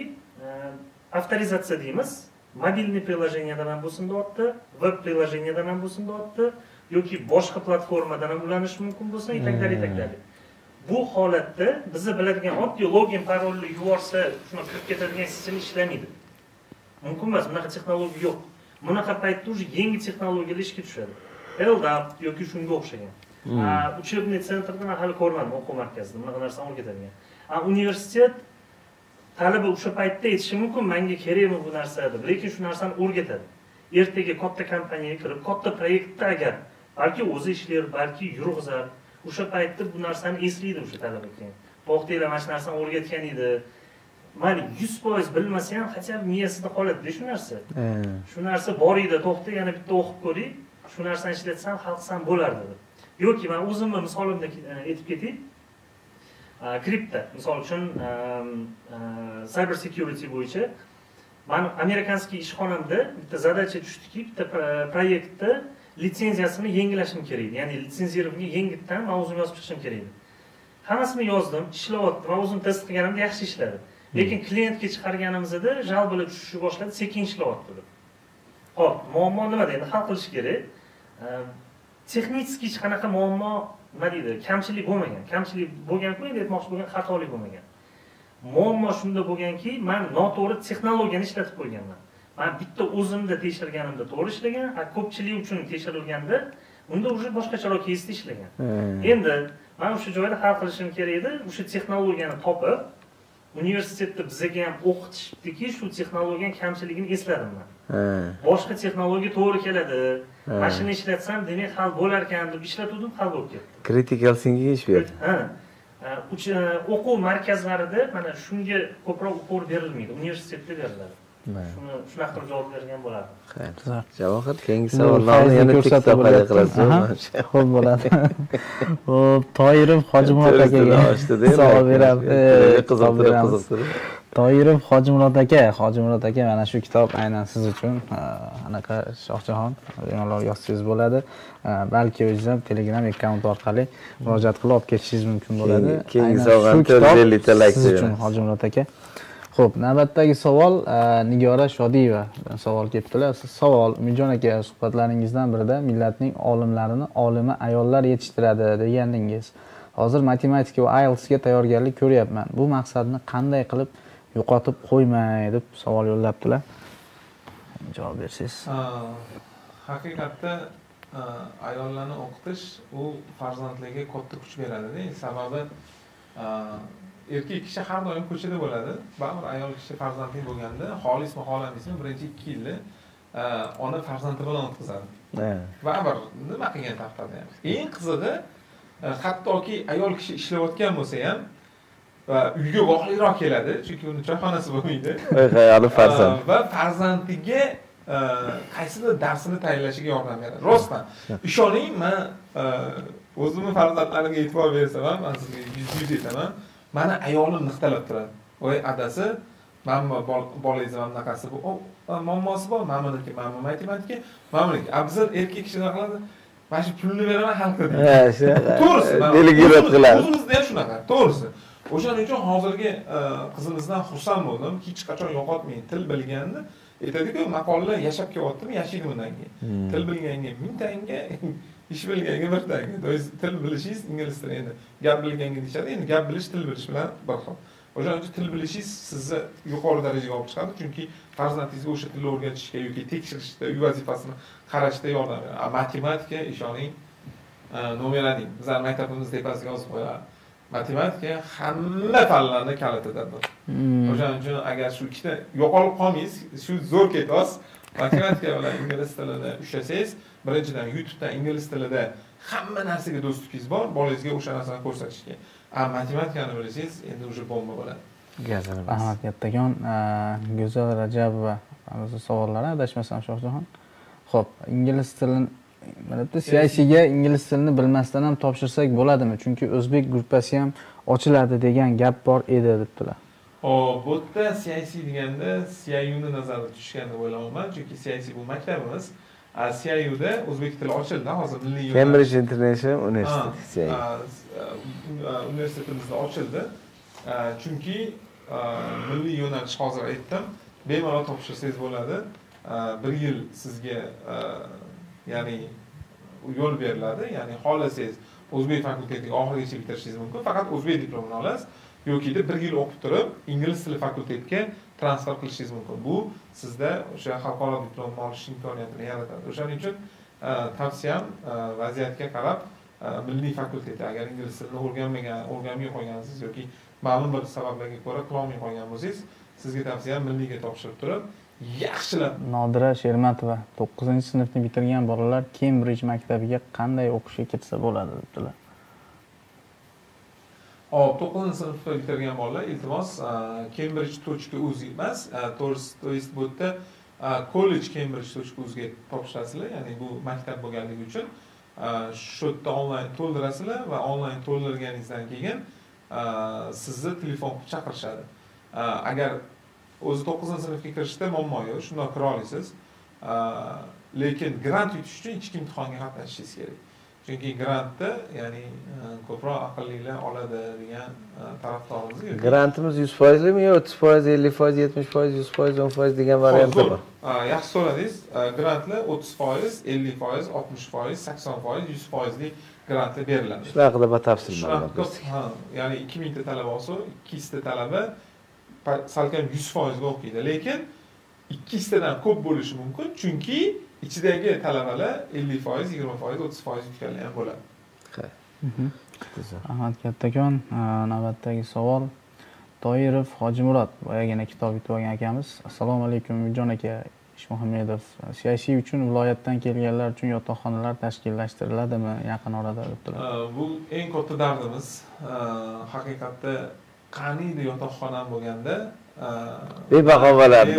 avtorizatsiya deymiz. Mobilniy prilojeniyada ham bo'lsin deyapti, web prilojeniyada ham bo'lsin deyapti, yoki boshqa platformadan ham ulanishi mumkin bo'lsa, yetaklar. Bu holatda bizni biladigan oddiy login parolni yuborsa, shuna kirib ketadigan sistem ishlamaydi. Mumkin emas, bunaqa texnologiya yo'q. Bunaqa paytda уже yangi texnologiyalar ishga tushadi. LDAP yoki shunga o'xshagan. Учебный centrdan hali ko'rmadim o'quv markazida bunaqa narsani o'rgatadigan. Universitet talaba o'sha paytda aytishi mumkin, menga kerakmi bu narsa deb, lekin shu narsani o'rgatadi. Ertaga katta kompaniyaga kirib, katta proyektda agar balki o'zi ishlar, balki yurg'izar, o'sha paytda bu narsani eslaydi o'sha talaba keyin. Vaqtida mana shu narsani o'rgatgan edi. Mayli 100% bilmasa ham hatto miyasida qoladi shu narsa. Shu narsa bor edi, to'xta, yana bitta o'qib ko'ring. Shu narsani ishlatsam, xalqsam bo'lardi deb. Yoki men o'zimni misolimda aytib ketay. Kripto, misol uchun cyber security bo'yicha men amerikanskiy ishxonamda bitta zadacha tushdiki, bitta proyektda litsenziyasini yengilashim kerak edi. Ya'ni litsenziyamni yengitdan men o'zim yozib chiqishim kerak edi. Hammasini yozdim, ishlayapti. Men o'zim test qilganimda yaxshi ishladi. Lekin klientga chiqarganimizda jalbalar tushishni boshladi, sekin ishlayapti deb. Xo'p, muammo nimada endi hal qilish kerak? Texnik hech qanaqa muammo nima deydi, kamchilik bo'lmagan. Kamchilik bo'lgan-ku, endi aytmoqchi bo'lgan xatolik bo'lmagan. Muammo shunda bo'lganki, men noto'g'ri texnologiyani ishlatib qo'yganman. Men bitta o'zimda tekshirganimda to'g'ri ishlagan, ko'pchilik uchun tekshirilganda unda уже boshqacharoq keysda ishlagan. Endi men o'sha joyda hal qilishim kerak edi, o'sha texnologiyani topib, universitetda bizga ham o'qitishdiki, shu texnologiyaning kamchiligini esladim men. Boshqa texnologiya to'g'ri keladi. Mashina ishlatsam, demak hal bo'lar ekan deb ishlatdim, hal bo'lib ketdi. Critical thinking ish berdi. O'quv markazlarida mana shunga ko'proq e'tibor berilmaydi, universitetda beriladi. Shunaqa qilib javob bergan bo'lardi. Xo'p, Javohir, keyingi savollarni yana TikTok'da qilasiz. Xo'p bo'ladi. Xo'p, Toyirov Hojimurod akaga savol beramiz. Qiziqtirib. Toyirov Hojimurod aka, mana shu kitob aynan siz uchun anaqa Shohjahon bemalol yozsangiz bo'ladi. Balki o'zingiz ham Telegram akkaunt orqali murojaat qilib olib ketishingiz mumkin bo'ladi. Keyingi savolni 450 ta like siz uchun Hojimurod aka. Xo'p, navbatdagi savol Nigora Shodiyeva savol kelibdilar. Savol Umidjon aka, suhbatlaringizdan birida millatning olimlarini olima ayollar yetishtiradi degandingiz. Hozir matematika va IELTSga tayyorgarlik ko'ryapman. Bu maqsadni qanday qilib yo'qotib qo'ymay deb savol yo'llabdilar. Javob bersangiz. Haqiqatda ayollarni o'qitish u farzandlarga katta kuch beradi. Sababi erkak kishi har doim ko'chada bo'ladi. Baribir ayol kishi farzandli bo'lganda, xolismi, xohlamaysizmi, birinchi 2 yilni ona farzandi bilan o'tkazadi. Baribir nima qilgan taqdirda ham. Eng qizig'i, hattoki ayol kishi ishlayotgan bo'lsa ham uyga voqliroq keladi, chunki uni choyxonasi bo'lmaydi. Ayoli farzand. Va farzandiga qaysidir darsini tayyorlashiga yordam beradi. Rostdan. Ishoning, men o'zimning farzandlarimga e'tibor bersam, men sizga 100 aytaman. Mani ayolim niqtalab turadi. Voy adasi, mana bolangiz ham bunaqasi bu, muammosi bor, mana buniki, mana matematika, mana buniki. Biz erkak kishi nima qiladi? Mana shu pulni beraman, hal qiladi. To'g'risi, delegirat qiladi. O'zimizda ham shunaqa, to'g'risi. O'shaning uchun hozirgi qizimizdan xursand bo'ldim, hech qachon yo'qotmang, til bilganni. Aytadi-ku, maqollar yashab kelyaptimi, yashaydi bundan keyin. Til bilganga 1000 tanga, ish bilganga 1 tanga. Do'st, til bilishingiz ingliz tili endi. Gap bilganga deyishadi, endi gap bilish til bilish bilan bir xil. O'shaning uchun til bilishingiz sizni yuqori darajaga olib chiqadi, chunki farzandingizga o'sha tilni o'rgatishga yoki tekshirishda, uy vazifasini qarashda yordam beradi. Matematika ishoning nomeraning. Bizlar maktabimiz tepasiga yozib qo'yiladi. Matematika hamma fanlarni kalitidir. O'shaning uchun agar shu ikkita yo'qolib qolmaysiz, shu zo'r ketos, matematika bilan ingliz tilini ushlasangiz, birinchidan YouTubedan ingliz tilida hamma narsaga do'stligingiz bor, bolangizga o'sha narsani ko'rsatishga. Matematikani bilsangiz, endi o'sha bomba bo'ladi. Rahmat kattagon, Go'zal Rajabova savollari adashmasam Shohjahon. Xo'p, ingliz tilini Mana CICga ingliz tilini bilmasdan ham topshirsak bo'ladimi? Chunki o'zbek gruppasi ham ochiladi degan gap bor edi debdilar. Bu yerda CIC deganda CIU ni nazarda tutishgan deb o'ylayman, chunki CIC bu maktabimiz. CIU da o'zbek tili ochildi, hozir milliy Cambridge International University universitetimizda ochildi. Chunki milliy yo'nalish hozir aytdim, bemalol topshirsangiz bo'ladi. 1 yil sizga ya'ni yo'l beriladi. Ya'ni xohlasangiz o'zbek fakultetiga oxirigacha bitirishingiz mumkin. Faqat o'zbek diplomini olasiz. Yoki 1 yil o'qib turib, ingliz tili fakultetiga transfer qilishingiz mumkin. Bu sizda o'sha xalqaro diplomni olish imkoniyatini yaratadi. O'shaning uchun tavsiyam vaziyatga qarab milliy fakultet agar ingliz tilini o'rganmay qolgansiz yoki ma'lum bir sabablarga ko'ra qilolmay qolgan bo'lsangiz, sizga tavsiyam milliyga topshirib turib, yaxshilab. Nodira Shermatova 9-sinfni bitirgan bolalar Cambridge maktabiga qanday o'qishga ketsa bo'ladi debdilar. Hop, 9-sinfni bitirgan bolalar iltimos cambridge.uz emas, to есть bu yerda college.cambridge.uz ga topshirasizlar, ya'ni bu maktab bo'lganligi uchun shu yerda onlayn to'ldirasizlar va onlayn to'ldirganingizdan keyin sizni telefon qilib chaqirishadi. Agar o'zi 9-sinfga kirishda muammo yo'q, shundoq kira olasiz. Lekin grant yutish uchun ichki imtihonga qatnashishingiz kerak. Chunki grantda, ya'ni ko'proq aqllilar oladi degan tarafdorimiz yo'q. Grantimiz 100% mi yo 30%, 50%, 70%, 100%, 10% degan variant bor. Yaxshi so'radingiz. Grantlar 30%, 50%, 60%, 80%, 100% lik grantlar beriladi. Shular haqida batafsil ma'lumot. Ya'ni 2000 ta talaba olsa, 200 ta talaba salkam 100% ga o'qiydi. Lekin 200 tadan ko'p bo'lishi mumkin, chunki ichidagi talabalar 50%, 20%, 30% yutganlar ham bo'ladi. Ahmad Kattakon, navbatdagi savol. Toirov Hojimurod, boyagina kitob yutib olgan akamiz. Assalomu alaykum, Umidjon aka. Ishmuhammedov, siyosiy uchun viloyatdan kelganlar uchun yotoqxonalar tashkillashtiriladimi yaqin orada debdilar. Bu eng katta dardimiz. Haqiqatda qaniydi yotoqxonam bo'lganda bebaho bo'lardi.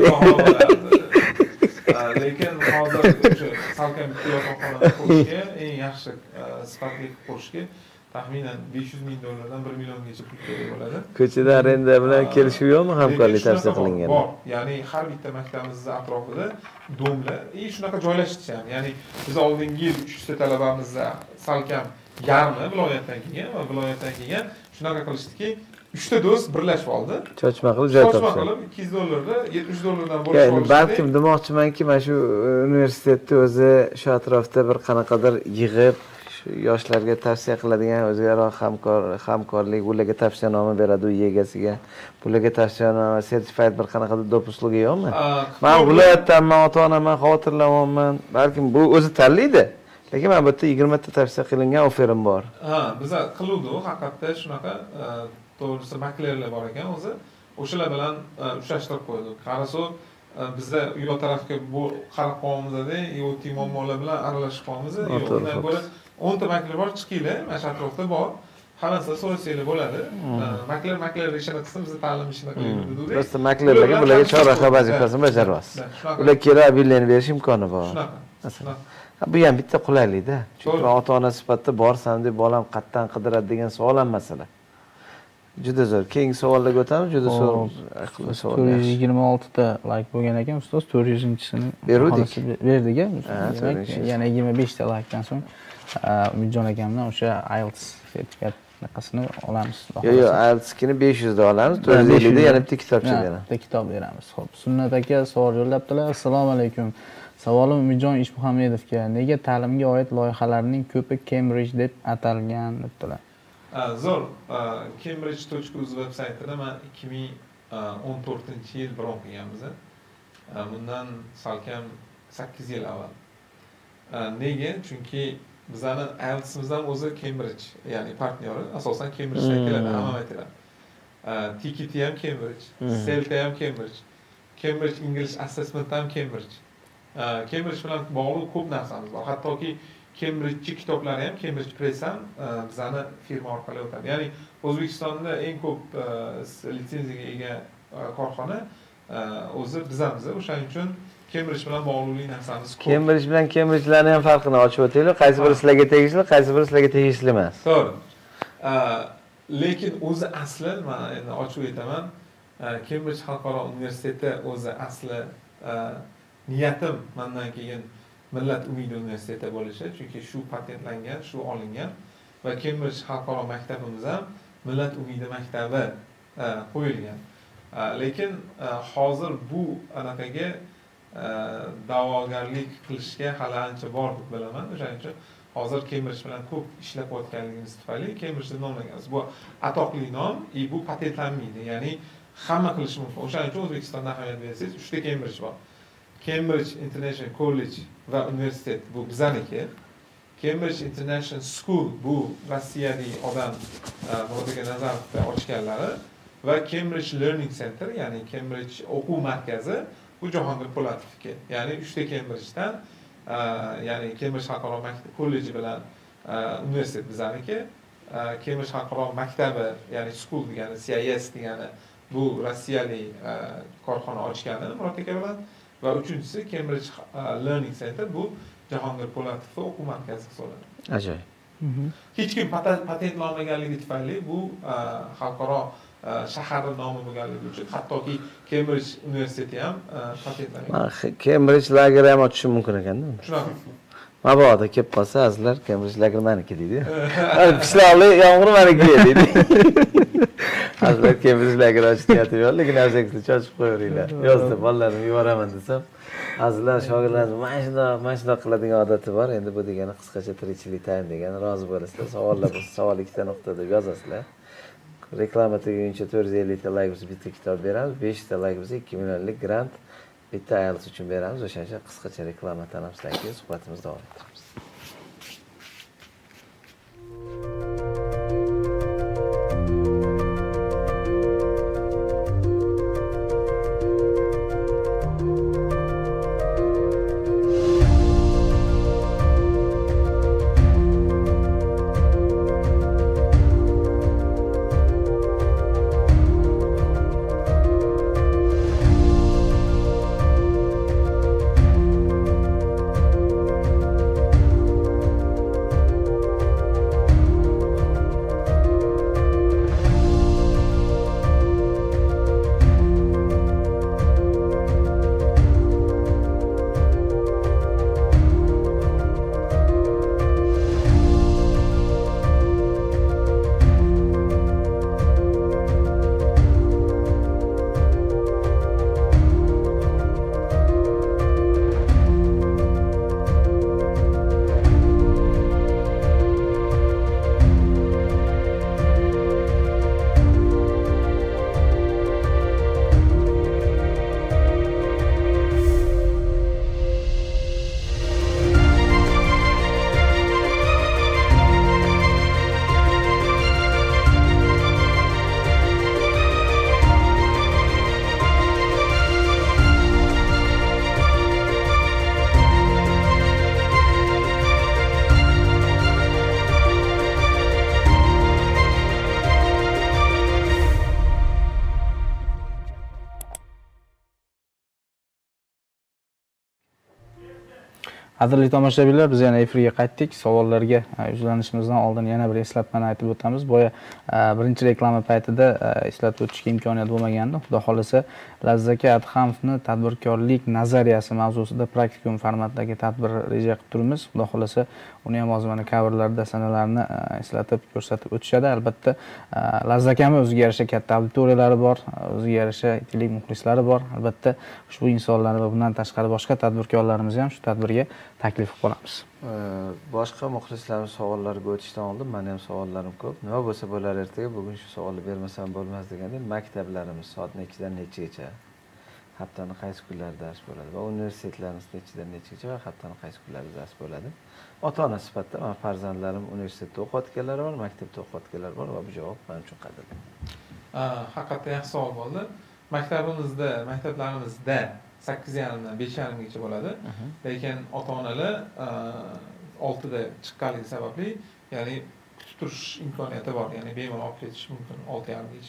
Lekin hozir o'sha salkam bitta yotoqxonani qurishga, eng yaxshi sifatli qurishga taxminan $500,000 dan $1 milliongacha pul kerak bo'ladi. Ko'chada arenda bilan kelishuv yo'qmi hamkorlik tavsiya qilingan? Bor. Ya'ni har bitta maktabimizning atrofida domlar, shunaqa joylashish ham. Ya'ni biz oldingi yil 300 ta talabamizda salkam yarmi viloyatdan kelgan va viloyatdan kelgan shunaqa qilishdiki, 3 ta do'st birlashib oldi. Chochma qilib joy topdi. Chochma qilib $200 $70 bo'lib olishdi. Balkim demoqchimanki, mana shu universitetda o'zi shu atrofda bir qanaqadir yig'ib yoshlarga tavsiya qiladigan o'zaro hamkorlik, ularga tavsiyanoma beradi uy egasiga. Bularga tavsiyanoma, sertifikat bir qanaqadir dopusligi yo'qmi? Men viloyatdanman, ota-onaman, xotirlamoqman. Balkim bu o'zi tanlaydi. Lekin men bu yerda 20 ta tavsiya qilingan oferim bor. Biz qiluvdik, haqiqatda shunaqa to'g'risi maklerlar bor ekan o'zi. O'shalar bilan uchrashtirib qo'ydik. Qarasu bizda uy tarafga bu qarab qolmamizda, yo'q muammolar bilan aralashib qolamiz. Undan ko'ra 10 ta makler bor, chiqinglar, mana shu atrofda bor. Hammasini so'rasanglar bo'ladi. Makler ishini qilsin, biz ta'lim ishini qilaylik dedik. Biz maklerlarga bularga chorraha vazifasini bajaramiz. Ular kelib abillarni berish imkoni bor. Shunaqa. Bu ham bitta qulaylikda. Chunki ota-ona sifatida borsam deb bolam qattan qidiradi degan savol ham masala. Juda zo'r. Keyingi savollarga o'tamiz. Juda zo'r savol. 426 ta like bo'lgan ekan, ustoz 400-chisini berdik. Berdik. Demak, yana 25 ta likedan so'ng Umidjon akamdan o'sha IELTS sertifikatini olamiz. Yo'q, IELTS'kini 500 da olamiz. 450 da yana bitta kitobcha beramiz. Bitta kitob beramiz. Xo'p, Sunnat aka savol yo'llabdilar. Assalomu alaykum. Savolim Umidjon Ishmuhammedovga. Nega ta'limga oid loyihalarning ko'pi Cambridge deb atalgan debdilar. Zo'r. Cambridge.uz veb-saytini men 2014-yil biron qilganmiz. Bundan salkam 8 yil avval. Nega? Chunki bizning IELTS'imizdan o'zi Cambridge, ya'ni partneri asosan Cambridgedan keladi, hamma aytadi. TKT ham Cambridge, CELT ham Cambridge, Cambridge English Assessment ham Cambridge. Cambridge bilan bog'liq ko'p narsamiz bor. Hattoki Cambridge kitoblari ham, Cambridge Press ham bizning firma orqali o'tadi. Ya'ni O'zbekistonda eng ko'p litsenziyaga ega korxona o'zi bizamiz. O'shaning uchun Cambridge bilan bog'liq narsamiz ko'p. Cambridge bilan Cambridge'larning ham farqini ochib o'taylik. Qaysi biri sizlarga tegishli, qaysi biri sizlarga tegishli emas. To'g'ri. Lekin o'zi asli, men endi ochib aytaman, Cambridge xalqaro universiteti o'zi asli niyatim mendan keyin Millat umidi universiteti bo'lishi, chunki shu patentlangan, shu olingan va Cambridge xalqaro maktabimiz ham Millat umidi maktabi qo'yilgan. Lekin hozir bu anaqaga da'vogarlik qilishga hali ancha bor deb bilaman. O'shaning uchun hozir Cambridge bilan ko'p ishlab o'tganligimiz tufayli Cambridge'da nomlanganmiz. Bu atoqli nom, bu patentlanmaydi. Ya'ni hamma qilishi mumkin. O'shaning uchun O'zbekistonda ahamiyat bersangiz, 3 ta Cambridge bor. Cambridge International College va universitet bu bizaniki. Cambridge International School bu Rossiyadagi odam Murodjon Nazarovga ochganlari va Cambridge Learning Center, ya'ni Cambridge o'quv markazi bu Jahongir Po'latovniki. Ya'ni 3 ta Cambridgedan, ya'ni Cambridge xalqaro maktab kolleji bilan universitet bizaniki, Cambridge xalqaro maktabi, ya'ni school degani, CIS degani bu rossiyalik korxona ochgani Murod aka bilan, va uchinchisi Cambridge Learning Center bu Jahongir Po'latovning o'quv markazi hisoblanadi. Ajoyib. Hech kim patentlanmaganligi tufayli bu xalqaro shaharni nomi bo'lganligi uchun hattoki Cambridge universiteti ham patentlangan. Cambridge lageri ham ochishim mumkin ekanda. Shunaqa. Mabodo kelib qolsa, azizlar Cambridge lager meniki deydi. Qishloqli yomg'ir meniki deydi. Azizlar Cambridge lager ochishni niyatim yo'q, lekin avzakni chochib qo'yaveringlar. Yozda bolalarimni yuboraman desam, azizlar shogirdlarim mana shunday qiladigan odati bor. Endi bu degani qisqacha tirikchilik taym degani, rozi bo'lasizlar. Savollar bo'lsa, savol 2 ta nuqta deb yozasizlar. Reklama tugaguncha 450 ta like bo'lsa bitta kitob beramiz, 5 ta like bo'lsa 2 millionlik grant bitta IELTS uchun beramiz. O'shancha qisqacha reklama tanamizdan keyin suhbatimizni davom ettiramiz. Qadrli tomoshabinlar, biz yana efirga qaytdik. Savollarga yuzlanishimizdan oldin yana bir eslatmani aytib o'tamiz. Boya birinchi reklama paytida eslatib o'tishga imkoniyat bo'lmagandi. Xudo xolasa, Lazzaka Adhamovni tadbirkorlik nazariyasi mavzusida praktikum formatdagi tadbir reja qilib turibmiz. Xudo xolasa, uni ham hozir mana coverlarda sanalarni eslatib ko'rsatib o'tishadi. Albatta, Lazzakami o'ziga yarasha katta auditoriyalari bor, o'ziga yarasha ichlik muxlislari bor. Albatta, ushbu insonlar va bundan tashqari boshqa tadbirkorlarimiz ham shu tadbirga taklif qilib qolamiz. Boshqa muxlislarimiz savollariga o'tishdan oldin meni ham savollarim ko'p. Nima bo'lsa bo'lar ertaga, bugun shu savolni bermasam bo'lmas deganda, maktablarimiz soat nechidan nechigacha, haftaning qaysi kunlarida dars bo'ladi va universitetlarimiz nechidan nechigacha va haftaning qaysi kunlarida dars bo'ladi? Ota-ona sifatida men farzandlarim universitetda o'qiyotganlar bor, maktabda o'qiyotganlar bor va bu javob men uchun qadrli. Haqiqatda yaxshi savol bo'ldi. Maktablarimizda 8:30 dan 5:30gacha bo'ladi. Lekin ota-onalar 6 da chiqqanligi sababli, ya'ni kutib turish imkoniyati bor, ya'ni bemalol olib ketish mumkin 6:30gacha.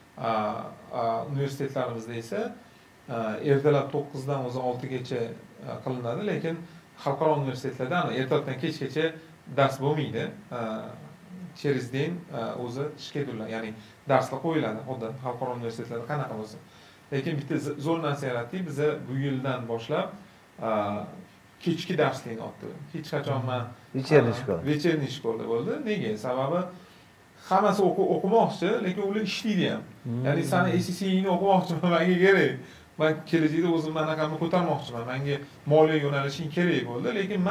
Universitetlarimizda esa ertalab 9 dan o'zi 6 gacha qilinadi, lekin xalqaro universitetlarda ertalabdan kechgacha dars bo'lmaydi. Через день o'zi shkedullar, ya'ni darslar qo'yiladi, xuddi xalqaro universitetlarda qanaqa bo'lsa. Lekin bitta zo'r narsa yaratdik, biz bu yildan boshlab kechki darslikni olib hech qachon men вечерний shkola bo'ldi. Nega? Sababi hammasi o'qimoqchi, lekin ular ishlaydi ham. Ya'ni sani SSC'ni o'qimoqchiman, menga kerak. Men kelajakda o'zim anaqamni ko'tarmoqchiman. Menga moliya yo'nalishing kerak bo'ldi, lekin men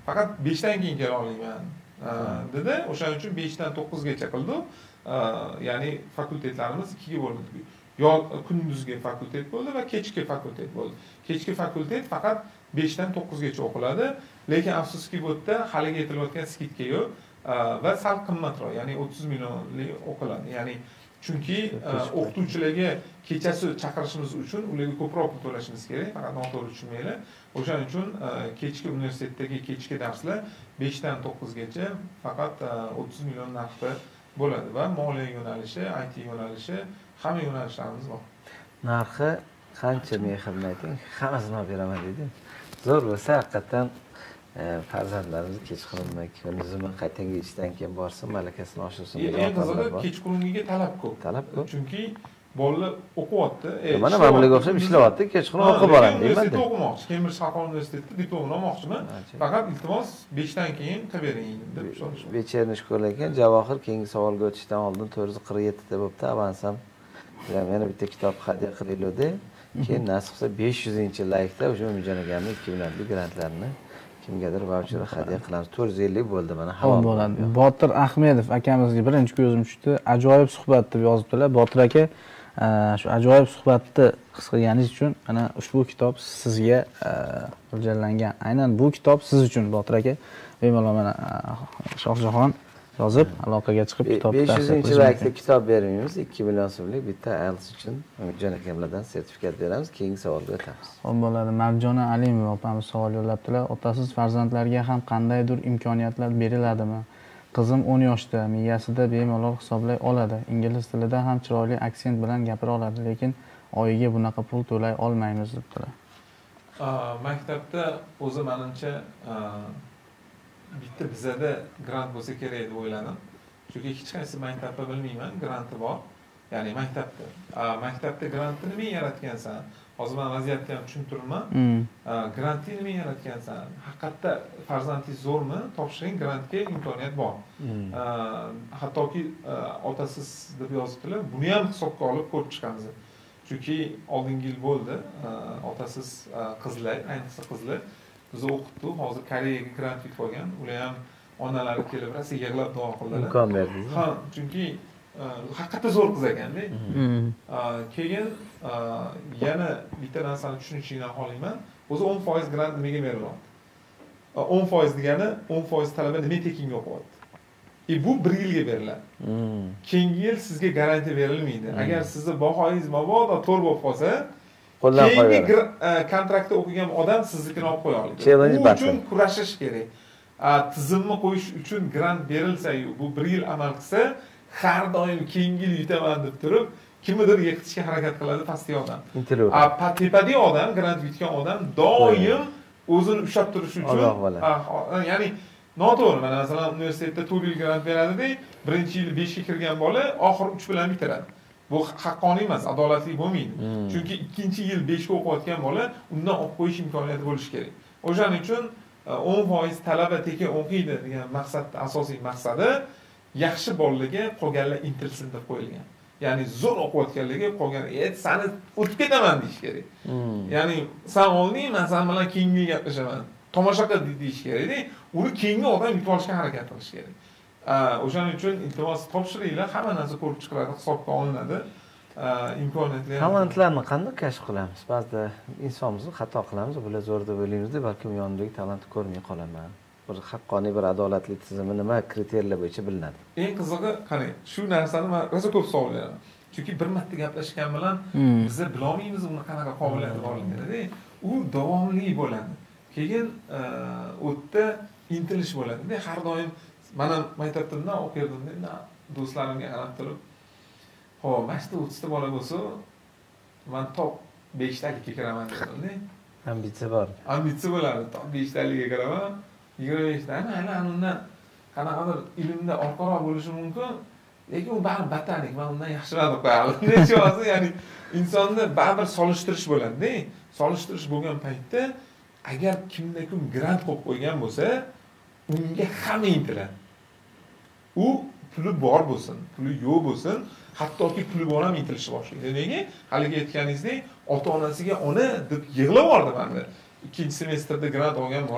faqat 5 dan keyin kela olmayman dedi. O'shaning uchun 5 dan 9 gacha qildi. Ya'ni fakultetlarimiz ikkiga bo'lindi. Yo kunduzgi fakultet bo'ldi va kechki fakultet bo'ldi. Kechki fakultet faqat 5 dan 9 gacha o'qiladi, lekin afsuski bu yerda haliga aytilayotgan skidka yo'q va sal qimmatroq, ya'ni 30 millionlik o'qiladi. Ya'ni chunki o'qituvchilarga kechasi chaqirishimiz uchun ularga ko'proq pul to'lashimiz kerak, faqat noto'g'ri tushunmanglar. O'shaning uchun kechki universitetdagi kechki darslar 5 dan 9 gacha faqat 30 million narxda bo'ladi va moliya yo'nalishi, IT yo'nalishi, hamma yo'nalishlarimiz bor. Narxi qancha mehr ayting, hammasini olib beraman deydi. Zo'r bo'lsa haqiqatan farzandlarimiz kechqurunmi, kunduzmi qaytanga ishdan keyin borsin, malakasini oshirsin. Eng qizig'i kechqurungiga talab ko'p. Talab ko'p. Chunki bolalar o'qiyapti. Mana mamlaga o'xshab ishlayapti, kechqurun o'qib boradi deyman. Universitetda o'qimoqchi, Cambridge Xalqaro universitetida diplomini olmoqchiman. Faqat iltimos 5 dan keyin qilib bering deb so'rashdi. Вечерний shkola ekan, Javohir keyingi savolga o'tishdan oldin 447 ta bo'pti, avansam. Yana bitta kitob hadya qilaylik-da. Keyin nasib qilsa 500-laykda o'sha Umidjon akamning 2000lik grantlarini kimgadir voucher hadya qilamiz. 450 bo'ldi mana. Havo bo'ladi. Botir Ahmedov akamizga birinchi ko'zim tushdi. Ajoyib suhbat deb yozibdilar. Botir aka, shu ajoyib suhbatni his qilganingiz uchun mana ushbu kitob sizga mo'ljallangan. Aynan bu kitob siz uchun Botir aka. Bemalol mana Shohjahon yozib aloqaga chiqib kitobni 500-laykda kitob bermaymiz, 2 million so'mlik bitta IELTS uchun Umidjon akamlardan sertifikat beramiz. Keyingi savolga o'tamiz. Xo'p bo'ladi. Marjona Alimova opamiz savol yo'llabdilar. Otasiz farzandlarga ham qandaydir imkoniyatlar beriladimi? Qizim 10 yoshda, miyasida bemalol hisoblay oladi. Ingliz tilida ham chiroyli aksent bilan gapira oladi, lekin oyiga bunaqa pul to'lay olmaymiz debdilar. Maktabda o'zi menimcha bitta bizada grant bo'lsa kerak deb o'yladim. Chunki hech qaysi maktabda bilmayman, granti bor. Ya'ni maktabda grantni nima yaratgansan? Hozir men vaziyatni ham tushuntirman. Grantni nima yaratgansan? Haqiqatda farzandingiz zo'rmi? Topshiring, grantga imkoniyat bor. Hattoki otasiz deb yozibdilar. Buni ham hisobga olib ko'rib chiqamiz. Chunki oldingi yil bo'ldi, otasiz qizlar, ayniqsa qizlar bizni o'qitdi. Hozir Koreyaga grant yutib olgan. Ular ham onalari kelib rosa yig'lab duo qildilar. Imkon berdingiz. Ha, chunki haqiqatda zo'r qiz ekanda. Keyin yana bitta narsani tushunishingdan xohlayman. O'zi 10% grant nimaga berilyapti? 10% degani 10% talaba nima tekinga o'qiyapti. Bu 1 yilga beriladi. Keyingi yil sizga garantiya berilmaydi. Agar sizni bahoyingiz mabodo to'l bo'lib qolsa, keyingi kontraktda o'qigan odam siznikini olib qo'ya oladi. Bu uchun kurashish kerak. Tizimni qo'yish uchun grant berilsa-yu, bu 1 yil amal qilsa, har doim keyingi yil yutaman deb turib, kimnidir yiqitishga harakat qiladi pastki odam. Tepadagi odam, grant yutgan odam doim o'zini ushlab turish uchun, ya'ni noto'g'ri. Mana masalan universitetda 4 yil grant beradi-da, birinchi yil 5 ga kirgan bola oxir 3 bilan bitiradi. Bu haqqoniy emas, adolatli bo'lmaydi. Chunki ikkinchi yil 5 ga o'qiyotgan bola undan olib qo'yish imkoniyati bo'lishi kerak. O'shaning uchun 10% talaba tekin o'qiydi degan maqsadda, asosiy maqsadi yaxshi bolalarga qolganlar intilsin deb qo'yilgan. Ya'ni zo'r o'qiyotganlarga qolgan, "Sani o'tib ketaman" deyish kerak. Ya'ni "Sen olding, men sen bilan keyingi gaplashaman." Tomosha qil deyish kerak-da. Uni keyingi odam yutib olishga harakat qilish kerak. O'shaning uchun iltimos topshiringlar, hamma narsa ko'rib chiqiladi, hisobga olinadi. Imkoniyatlar. Talantlarni qanday kashf qilamiz? Ba'zida insonmiz, xato qilamiz, bular zo'r deb o'ylaymiz-da, balki yonidagi talantni ko'rmay qolaman. Bir haqqoniy bir adolatli tizimi nima kriteriyalar bo'yicha bilinadi? Eng qizig'i, qani, shu narsani men rosa ko'p savol beraman. Chunki bir marta gaplashgan bilan biz bila olmaymiz uni qanaqa qobiliyati borligini-da. U davomli bo'ladi. Keyin o'tda intilish bo'ladi-da. Har doim mana maktabda o'qirdim-da, do'stlarimga qarab turib, "Xo'p, maktabda 30 ta bola bo'lsa, men top 5 talikka kiraman" dedim-da. Ambitsiya bor. Ambitsiya bo'ladi, top 5 talikka kiraman. 25 ta, mana undan qanaqadir ilmda orqaroq bo'lishi mumkin, lekin u baribir batalik, men undan yaxshiroq deb qo'yaman. Nechta bo'lsa, ya'ni insonda baribir solishtirish bo'ladi-da. Solishtirish bo'lgan paytda agar kimda-kim grant qo'yib qo'ygan bo'lsa, unga hamma intiladi. U puli bor bo'lsin, puli yo'q bo'lsin, hattoki puli bor ham intilishni boshlaydi. Nega? Haliga aytganingizdek, ota-onasiga "Ona" deb yig'lab yubordi menda. 2-semestrda grant olgan bola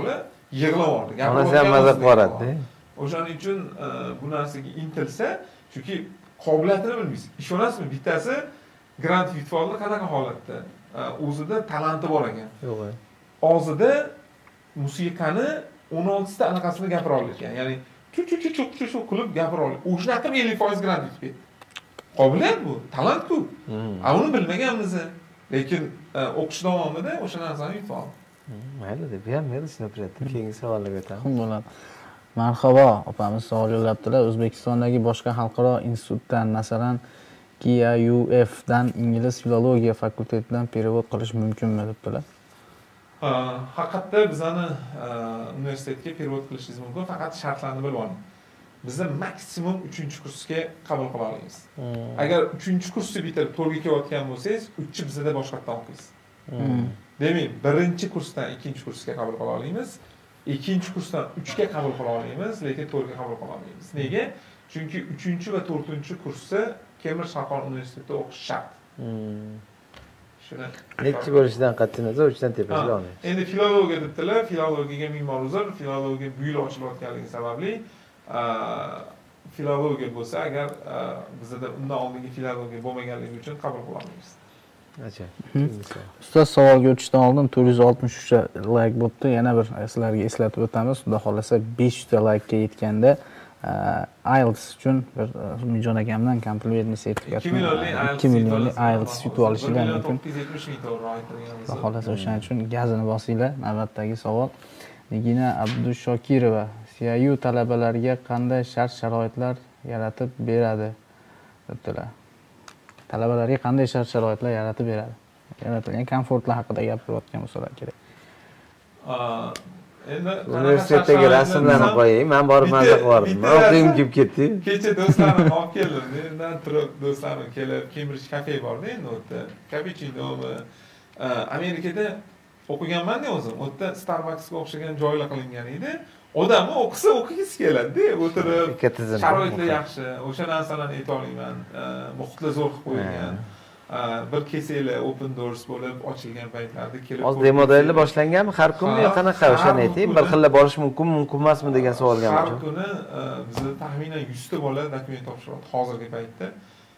yig'lab yubordi. Onasi ham maza qiladi. O'shaning uchun bu narsaga intilsa, chunki qobiliyatini bilmaysiz. Ishonasizmi, bittasi grant yutib oldi, qanaqa holatda? O'zida talanti bor ekan. Yo'q. Og'zida musiqani 16 ta anaqasini gapira olar ekan. Ya'ni chu qilib gapira olar. O'shanaqa 50% grant yutib ketdi. Qobiliyat bu, talant-ku. Uni bilmaganmiz. Lekin o'qish davomida o'sha narsani yutib oldi. Mayli deb ham men tushuntirayapti. Keyingi savollarga o'tamiz. Bo'ladi. Marhabo, opamiz savol yo'llabdilar. O'zbekistondagi boshqa xalqaro institutdan, masalan, KIUF dan ingliz filologiya fakultetidan perevod qilish mumkinmi debdilar. Haqiqatda bizani universitetga perevod qilishingiz mumkin, faqat shartlarni bilib oling. Bizni maksimum 3-kursga qabul qila olamiz. Agar 3-kursni bitirib 4ga kelayotgan bo'lsangiz, 3 bizda boshqatdan o'qiysiz. Demak, 1-kursdan 2-kursga qabul qila olamiz. 2-kursdan 3ga qabul qila olamiz, lekin 4ga qabul qila olmaymiz. Nega? Chunki 3 va 4-kursda Cambridge Xalqaro universitetida o'qish shart. Shuni Nechi bo'lishidan qat'iy nazar 3 dan tepasiga olmaymiz. Endi filologiya debdilar, filologiyaga ming bor uzr, filologiya bu yil ochilayotganligi sababli filologiya bo'lsa, agar bizda undan oldingi filologiya bo'lmaganligi uchun qabul qila olmaymiz. Ustoz, savolga o'tishdan oldin 463 ta like bo'pti. Yana bir sizlarga eslatib o'tamiz. Xudo xolasa 500 ta like ga yetganda IELTS uchun bir Umidjon akamdan komplimentli sertifikat 2 millionlik IELTS yutib olishingiz mumkin. 970 ming dollar aytilganmiz. Xudo xolasa o'shaning uchun gazini bosinglar. Navbatdagi savol. Nigina Abdushokirova CIU talabalariga qanday shart-sharoitlar yaratib beradi debdilar. Talabalarga qanday shart-sharoitlar yaratib beradi? Yaratilgan komfortlar haqida gapirayotgan bo'lsalar kerak. Endi universitetdagi rasmlarni qo'ying, men borib maza qilib o'qiyim kelib ketdi. Kecha do'stlarim olib keldim. Mendan turib do'stlarim kelib, Cambridge cafe borda endi u yerda. Cappuccino'mi Amerikada o'qiganman-da o'zim. U yerda Starbucksga o'xshagan joylar qilingan edi. Odamni o'qisa o'qigisi keladi-da, o'tirib. Sharoitlar yaxshi. O'sha narsalarni ayta olaman. Muhitlar zo'r qilib qo'yilgan. Bir kesalar open doors bo'lib ochilgan paytlarda kelib. Hozir demodalar boshlanganmi? Har kunmi yo qanaqa o'shani ayting. Bir xilla borish mumkin, mumkin emasmi degan savolga Har kuni bizda taxminan 100 ta bola dokument topshiradi hozirgi paytda.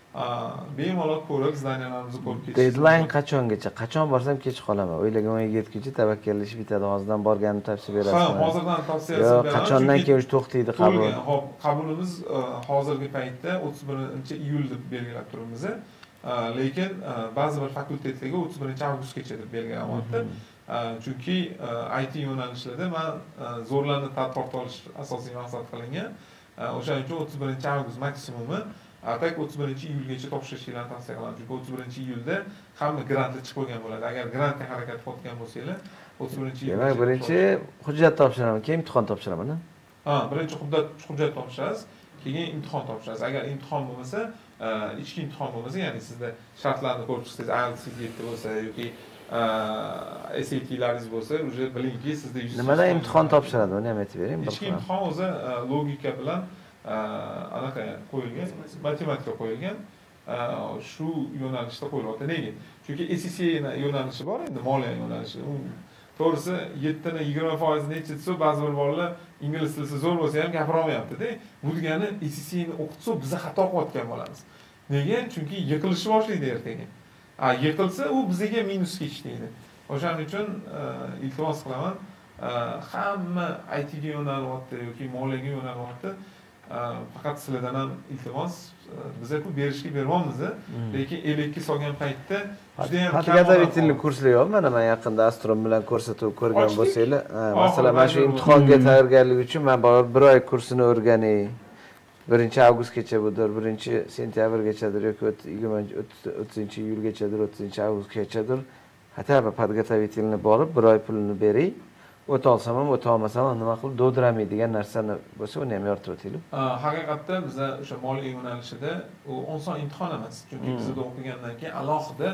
Bemalol ko'rib, zdaniyalarimizni ko'rib ketish. Deadline qachongacha? Qachon borsam kech qolaman. O'ylagan o'yiga yetguncha tavakkallashib bitadi. Hozirdan borganimni tavsiya berasizmi? Ha, hozirdan tavsiya beraman. Yo'q, qachondan keyin to'xtaydi qabul? Hop, qabulimiz hozirgi paytda 31-iyul deb belgilab turibmiz. Lekin ba'zi bir fakultetlarga 31-avgustgacha deb belgilanmoqda. Chunki IT yo'nalishlarida men zo'rlarni tadqiqot olish asosiy maqsad qilingan. O'shaning uchun 31-avgust maksimumi, atak 31-iyulgacha topshirishinglarni tavsiya qilaman. Chunki 31-iyulda hamma grantlar chiqib bo'lgan bo'ladi. Agar grantga harakat qilayotgan bo'lsanglar, 31-iyulda. Demak, birinchi hujjat topshiraman, keyin imtihon topshiraman. Birinchi hujjat topshirasiz, keyin imtihon topshirasiz. Agar imtihon bo'lmasa, ichki imtihon bo'lmasa, ya'ni sizda shartlarni ko'rib chiqsangiz, IELTS 7 bo'lsa yoki SAT'laringiz bo'lsa, uje bilingki, sizda 100. Nimadan imtihon topshiradi? Uni ham aytib bering. Ichki imtihon o'zi logika bilan anaqa qo'yilgan, matematika qo'yilgan. Shu yo'nalishda qo'yilyapti. Nega? Chunki SCCA yo'nalishi bor endi, moliya yo'nalishi. To'g'risi 7 ni 20% necha desa, ba'zi bir bolalar ingliz tilisi zo'r bo'lsa ham gapira olmayapti-da. Bu degani SCCA ni o'qitsa biz xato qilayotgan bo'lamiz. Nega? Chunki yiqilishni boshlaydi ertaga. Yiqilsa u bizga minusga ishlaydi. O'shaning uchun iltimos qilaman, hamma IT ga yo'nalyapti yoki moliyaga yo'nalyapti. Faqat sizlardan ham iltimos, biz-ku berishga bermaymiz, lekin elekka solgan paytda juda ham podgotовительный kurslar yo'q. Mana men yaqinda Astrom bilan ko'rsatuv ko'rgan bo'lsanglar, masalan, mana shu imtihonga tayyorgarlik uchun men borib 1 oy kursini o'rganay. 1-avgustgacha budir, 1-sentyabrgachadir yoki 30-iyulgachadir, 30-avgustgachadir. Hatto podgotовительный borib 1 oy pulini beray. O'ta olsam ham, o'ta olmasam ham nima qilib dovdiramaydigan narsani bo'lsa, uni ham yoritib o'taylik. Haqiqatda biz o'sha moliya yo'nalishida u oson imtihon emas. Chunki bizda o'qigandan keyin alohida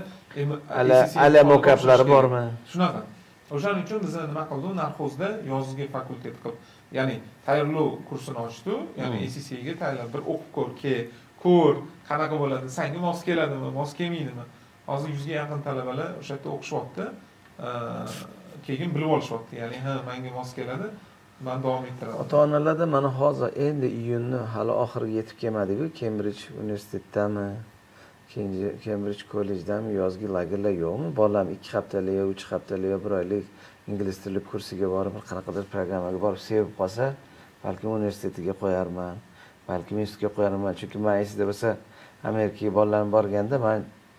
ala mokaplari bormi? Shunaqa. O'shaning uchun biz nima qildik? Narxozda yozgi fakultet qilib, ya'ni tayyorlov kursini ochdi, ya'ni SCCA ga tayyorlab bir o'qib ko'r, qanaqa bo'ladi, senga mos keladimi, mos kelmaydimi? Hozir 100 ga yaqin talabalar o'sha yerda o'qishyapti. keyin bilib olishyapti. Ya'ni ha, menga mos keladi, men davom ettiraman. Ota-onalarda mana hozir endi iyunni hali oxiriga yetib kelmadiku, Kembrij universitetidami, Kembrij kollejdami yozgi lagerlar yo'qmi? Bolam 2 haftalik yo 3 haftalik yo 1 oylik ingliz tili kursiga borib, qanaqadir programmaga borib sevib qolsa, balki universitetiga qo'yarman, balki institutga qo'yarman. Chunki men esida bo'lsa, Amerikaga bolalarim borganda men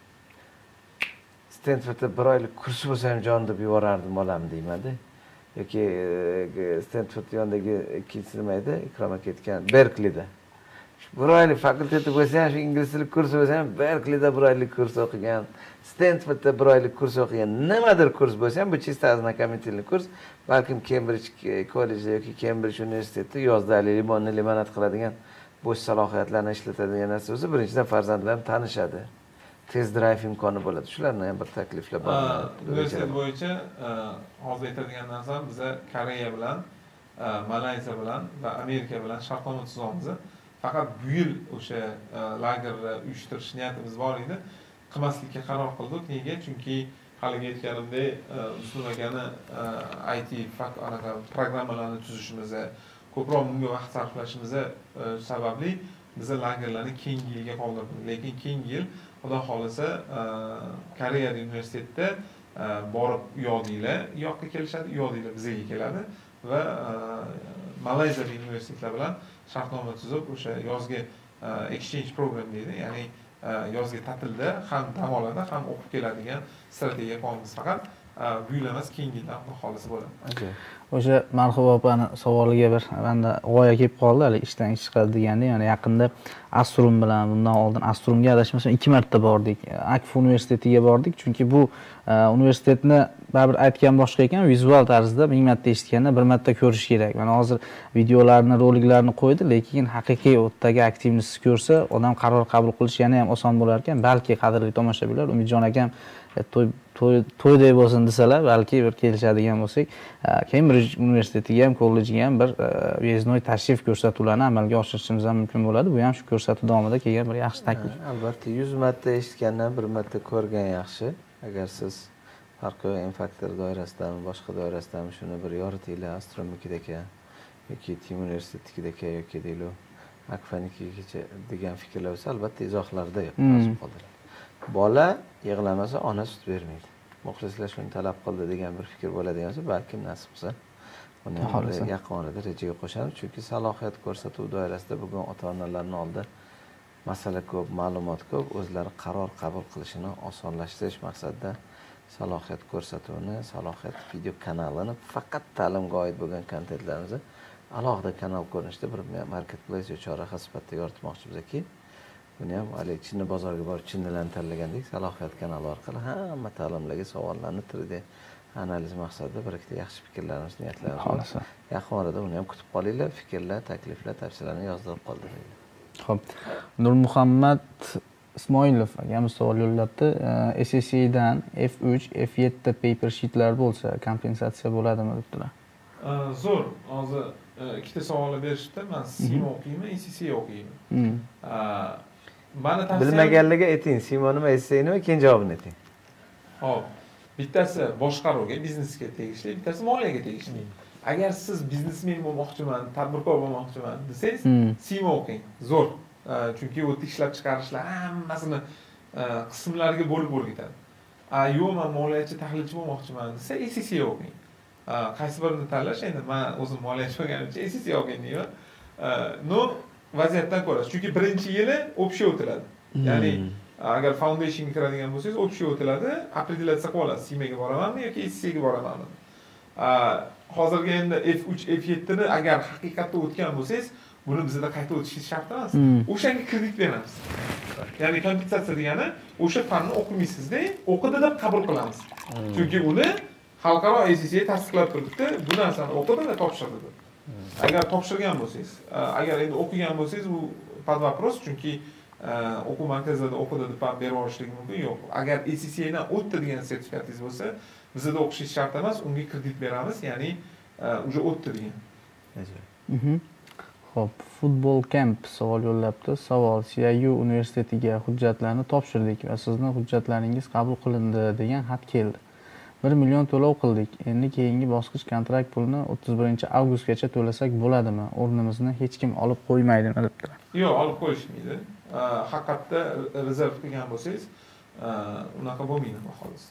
Stanfordda 1 oylik kursi bo'lsa ham jon deb yuborardim bolam deyman-da. Yoki Stanford yonidagi ikkinchisi nima edi? Ikrom aka aytgan Berklida. 1 oylik fakulteti bo'lsa ham, shu ingliz tili kursi bo'lsa ham Berklida 1 oylik kurs o'qigan, Stanfordda 1 oylik kurs o'qigan, nimadir kurs bo'lsa ham bu чисто ознакомительный kurs, balkim Kembrij kollejida yoki Kembrij universitetida yozda limonni limonad qiladigan bo'sh salohiyatlarni ishlatadigan narsa bo'lsa, birinchidan farzandlarim tanishadi. Test drive imkoni bo'ladi. Shularni ham bir takliflar bor. Universitet bo'yicha hozir aytadigan narsam biza Koreya bilan, Malayziya bilan va Amerika bilan shartnoma tuzamiz. Faqat bu yil o'sha lagerni uyushtirish niyatimiz bor edi. Qilmaslikka qaror qildik. Nega? Chunki haligi aytganimdek, Muslim akani IT programmalarni tuzishimiz, ko'proq bunga vaqt sarflashimiz sababli biz lagerlarni keyingi yilga qoldirdik. Lekin keyingi yil Xudo xolasa Koreya universitetida borib uyodinglar, yoqqa kelishadi, uyodinglar bizga keladi va Malayziya universitetlar bilan shartnoma tuzib o'sha yozgi exchange program deydi, ya'ni yozgi ta'tilda ham dam oladi, ham o'qib keladigan strategiya qilamiz. Faqat bu yil emas, keyingi yildan Xudo xolasa bo'ladi. O'sha Marhuba opani savoliga bir menda g'oya kelib qoldi, hali ishdan ish chiqadi deganda, ya'ni yaqinda Astrum bilan, bundan oldin Astrumga adashmasam 2 marta bordik. Akf universitetiga bordik, chunki bu universitetni baribir aytgan boshqa ekan, vizual tarzda 1000 marta eshitganda 1 marta ko'rish kerak. Mana hozir videolarni, roliklarni qo'ydi, lekin haqiqiy o'tdagi aktivnisiz ko'rsa, odam qaror qabul qilish yana ham oson bo'lar ekan. Balki qadrli tomoshabinlar, Umidjon akam to'yday bo'lsin desalar, balki bir kelishadigan bo'lsak, Kembrij universitetiga ham, kollejiga ham bir vyeznoy tashrif ko'rsatuvlarni amalga oshirishimiz ham mumkin bo'ladi. Bu ham shu ko'rsatuv davomida kelgan bir yaxshi taklif. Albatta, 100 marta eshitgandan 1 marta ko'rgan yaxshi. Agar siz farqi M-Factor doirasidami, boshqa doirasidami shuni bir yoritinglar, Astromikidagi yoki Tim universitetikidagi yoki deylo Akfanikigacha degan fikrlar bo'lsa, albatta izohlarda yozib qoldilar. Bola yig'lamasa ona sut bermaydi. Muxlislar shuni talab qildi degan bir fikr bo'ladigan bo'lsa, balkim nasib qilsa uni yaqin orada rejaga qo'shamiz. Chunki salohiyat ko'rsatuv doirasida bugun ota-onalarning oldida masala ko'p, ma'lumot ko'p, o'zlari qaror qabul qilishini osonlashtirish maqsadida salohiyat ko'rsatuvini, salohiyat video kanalini faqat ta'limga oid bo'lgan kontentlarimizni alohida kanal ko'rinishida bir marketplace yo chorraha sifatida yoritmoqchimizki, buni ham hali Chinni bozorga borib chinnilarni tanlagandek salohiyat kanali orqali hamma ta'limlarga savollarni 3D analiz maqsadida bir ikkita yaxshi fikrlarimiz, niyatlarimiz bor. Yaqin orada uni ham kutib qolinglar, fikrlar, takliflar, tavsiyalarni yozdirib qoldiringlar. Xo'p. Nurmuhammad Ismoilov akamiz savol yo'llabdi. SSCdan F3, F7 paper sheetlar bo'lsa, kompensatsiya bo'ladimi debdilar. Zo'r. Hozir ikkita savolni berishdi. Men SIMO o'qiyman, SSC o'qiyman. Mani tavsiyam Bilmaganlarga ayting, SIMO nima, SSC nima, keyin javobini ayting. Xo'p. Bittasi boshqaruvga, biznesga tegishli, bittasi moliyaga tegishli. Agar siz biznesmen bo'lmoqchiman, tadbirkor bo'lmoqchiman desangiz, SIMO o'qing. Zo'r. Chunki u ishlab chiqarishlar hammasini qismlarga bo'lib ketadi. Yo'q, men moliyachi, tahlilchi bo'lmoqchiman desa, SSC o'qing. Qaysi birini tanlash, endi men o'zim moliyachi bo'lganimcha SSC o'qing deyman. No, vaziyatdan ko'rasiz. Chunki birinchi yili общий o'tiladi. Ya'ni agar foundationga kiradigan bo'lsangiz, общий o'tiladi, определяться qilib olasiz, SIMOga boramanmi yoki SSCga boramanmi. Hozirgi endi F3, F7 ni agar haqiqatda o'tgan bo'lsangiz, buni bizda qayta o'tishingiz shart emas. O'shanga kredit beramiz. Ya'ni kompensatsiya degani o'sha fanni o'qimaysizda, o'qidi deb qabul qilamiz. Chunki uni xalqaro SSC tasdiqlab turibdi, bu narsani o'qidi va topshirdi. Agar topshirgan bo'lsangiz, agar endi o'qigan bo'lsangiz, bu под вопрос, chunki o'quv markazida o'qidi deb ham berib olishlik mumkin yo'q. Agar SSC dan o'tdi degan sertifikatingiz bo'lsa, bizda o'qishingiz shart emas, unga kredit beramiz, ya'ni уже o'tdi degan. Xo'p, Futbol Camp savol yo'llabdi. Savol: CIU universitetiga hujjatlarni topshirdik va sizning hujjatlaringiz qabul qilindi degan xat keldi. 1 million to'lov qildik. Endi keyingi bosqich kontrakt pulini 31 avgustgacha to'lasak bo'ladimi? O'rnimizni hech kim olib qo'ymaydimi debdilar. Yo'q, olib qo'yishmaydi. Haqiqatda rezerv qilgan bo'lsangiz, unaqa bo'lmaydi xolos.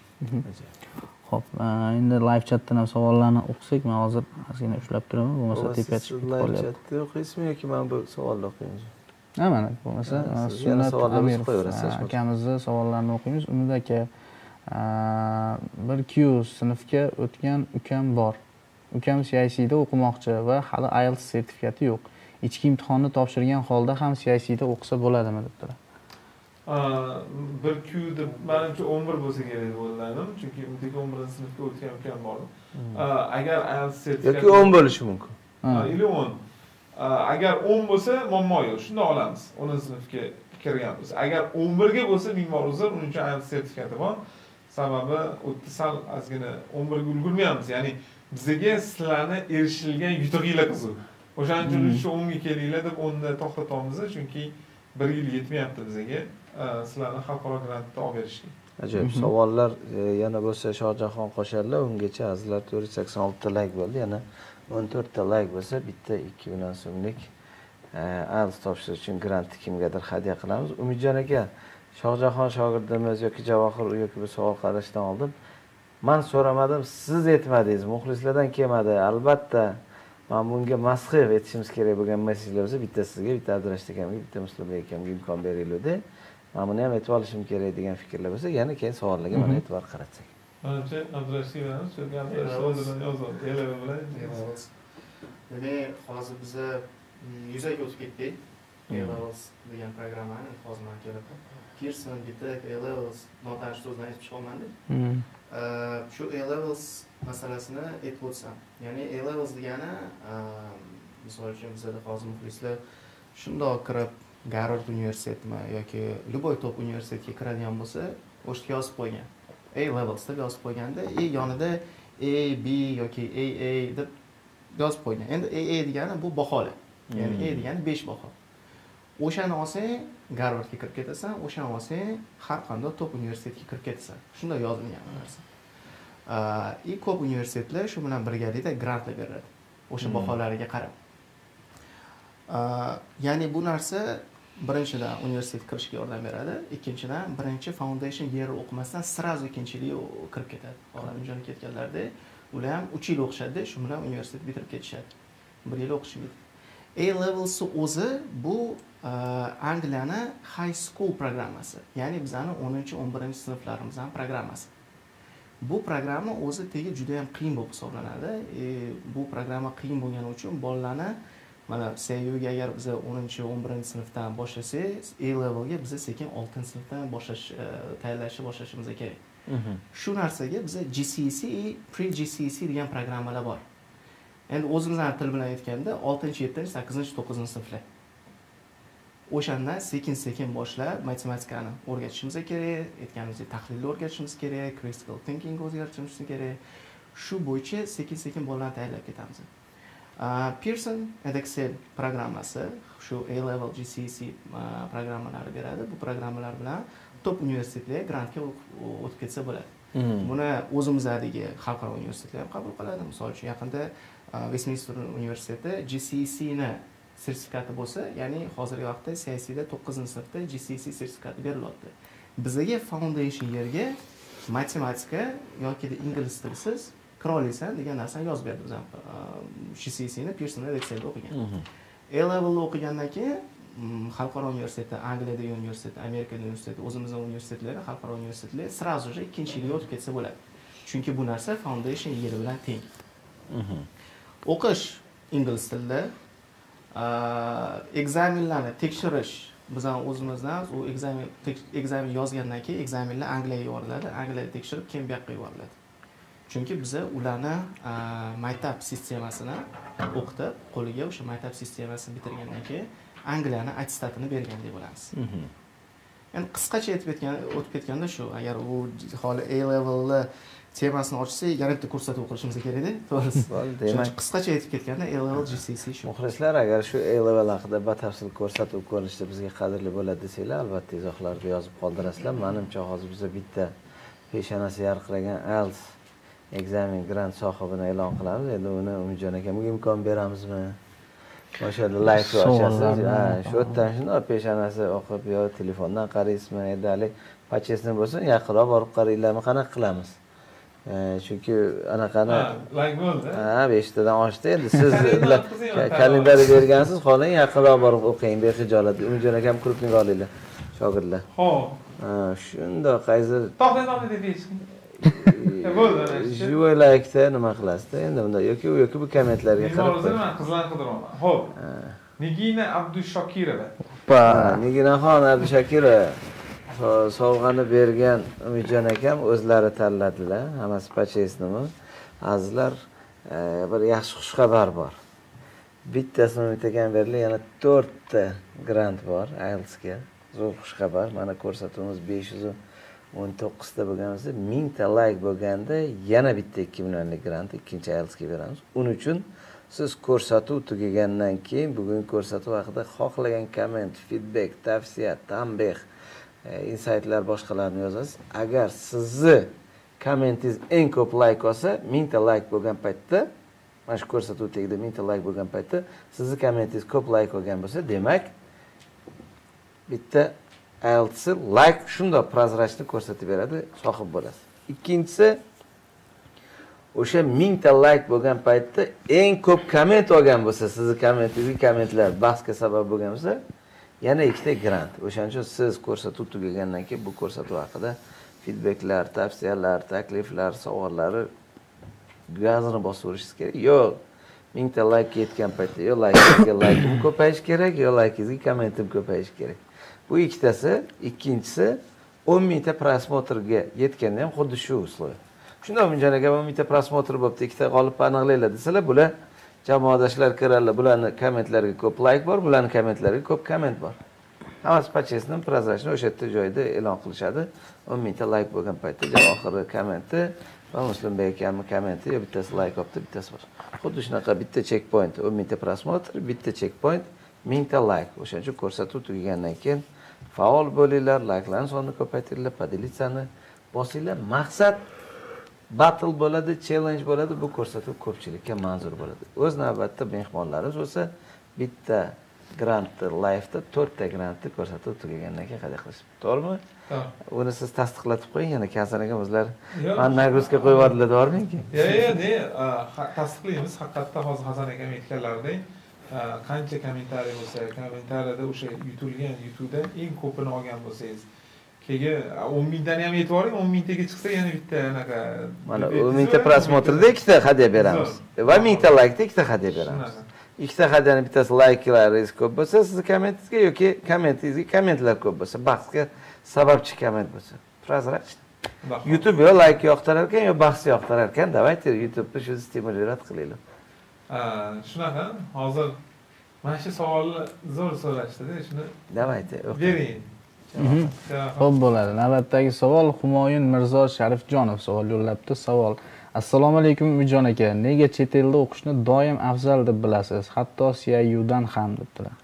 Xo'p, endi live chatdan ham savollarni o'qisak, men hozir ozgina ushlab turaman, bo'lmasa tepaga chiqib qolyapti. Live chatda o'qiysizmi yoki men bu savolni o'qiymiz? Ha, mana bo'lmasa yana savollarni qo'yaverasiz. Akamizni savollarini o'qiymiz. Umid aka, bir Q sinfga o'tgan ukam bor. Ukam CIC'da o'qimoqchi va hali IELTS sertifikati yo'q. Ichki imtihonni topshirgan holda ham CIC'da o'qisa bo'ladimi debdilar. Bir Q deb menimcha 11 bo'lsa kerak deb o'yladim, chunki undagi 11-sinfga o'tgan ukam bor. Agar IELTS sertifikati yoki 10 bo'lishi mumkin. Ili 10. Agar 10 bo'lsa, muammo yo'q, shunda olamiz. 10-sinfga kirgan bo'lsa. Agar 11 ga bo'lsa, ming bor uzr, uning uchun IELTS sertifikati bor. Sababi o'tda sal ozgina 11 ga ulgurmayapmiz. Ya'ni bizga sizlarni erishilgan yutug'inglar qiziq. O'shaning uchun 10 ga kelinglar deb 10 da to'xtatamiz, chunki 1 yil yetmayapti bizga sizlarni xalqaro grantda olib berishga. Ajoyib savollar yana bo'lsa Shohjahon qo'sharlar, ungacha azizlar 486 ta like bo'ldi. Yana 14 ta like bo'lsa bitta 2 million so'mlik IELTS topshirish uchun grantni kimgadir hadya qilamiz. Umidjon aka, Shohjahon shogirdimiz yoki Javohir yoki bir savol qarashdan oldin men so'ramadim, siz aytmadingiz, muxlislardan kelmadi. Albatta men bunga masxif etishimiz kerak bo'lgan mesajlar bo'lsa, bitta sizga, bitta Abdurashid akamga, bitta Muslubek akamga imkon beringlar-da. Men buni ham aytib olishim kerak degan fikrlar bo'lsa, yana keyin savollarga mana e'tibor qaratsak. Menimcha Abdurashid bilan chunki Abdurashid yozadi, ellar bilan. Demak, hozir biz yuzaga o'tib ketdik. A-Levels degan programmani hozir men kelib Pearson, bitta A-Levels notanish so'zdan aytib chiqolmadim. Shu A-Levels masalasini aytib o'tsam. Ya'ni A-Levels degani, misol uchun bizda hozir muxlislar shundoq kirib Garvard universitetimi yoki любой top universitetga kiradigan bo'lsa, o'shga yozib qo'ygan. A-Levels deb yozib qo'yganda, yonida A, B yoki AA deb yozib qo'ygan. Endi AA degani bu baholar. Ya'ni A degani 5 baho. O'shani olsang, Garvardga kirib ketasan, o'shani olsang, har qanday top universitetga kirib ketasan. Shunday yozilgan narsa. Ko'p universitetlar shu bilan birgalikda grantlar beradi. O'sha baholariga qarab. Ya'ni bu narsa birinchidan universitetga kirishga yordam beradi, ikkinchidan birinchi foundation year o'qimasdan sirazu ikkinchiliga kirib ketadi. Olimjon ketganlarda ular ham 3 yil o'qishadi, shu bilan universitet bitirib ketishadi. 1 yil o'qishmaydi. A-Levels o'zi bu Angliyani high school programmasi, ya'ni bizning 10-11-sinflarimizning programmasi. Bu programma o'zi tegi juda ham qiyin bo'lib hisoblanadi. Bu programma qiyin bo'lgani uchun bolalarni mana CIUga agar biz 10-11-sinfdan boshlasak, A-levelga biz sekin 6-sinfdan tayyorlashni boshlashimiz kerak. Shu narsaga biz GCSE, pre-GCSE degan programmalar bor. Endi o'zimizning til bilan aytganda 6-7-8-9-sinflar. O'shandan sekin-sekin boshlab matematikani o'rgatishimiz kerak, aytganimizdek tahlilni o'rgatishimiz kerak, critical thinking o'rgatishimiz kerak. Shu bo'yicha sekin-sekin bolalarni tayyorlab ketamiz. Pearson Edexcel programmasi shu A-level GCSE programmalari beradi. Bu programmalar bilan top universitetlarga grantga o'tib ketsa bo'ladi. Buni o'zimizdagi xalqaro universitetlar ham qabul qiladi. Misol uchun yaqinda Westminster universiteti GCSE ni sertifikati bo'lsa, ya'ni hozirgi vaqtda CIC'da 9-sinfda GCSE sertifikati berilyapti. Bizga foundation yerga matematika yoki ingliz tilisiz kira olasan degan narsani yozib berdi bizga. GCSE ni Pearson Edexcelda o'qigan. A-levelda o'qigandan keyin xalqaro universitet, Angliyadagi universitet, Amerikada universitet, o'zimizning universitetlar, xalqaro universitetlar sirazu ikkinchi yilga o'tib ketsa bo'ladi. Chunki bu narsa foundation yeri bilan teng. O'qish ingliz tilida, ekzamenlarni tekshirish bizning o'zimizdan u ekzamen yozgandan keyin ekzamenlar Angliyaga yuboriladi, Angliyada tekshirib keyin bu yoqqa yuboriladi. Chunki biz ularni maktab sistemasini o'qitib, qo'liga o'sha maktab sistemasini bitirgandan keyin Angliyani attestatini bergan deb bo'lamiz. Endi qisqacha o'tib ketganda shu, agar u holi A-levelni temasini ochsak, yana bitta ko'rsatuv qilishimiz kerak-da, to'g'risi. Demak, qisqacha aytib ketganda A-level GCSE shu. Muxlislar agar shu A-level haqida batafsil ko'rsatuv ko'rinishda bizga qadrli bo'ladi desanglar, albatta izohlarda yozib qoldirasizlar. Menimcha hozir biz bitta peshonasi yarqiragan IELTS ekzamen grant sohibini e'lon qilamiz. Endi uni Umidjon akamga imkon beramizmi? O'shada live ochasiz. Ha, shu yerdan shunday peshonasi o'qib yo telefondan qaraysizmi? Endi pachesni bo'lsa, yaqinroq borib qaranglarmi, qanaqa qilamiz? Chunki anaqani like bo'ldi. Ha, 5 tadan oshdi. Endi siz kalendar bergansiz, xohlang yaqinroq borib o'qing, bexijolat. Umidjon akam kurpnik olinglar, shogirdlar. Xo'p. Shundoq qaysi To'xta deb eshitdim. Bo'ldi. Jivoylakda nima qilasizda? Endi bunda yoki bu kommentlarga qarab Hozir men qizlarni qidiraman. Xo'p. Nigina Abdushokirova. Niginaxon Abdushokirova sovg'ani bergan Umidjon akam o'zlari tanladilar. Hammasi pachesnimi? Azizlar, bir yaxshi xushxabar bor. Bittasi Umid akam berilgan, yana 4 ta grant bor IELTSga. Zo'r xushxabar. Mana ko'rsatuvimiz 519 ta bo'lganimizda 1000 ta like bo'lganda yana bitta 2 millionlik grant ikkinchi IELTSga beramiz. Uning uchun siz ko'rsatuv tugagandan keyin bugungi ko'rsatuv haqida xohlagan komment, feedback, tavsiya, tanbeh, insightlar boshqalarni yozasiz. Agar sizni kommentingiz eng ko'p like olsa, 1000 ta like bo'lgan paytda, mana shu ko'rsatuv tagida 1000 ta like bo'lgan paytda sizni kommentingiz ko'p like olgan bo'lsa, demak bitta IELTS like shundoq prozrachni ko'rsatib beradi, sohib bo'lasiz. Ikkinchisi, o'sha 1000 ta like bo'lgan paytda eng ko'p komment olgan bo'lsa, sizni kommentingizga kommentlar bahsga sabab bo'lgan bo'lsa, yana 2 ta grant. O'shaning uchun siz ko'rsatuv tugagandan keyin bu ko'rsatuv haqida feedbacklar, tavsiyalar, takliflar, savollar gazini bosib o'rishingiz kerak. Yo'q, 1000 ta like yetgan paytda yo like'im ko'payishi kerak, yo like'ingizga kommentim ko'payishi kerak. Bu ikkitasi, ikkinchisi 10 ta prosmotrga yetganda ham xuddi shu uslov. Shunday Umidjon aka 10 ta prosmotr bo'pti, 2 ta g'olibni aniqlaylar desalar, bular jamoadoshlar kirarlar, bularning kommentlariga ko'p like bor, bularning kommentlariga ko'p komment bor. Hammasi pachesni prozrachni o'sha yerda joyda e'lon qilishadi. 10 ta like bo'lgan paytda oxiri kommenti va Muslimbek akamning kommenti yo bittasi like olibdi, bittasi bor. Xuddi shunaqa bitta checkpoint, 10 ta prosmotr, bitta checkpoint, 1000 ta like. O'shaning uchun ko'rsatuv tugagandan keyin faol bo'linglar, likelarni sonini ko'paytiringlar, podilitsani bosinglar. Maqsad battle bo'ladi, challenge bo'ladi, bu ko'rsatuv ko'pchilikka manzur bo'ladi. O'z navbatda mehmonlarimiz bo'lsa, bitta grantni live'da 4 ta grantni ko'rsatuv tugagandan keyin qanday qilish. To'g'rimi? To'g'ri. Uni siz tasdiqlatib qo'ying, yana Hasan aka o'zlari mana nagruzka qo'yib yubordilar, to'g'rimi? Tasdiqlaymiz. Haqiqatda hozir Hasan aka aytganlaridek qancha kommentariy bo'lsa, kommentariyada o'sha yutilgan YouTube'da eng ko'pini olgan bo'lsangiz, keyin 10 dan ham yetib oling, 10 taga chiqsa yana bitta anaqa mana 10 ta prosmotrda 2 ta hadya beramiz va 1000 ta like da 2 ta hadya beramiz. 2 ta hadyaning bittasi like'laringiz ko'p bo'lsa, sizni kommentingizga yoki kommentingizga kommentlar ko'p bo'lsa, bahsga sababchi komment bo'lsa, prozrach. YouTube yo like yoqtirar ekan, yo bahs yoqtirar ekan, давайте YouTube'ni shu stimulirat qilaylik. Shunaqa, hozir mana shu savolni zo'r so'rashdi-da, shuni давайте bering. Xo'p bo'ladi. Navbatdagi savol Humoyun Mirzo Sharifjonov savol yo'llabdi. Savol: Assalomu alaykum Umidjon aka, nega chet elda o'qishni doim afzal deb bilasiz, hatto CIUdan ham debdilar.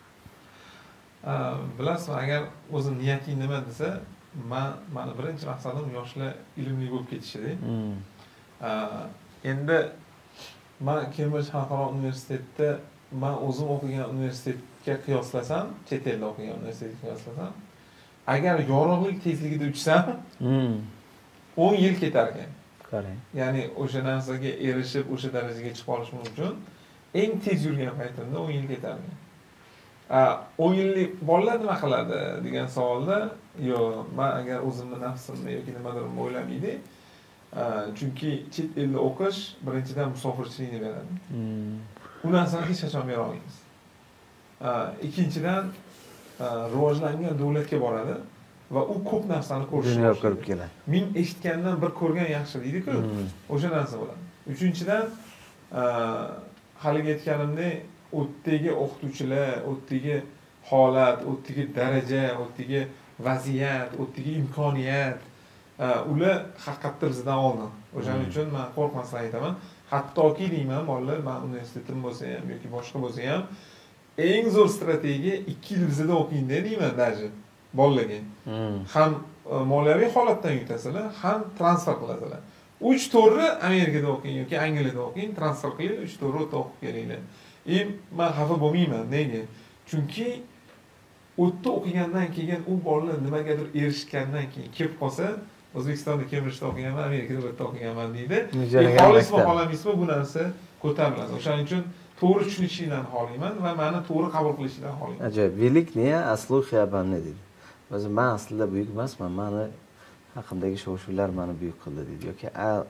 Bilasizmi, agar o'zim niyating nima desa, mani birinchi maqsadim yoshlar ilmli bo'lib ketishida. Endi men Cambridge xalqaro universitetda men o'zim o'qigan universitetga qiyoslasam, chet elda o'qigan universitetga qiyoslasam, agar yorug'lik tezligida uchsam, 10 yil ketar ekan. Qarang. Ya'ni o'sha narsaga erishib, o'sha darajaga chiqib olishim uchun eng tez yurgan paytimda 10 yil ketar ekan. 10 yillik bolalar nima qiladi degan savolda, yo'q, men agar o'zimni nafsimni yoki nimadir o'ylamaydi. Chunki chet elda o'qish birinchidan musofirchilikni beradi. U narsani hech qachon bera olmaysiz. Ikkinchidan rivojlangan davlatga boradi va u ko'p narsani dunyo ko'rib keladi. Men eshitgandan bir ko'rgan yaxshi deydi-ku, o'sha narsa bo'ladi. Uchinchidan haligi aytganimdek, o'tdagi o'qituvchilar, o'tdagi holat, o'tdagi daraja, o'tdagi vaziyat, o'tdagi imkoniyat, ular haqiqatda bizdan oldin. O'shaning uchun men qo'rqmasdan aytaman, hattoki deyman, bolalar, men universitetim bo'lsa ham yoki boshqa bo'lsa ham, eng zo'r strategiya 2 yil bizda o'qingda deyman, даже bolalarga. Ham moliyaviy holatdan yutasizlar, ham transfer qilasizlar. 3-4 Amerikada o'qing yoki Angliyada o'qing, transfer qiling, 3-4 o'ta o'qib kelinglar. Men xafa bo'lmayman. Nega? Chunki o'tda o'qigandan keyin u bolalar nimagadir erishgandan keyin kelib qolsa, O'zbekistonda Cambridge'da o'qiganman, Amerikada o'tda o'qiganman deydi. Xolismi, xohlamaysizmi bu narsa ko'tariladi. O'shaning uchun to'g'ri tushunishingdan xohlayman va meni to'g'ri qabul qilishingdan xohlayman. Ajoyib. Velik niya aslu xiyabanni deydi. O'zi men aslida buyuk emasman. Meni haqimdagi shov-shuvlar meni buyuk qildi deydi. Yoki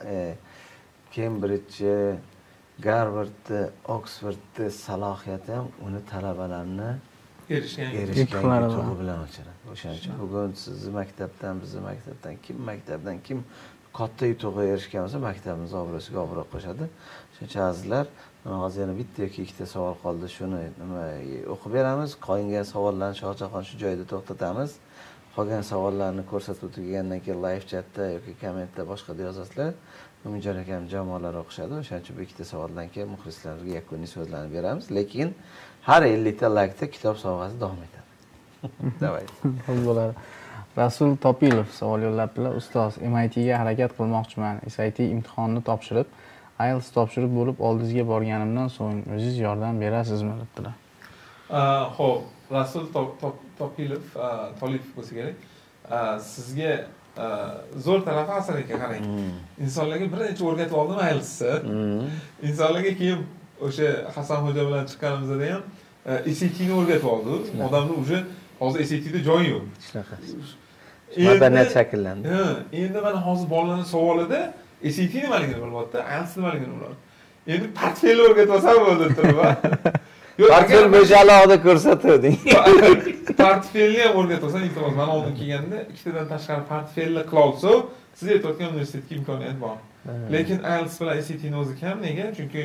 Cambridge, Harvard, Oxford salohiyati ham uni talabalarini erishgan yutug'i bilan o'chiradi. O'shaning uchun bugun sizni maktabdan, bizni maktabdan kim katta yutug'iga erishgan bo'lsa, maktabimiz obro'siga obro' qo'shadi. Shuning uchun azizlar, mana hozir yana bitta yoki ikkita savol qoldi. Shuni nima o'qib beramiz. Qolgan savollarni Shohjahon shu joyda to'xtatamiz. Qolgan savollarni ko'rsatib o'tgandan keyin live chatda yoki kommentda boshqada yozasizlar. Umidjon akam jamoalar o'qishadi. O'shaning uchun bu ikkita savoldan keyin muxlislarga yakuniy so'zlarni beramiz. Lekin har 50 ta laykda kitob sovg'asi davom etadi. Davaydi. Bo'ladi. Rasul Topilov savol yo'llabdilar. Ustoz, MITga harakat qilmoqchiman. SAT imtihonini topshirib, IELTS topshirib bo'lib oldingizga borganimdan so'ng o'zingiz yordam berasizmi dedilar. Xo'p, Rasul Topilov, Tolipov bo'lsa kerak. Sizga zo'r tarafi asar ekan, qarang. Insonlarga bir necha o'rgatib oldim IELTSni. Insonlarga keyin o'sha Hasan xo'ja bilan chiqqanimizda ham SATni o'rgatib oldi. Odamni уже hozir SATda joyi yo'q. Shunaqa. Madaniyat shakllandi. Endi mana hozir bolalarning savolida SAT nimaligini bilyapti, IELTS nimaligini bilyapti. Endi portfelni o'rgatib olsam bo'ldi turib. Portfel bo'shalig'ida ko'rsatuvding. Portfelni ham o'rgatib olsam, iltimos, mana oldin kelganda ikkitadan tashqari portfelni qila olsa, siz aytayotgan universitetga imkoniyat bor. Lekin IELTS bilan SATning o'zi kam. Nega? Chunki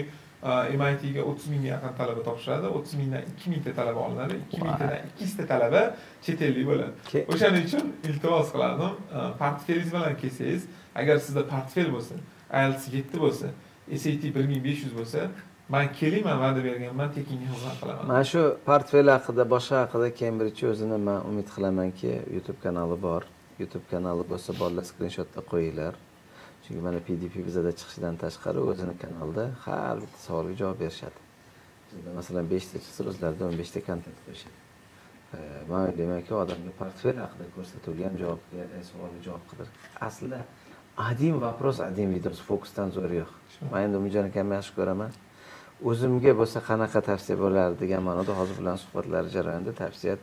MITga 30 mingga yaqin talaba topshiradi, 30 mingdan 2 mingta talaba olinadi, 2 mingtadan 2 ta talaba chet ellik bo'ladi. O'shaning uchun iltimos qiladim, portfelingiz bilan kelsangiz, agar sizda portfel bo'lsa, IELTS 7 bo'lsa, SAT 1500 bo'lsa, men kelayman, va'da berganman, tekinga xizmat qilaman. Mana shu portfel haqida, boshqa haqida Cambridge o'zini men umid qilamanki, YouTube kanali bor. YouTube kanali bo'lsa, bolalar skrinshotda qo'yinglar. Chunki mana PDP bizada chiqishidan tashqari o'zini kanalda har bitta savolga javob berishadi. Bizda masalan 5 ta chiqsa, o'zlarida 15 ta kontent qo'yishadi. Men o'ylaymanki, odamga portfel haqida ko'rsatilgan javobga, savolga javob qidir. Aslida один вопрос, один видос fokusdan zo'ri yo'q. Men endi Umidjon akamni yaxshi ko'raman. O'zimga bo'lsa qanaqa tavsiya bo'lardi degan ma'noda hozir bilan suhbatlar jarayonida tavsiya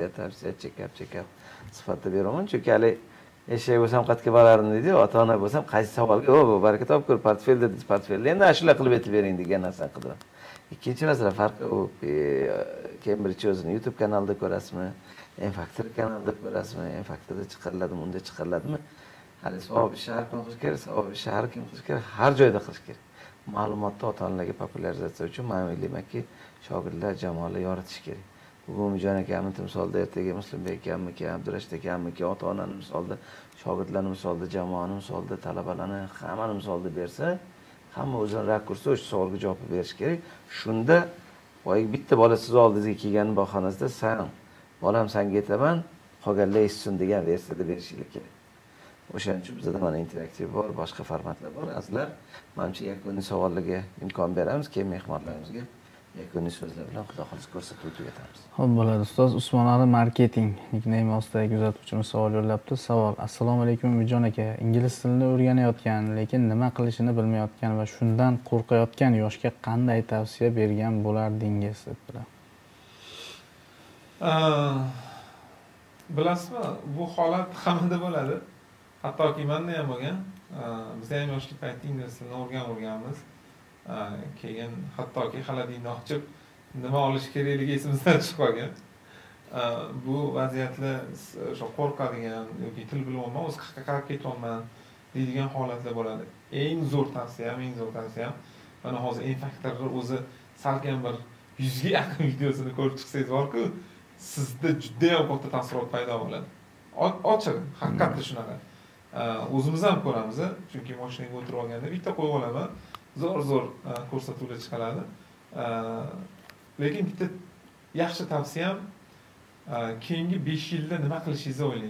chekab sifatida beraman. Chunki hali eshak bo'lsam qatga borardim deydi, ota-ona bo'lsam qaysi savolga bu baraka topib ko'r, portfel dedi, portfelni endi ashula qilib aytib bering degan narsani qildim. Ikkinchi masala farqi u Cambridge o'zini YouTube kanalida ko'rasizmi, M-Factor kanalida ko'rasizmi, M-Factorda chiqariladimi, unda chiqariladimi? Hali savob shahar qilish kerak, savob shahar kim qilish kerak, har joyda qilish kerak. Ma'lumotni ota-onalarga popularizatsiya uchun men o'ylaymanki, shogirdlar, jamoalar yoritish kerak. Bugun Umidjon akamni timsolda, ertaga Muslimbek akamniki, Abdurashid akamniki, ota-onani misolda, shogirdlarni misolda, jamoani misolda, talabalarni hammani misolda bersa, hamma o'zini rakursi o'sha savolga javob berish kerak. Shunda bitta bola siz oldingizga kelgan bahonasida "San, bolam senga aytaman, qolganlar eshitsin" degan versiyada berishingiz kerak. O'shaning uchun bizda mana interaktiv bor, boshqa formatlar bor. Azizlar, menimcha yakuniy savollarga imkon beramiz, keyin mehmonlarimizga yakuniy so'zlar bilan xudo xohlasa ko'rsatib tugatamiz. Xo'p, bo'ladi. Ustoz Usmonali marketing nickname ostidagi kuzatuvchimiz savol yo'llabdi. Savol: Assalomu alaykum Umidjon aka. Ingliz tilini o'rganayotgan, lekin nima qilishini bilmayotgan va shundan qo'rqayotgan yoshga qanday tavsiya bergan bo'lardingiz dedilar. Bilasizmi, bu holat hammada bo'ladi. Hattoki menda ham bo'lgan. Biz ham yoshlik paytida ingliz tilini o'rganganmiz. Keyin hattoki xaladiyni ochib nima olish kerakligi esimizdan chiqib qolgan. Bu vaziyatlar o'sha qo'rqadigan yoki til bilmayman, o'z qayerga qarab ketyapman deydigan holatlar bo'ladi. Eng zo'r tavsiyam mana hozir M-Factor'da o'zi salkam bir 100 ga yaqin videosini ko'rib chiqsangiz borku, sizda juda ham katta taassurot paydo bo'ladi. Ochiq, haqiqatda shunaqa. O'zimiz ham ko'ramiz, chunki mashinaga o'tirib olganda bitta qo'yib olaman. Zo'r ko'rsatuvlar chiqaradi. Lekin bitta yaxshi tavsiyam, keyingi 5 yilda nima qilishingizni o'ylang.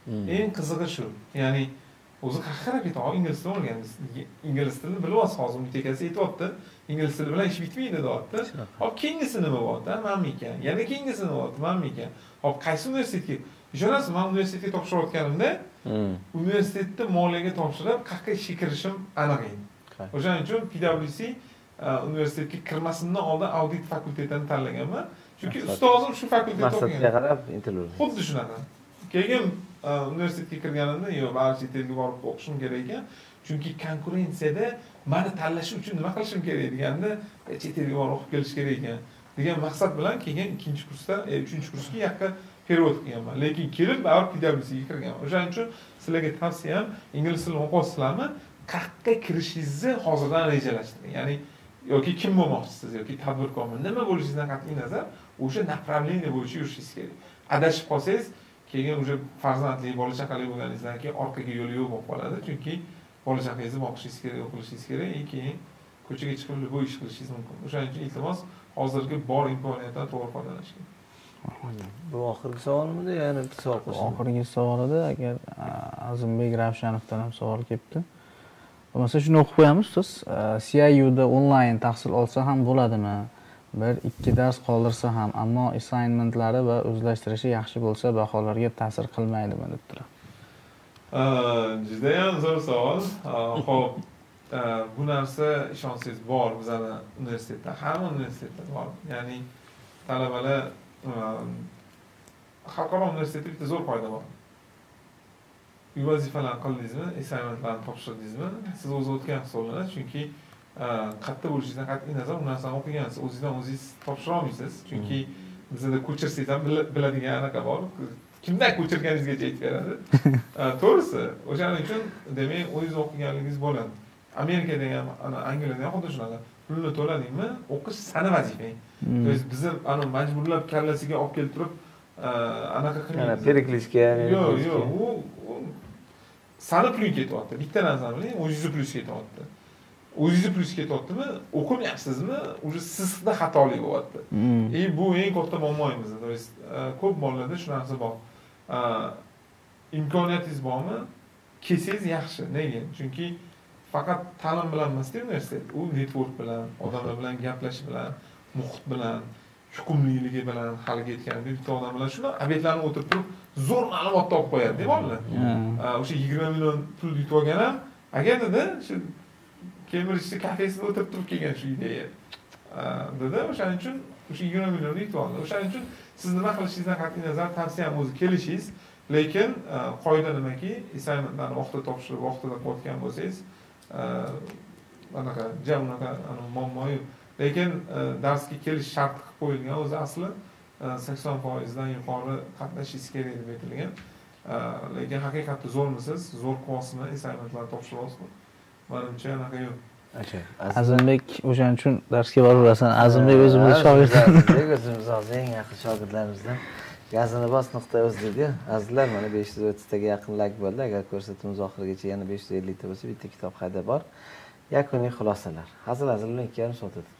Eng qizig'i shu. Ya'ni o'zi qahqara ketadi, ingliz tilini o'rganamiz. Ingliz tilini bilyapsiz, hozir mutekasi aytyapti. Ingliz tili bilan ish bitmaydi, deyapti. Hop, keyingisi nima bo'lyapti? Manmi ekan. Yana keyingisi nima bo'lyapti? Manmi ekan. Hop, qaysi universitetga? Ishonasiz, men universitetga topshirayotganimda, universitetda moliyaga topshirib, qayerga ishga kirishim aniq edi. O'shaning uchun PwC universitetga kirmasimdan oldin audit fakultetini tanlaganman. Chunki ustozim shu fakultetda o'qigan. Maqsadga qarab intiladi. Xuddi shunaqa. Keyin universitetga kirganimda, yo'q, barcha chet elga borib o'qishim kerak ekan. Chunki konkurensiyada meni tanlash uchun nima qilishim kerak deganda, chet elga borib o'qib kelish kerak ekan degan maqsad bilan keyin 3-kursda, 3-kursga yaqin period qilganman. Lekin kelib baribir PwCga kirganman. O'shaning uchun sizlarga tavsiyam, ingliz tilini o'qiyapsizlarmi, qayerga kirishingizni hozirdan rejalashtiring. Ya'ni yoki kim bo'lmoqchisiz yoki tadbirkormi, nima bo'lishingizdan qat'iy nazar, o'sha направление bo'yicha yurishingiz kerak. Adashib qolsangiz, keyin o'sha farzandli, bola chaqali bo'lganingizdan keyin orqaga yo'l yo'q bo'lib qoladi. Chunki bola chaqangizni boqishingiz kerak, o'qilishingiz kerak, keyin ko'chaga chiqib bu ish qilishingiz mumkin. O'shaning uchun iltimos, hozirgi bor imkoniyatdan to'g'ri foydalanish kerak. Bu oxirgi savolmidi, yana bitta savol qo'shing? Oxirgi savolida agar Azimbek Ravshanovdan ham savol kelibdi. Bo'lmasa shuni o'qib qo'yamiz ustoz. CIUda onlayn tahsil olsa ham bo'ladimi? 1-2 dars qoldirsa ham, ammo assignmentlari va o'zlashtirishi yaxshi bo'lsa, baholarga ta'sir qilmaydimi deb turadi. Juda ham zo'r savol. Xo'p, bu narsa ishonsangiz bor bizning universitetda, hamma universitetda bor. Ya'ni talabalar xalqaro universitetda bitta zo'r qoida bor. Uy vazifalarni qildingizmi, assignmentlarni topshirdingizmi, siz o'zi o'tgan hisoblanadi. Chunki qayerda bo'lishingizdan qat'iy nazar, u narsani o'qigansiz, o'zingizdan o'zingiz topshira olmaysiz. Chunki bizda ko'chirsangiz ham biladigan anaqa bor. Kimdan ko'chirganingizgacha aytib beradi. To'g'risi, o'shaning uchun demak, o'zingiz o'qiganligingiz bo'ladi. Amerikada ham, Angliyada ham xuddi shunaqa. Pulni to'ladingmi, o'qish sani vazifang. То есть bizni majburlab kallasiga olib kelib turib, anaqa qilmaymiz. Periklishga, yo'q, u sani puling ketyapti. Bitta narsani biling, o'zingizni pulingiz ketyapti. O'zingizni pulingiz ketyaptimi, o'qimayapsizmi, уже sizda xatolik bo'lyapti. Bu eng katta muammoyimiz. То есть ko'p bolalarda shu narsa bor. Imkoniyatingiz bormi? Kelsangiz yaxshi. Nega? Chunki faqat ta'lim bilan emas, universitet, u network bilan, odamlar bilan gaplashish bilan, muhit bilan, yuqumliligi bilan, haliga aytganimdek, bitta odam bilan shuni obyektlarni o'tirib turib, zo'r ma'lumot topib qo'yadi, deb bolalar. O'sha 20 million pul yutib olgan ham, agarda shu Cambridge kafesida o'tirib turib kelgan shu ideya. Dedi, o'shaning uchun o'sha 20 millionni yutib oldi. O'shaning uchun siz nima qilishingizdan qat'iy nazar tavsiyam o'zi kelishingiz, lekin qoida nimaki, assignmentlarni vaqtida topshirib, vaqtida qo'ygan bo'lsangiz, anaqa jamnaqa muammoyu. Lekin darsga kelish shart qilib qo'yilgan, o'zi asli 80% dan yuqori qatnashishingiz kerak deb aytilgan. Lekin haqiqatda zo'rmisiz, zo'r qilyapsizmi, assignmentlarni topshiryapsizmi? Menimcha anaqa yo'q. Azimbek o'shaning uchun darsga boraversan. Azimbek o'zimiz shogird. Azimbek o'zimiz eng yaqin shogirdlarimizdan. Gazinibos.uz dedi. Azizlar, mana 530 taga yaqin like bo'ldi. Agar ko'rsatuvimiz oxirigacha yana 550 ta bo'lsa, bitta kitob qayda bor. Yakuniy xulosalar. Hazil-hazil 2,5 soat o'tdi.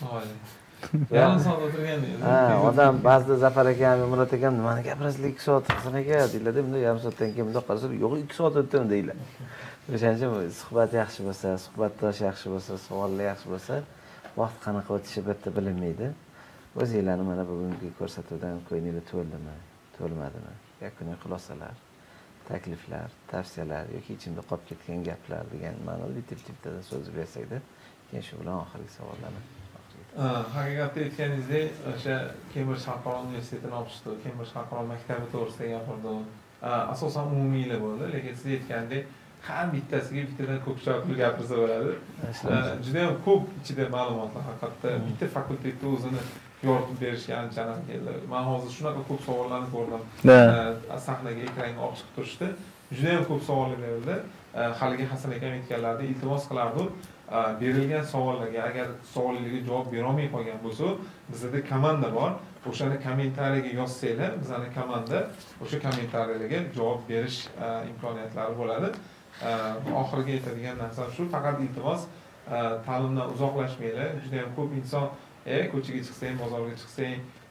Yarim soat o'tirganda. Odam ba'zida Zafar akam, Murat akam nimani gapirasiz 2 soat Hasan aka deyiladi. Bunda yarim soatdan keyin bundoq qarasa, yo'q 2 soat o'tdimi deyiladi. O'shaning uchun suhbat yaxshi bo'lsa, suhbatdosh yaxshi bo'lsa, savollar yaxshi bo'lsa, vaqt qanaqa o'tishi bitta bilinmaydi. O'zinglarni mana bugungi ko'rsatuvdan ko'nglingiz to'ldimi, to'lmadimi? Yakuniy xulosalar, takliflar, tavsiyalar yoki ichimda qolib ketgan gaplar degan ma'noda bitta so'z bersakda, keyin shu bilan oxirgi savollarni. Haqiqatda aytganingizdek, o'sha Cambridge xalqaro universitetini ochdi, Cambridge xalqaro maktabi to'g'risida gapirdi. Asosan umumiylar bo'ldi, lekin siz aytgandek, har bittasiga bittadan ko'proq pul gapirsa bo'ladi. Juda ham ko'p ichida ma'lumotlar haqiqatda bitta fakultetda o'zini yoritib berishga ancha-aniq keldi. Men hozir shunaqa ko'p savollarni ko'rdim. Sahnaga ekranga olib chiqib turishdi. Juda ham ko'p savollar berildi. Haligi Hasan akam aytganlaridek iltimos qilardim. Berilgan savollarga agar savollarga javob bera olmay qolgan bo'lsa, bizda komanda bor. O'shani kommentariyaga yozsanglar, bizning komanda o'sha kommentariyalarga javob berish imkoniyatlari bo'ladi. Oxirgi aytadigan narsam shu, faqat iltimos ta'limdan uzoqlashmanglar. Juda ham ko'p inson ko'chaga chiqsang, bozorga chiqsang,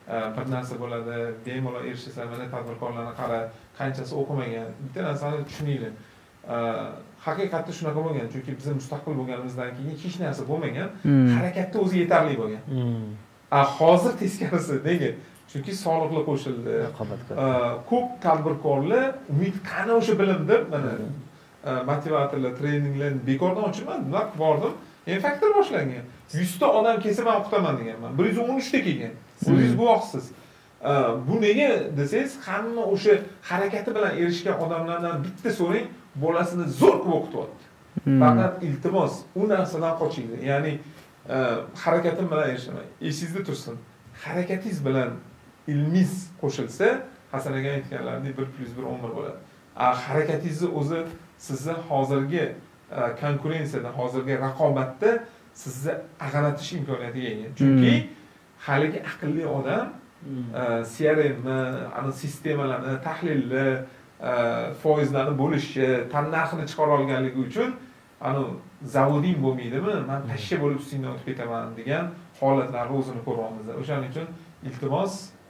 bir narsa bo'ladi, bemalol erishasan, mana tadbirkorlarni qara, qanchasi o'qimagan, bitta narsani tushuninglar. Haqiqatda shunaqa bo'lgan, chunki biz mustaqil bo'lganimizdan keyin hech narsa bo'lmagan, harakatda o'zi yetarli bo'lgan. Hozir teskarisi, nega? Chunki soliqlar qo'shildi. Ko'p tadbirkorlar umid qani o'sha bilim deb mana motivatorlar, treninglarni bekordan ochilmadi. Bular bordim, N-faktor boshlangan. 100 ta odam kelsa men o'qitaman deganman. 113 ta kelgan. O'zingiz guvohsiz. Bu nega desangiz, hamma o'sha harakati bilan erishgan odamlardan bitta so'rang, bolasini zo'r qilib o'qityapti. Faqat iltimos, u narsadan qochinglar. Ya'ni harakatim bilan erishaman. Esingizda tursin. Harakatingiz bilan ilmingiz qo'shilsa, Hasan aka aytganlaridek 1+1 11 bo'ladi. Harakatingizni o'zi sizni hozirgi konkurensiyada, hozirgi raqobatda sizni ag'anatish imkoniyatiga ega. Chunki haligi aqlli odam CRM, ana sistemalarni tahlilni, foizlarni bo'lishi, tannarxini chiqara olganligi uchun ana zavoding bo'lmaydimi, men pashsha bo'lib ustingdan o'tib ketaman degan holatlarni o'zini ko'ryapmiz. O'shaning uchun iltimos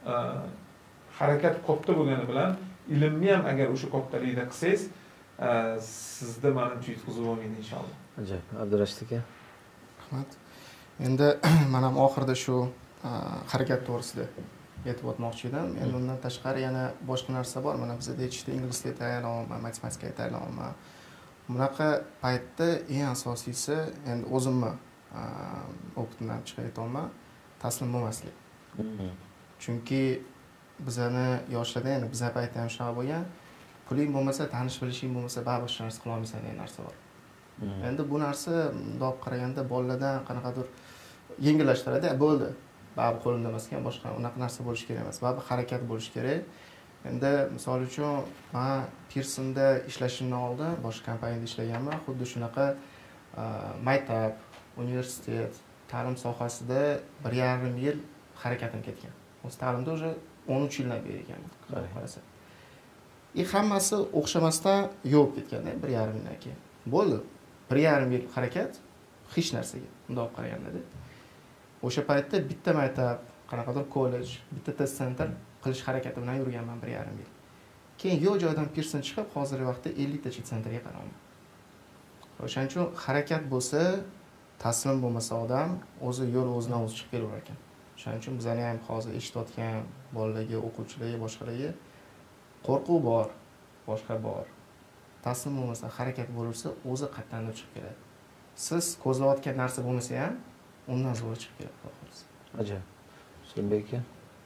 harakat katta bo'lgani bilan ilmni ham agar o'sha kattalikda qilsangiz, sizda menimcha yutqizib bo'lmaydi inshaalloh. Ajoyib. Abdurashid aka. Rahmat. Endi men ham oxirida shu harakat to'g'risida aytib o'tmoqchi edim. Endi undan tashqari yana boshqa narsa bor. Mana bizda aytishda ingliz tilida tayyorlanaman, matematika tayyorlanaman. Bunaqa paytda eng asosiysi endi o'zimni optimdan chiqib aytaman, taslim bo'lmaslik. Chunki bizani yoshlarda, endi bizga paytda ham shunaqa bo'lgan, puling bo'lmasa, tanish bilishing bo'lmasa, baribir hech narsa qila olmaysan degan narsa bor. Endi bu narsa bundoq qaraganda bolalardan qanaqadir yengillashtiradi, bo'ldi. Baribir qo'limda emas ekan, boshqa unaqa narsa bo'lishi kerak emas. Baribir harakat bo'lishi kerak. Endi misol uchun men Pearsonda ishlashimdan oldin boshqa kompaniyada ishlaganman. Xuddi shunaqa maktab, universitet, ta'lim sohasida 1,5 yil harakatim ketgan. O'z ta'limda уже 13 yildan beri ekan. Qarasa. Hammasi o'xshamasdan yo'q ketganda 1,5 yildan keyin. Bo'ldi. 1,5 yil harakat hech narsaga bundoq qaraganda. O'sha paytda bitta maktab, qanaqadir kollej, bitta test center qilish harakati bilan yurganman 1,5 yil. Keyin yo'q joydan Pearson chiqib, hozirgi vaqtda 50 ta chet centerga qaraman. O'shaning uchun harakat bo'lsa, taslim bo'lmasa odam o'zi yo'l o'zidan o'zi chiqib kelaverar ekan. O'shaning uchun bizlarni ham hozir eshitayotgan bolalarga, o'quvchilarga, boshqalarga qo'rquv bor, boshqa bor. Taslim bo'lmasa, harakat bo'lursa, o'zi qatdan chiqib keladi. Siz ko'zlayotgan narsa bo'lmasa ham, undan zo'r chiqib keladi. Ajoyib. Sumbek aka.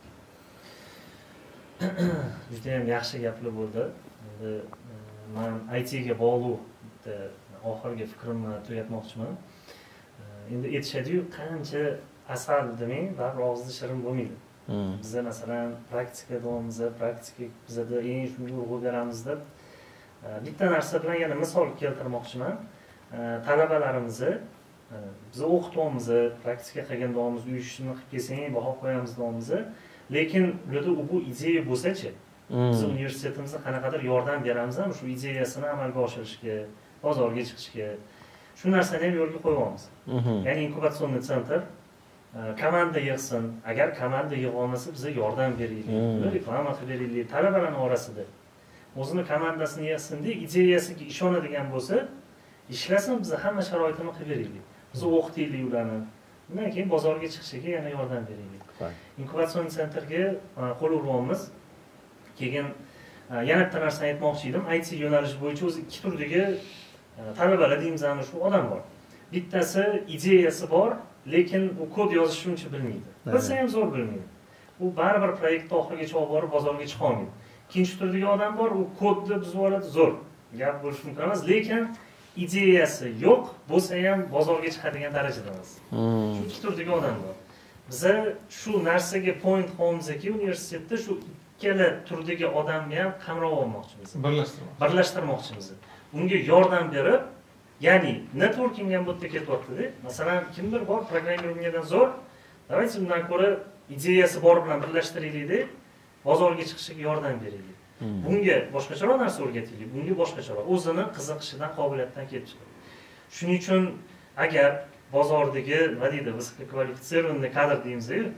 Juda ham yaxshi gaplar bo'ldi. Endi men IT ga bog'liq oxirgi fikrimni tugatmoqchiman. Endi aytishadi-yu, qancha asal demang, baribir og'izda shirin bo'lmaydi. Bizda masalan praktika davomimizda, praktika bizda eng shunga urg'u beramiz deb bitta narsa bilan yana misol keltirmoqchiman. Talabalarimizni biz o'qityapmiz, praktika qilgan davomimiz, uy ishini qilib kelsang, baho qo'yamiz davomimiz. Lekin bularda bu ideya bo'lsa-chi, biz universitetimizda qanaqadir yordam beramiz ham shu ideyasini amalga oshirishga, bozorga chiqishga. Shu narsani ham yo'lga qo'yamiz. Ya'ni inkubatsion sentr komanda yig'sin. Agar komanda yig'a olmasa, biza yordam beraylik, reklama qilib beraylik talabalarning orasida. O'zini komandasini yig'sin-da, ideyasiga ishonadigan bo'lsa, ishlasin, biz hamma sharoitini qilib beraylik. Biz o'qitaylik ularni. Undan keyin bozorga chiqishiga yana yordam beraylik. Inkubatsion sentrga qo'l uramiz. Keyin yana bitta narsani aytmoqchi edim. IT yo'nalishi bo'yicha o'zi ikki turdagi talabalar deymiz, ana shu odam bor. Bittasi ideyasi bor, lekin u kod yozishni uncha bilmaydi. Bilsa ham zo'r bilmaydi. U baribir proyektni oxirigacha olib borib bozorga chiqa olmaydi. Ikkinchi turdagi odam bor, u kodni buzib oladi, zo'r. Gap bo'lishi mumkin emas, lekin ideyasi yo'q, bo'lsa ham bozorga chiqadigan darajada emas. Shu ikki turdagi odam bor. Biza shu narsaga point qilmoqchimizki, universitetda shu ikkala turdagi odamni ham qamrab olmoqchimiz. Birlashtirmoqchimiz. Unga yordam berib, ya'ni networking ham bu yerda ketyapti-da. Masalan, kimdir bor programmirованиядан zo'r, давайте undan ko'ra ideyasi bor bilan birlashtiraylik-da, bozorga chiqishiga yordam beraylik. Bunga boshqacharoq narsa o'rgataylik, bunga boshqacharoq o'zini qiziqishidan, qobiliyatidan kelib chiqadi. Shuning uchun agar bozordagi nima deydi, biz kvalifitsirованный kadr deymiz-ku,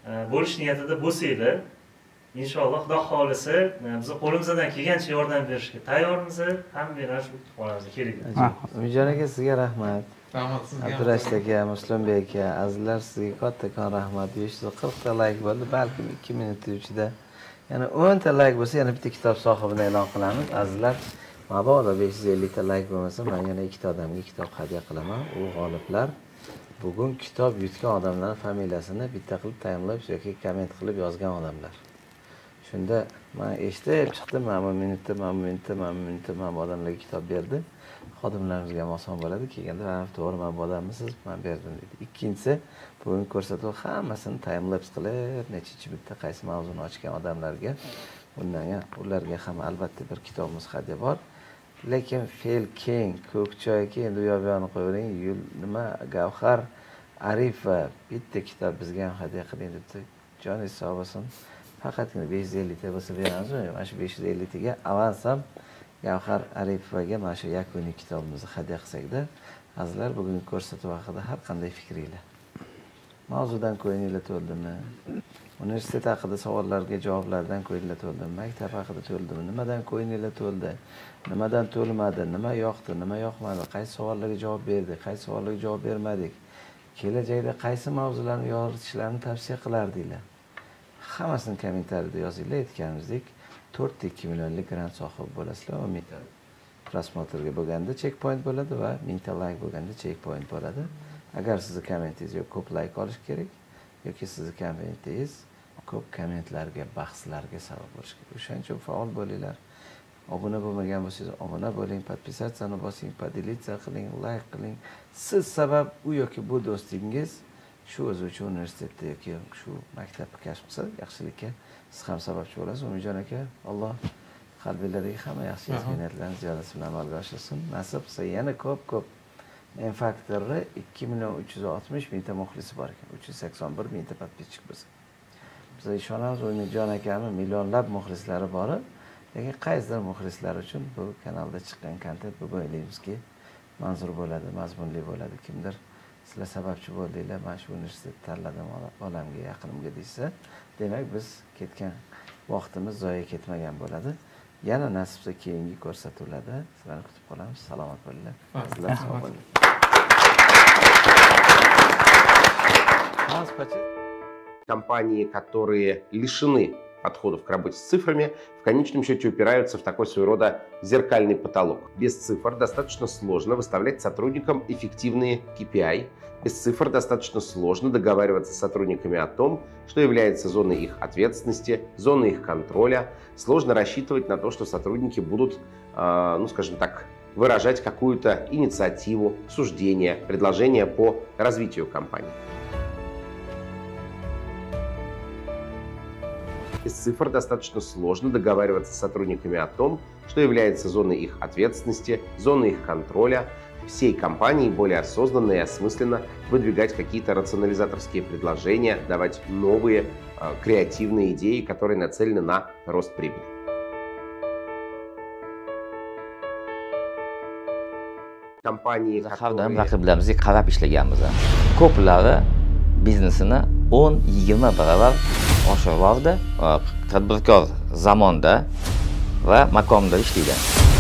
bo'lish niyatida bo'lsanglar, inshaalloh Xudo xohlasa, biz qo'limizdan kelgancha yordam berishga tayyormiz. Hammanglar shu kutubxonamizga keling. Umidjon aka, sizga rahmat. Rahmat sizga. Abdurashid aka, Muslimbek aka, azizlar, sizga kattakon rahmat. 540 ta layk bo'ldi, balkim 2 minut ichida yana 10 ta layk bo'lsa, yana bitta kitob sohibini e'lon qilamiz. Azizlar, mabodo 550 ta layk bo'lmasa, men yana 2 ta odamga kitob hadya qilaman. U g'oliblar bugun kitob yutgan odamlarning familiyasini bitta qilib tayinlab yoki komment qilib yozgan odamlar. Shunda men eshitib chiqdim, mana bu odamlarga kitob berdi. Xodimlarimizga ham oson bo'ladi. Kelganda, to'g'ri, men bu odamsiz, men berdim dedi. Ikkinchisi, bugungi ko'rsatuv hammasini time lapse qilib, necha bitta qaysi mavzuni ochgan odamlarga, ularga ham albatta bir kitobimiz hadya bor. Lekin fe'l keng, ko'k choyga endi u yo'qni qo'ying, nima Gavhar Arifova bitta kitob bizga ham hadya qiling debdi. Joningiz sog' bo'lsin. Faqatgina 550 ta bo'lsa beramiz. Mana shu 550 taga avans ham Gavhar Arifovaga mana shu yakuniy kitobimizni hadya qilsak-da, azizlar, bugungi ko'rsatuv haqida har qanday fikringlar. Mavzudan ko'ngillar to'ldimi? Universitet haqida savollarga javoblardan ko'ngillar to'ldimi? Maktab haqida to'ldimi? Nimadan ko'ngillar to'ldi? Nimadan to'lmadi? Nima yoqdi, nima yoqmadi? Qaysi savollarga javob berdik, qaysi savollarga javob bermadik? Kelajakda qaysi mavzularni yoritishlarni tavsiya qilardinglar? Hammasini kommentariyada yozinglar. Aytganimizdek, 4.2 millionlik grant sohibi bo'lasizlar va 1000 ta prosmotrga bo'lganda checkpoint bo'ladi va 1000 ta like bo'lganda checkpoint bo'ladi. Agar sizni kommentingizga ko'p like olish kerak yoki sizni kommentingiz ko'p kommentlarga, bahslarga sabab bo'lishi kerak. O'shaning uchun faol bo'linglar. Obuna bo'lmagan bo'lsangiz, obuna bo'ling, podpisatsiyani bosing, podelitsiya qiling, like qiling. Siz sabab u yoki bu do'stingiz shu o'zi uchun universitetda yoki shu maktabni kashf qilsa, yaxshilikka siz ham sababchi bo'lasiz. Umidjon aka, Alloh qalbinglardagi hamma yaxshi niyatlarni ziyodasi bilan amalga oshirsin. Nasib qilsa yana ko'p M-Factor'da 2.360.000 ta muxlisi bor ekan. 381.000 ta podpisчик bo'lsa. Biz ishonamiz, Umidjon akami millionlab muxlislari bor. Lekin qaysidir muxlislar uchun bu kanalda chiqqan kontent bu o'ylaymizki manzur bo'ladi, mazmunli bo'ladi. Kimdir sizlar sababchi bo'ldinglar, mana shu universitetni tanladim, olamga yaqinimga deysa, demak biz ketgan vaqtimiz zoya ketmagan bo'ladi. Yana nasibsa keyingi ko'rsatuvlarda sizlarni kutib qolamiz. Salomat bo'linglar. Sizlar sog' bo'ling. Компании, которые лишены подходов к работе с цифрами, в конечном счете упираются в такой своего рода зеркальный потолок. Без цифр достаточно сложно выставлять сотрудникам эффективные KPI. Без цифр достаточно сложно договариваться с сотрудниками о том, что является зоной их ответственности, зоной их контроля. Сложно рассчитывать на то, что сотрудники будут, ну скажем так, выражать какую-то инициативу, суждение, предложение по развитию компании. Без цифр достаточно сложно договариваться с сотрудниками о том, что является зоной их ответственности, зоной их контроля. Всей компании более осознанно и осмысленно выдвигать какие-то рационализаторские предложения, давать новые креативные идеи, которые нацелены на рост прибыли. Компании, которые... raqiblarimizga qarab ishlaganmiz. Ko'plari biznesini 10-20 barobar oshirib, tadbirkor zamonda va makonda ishlaydi.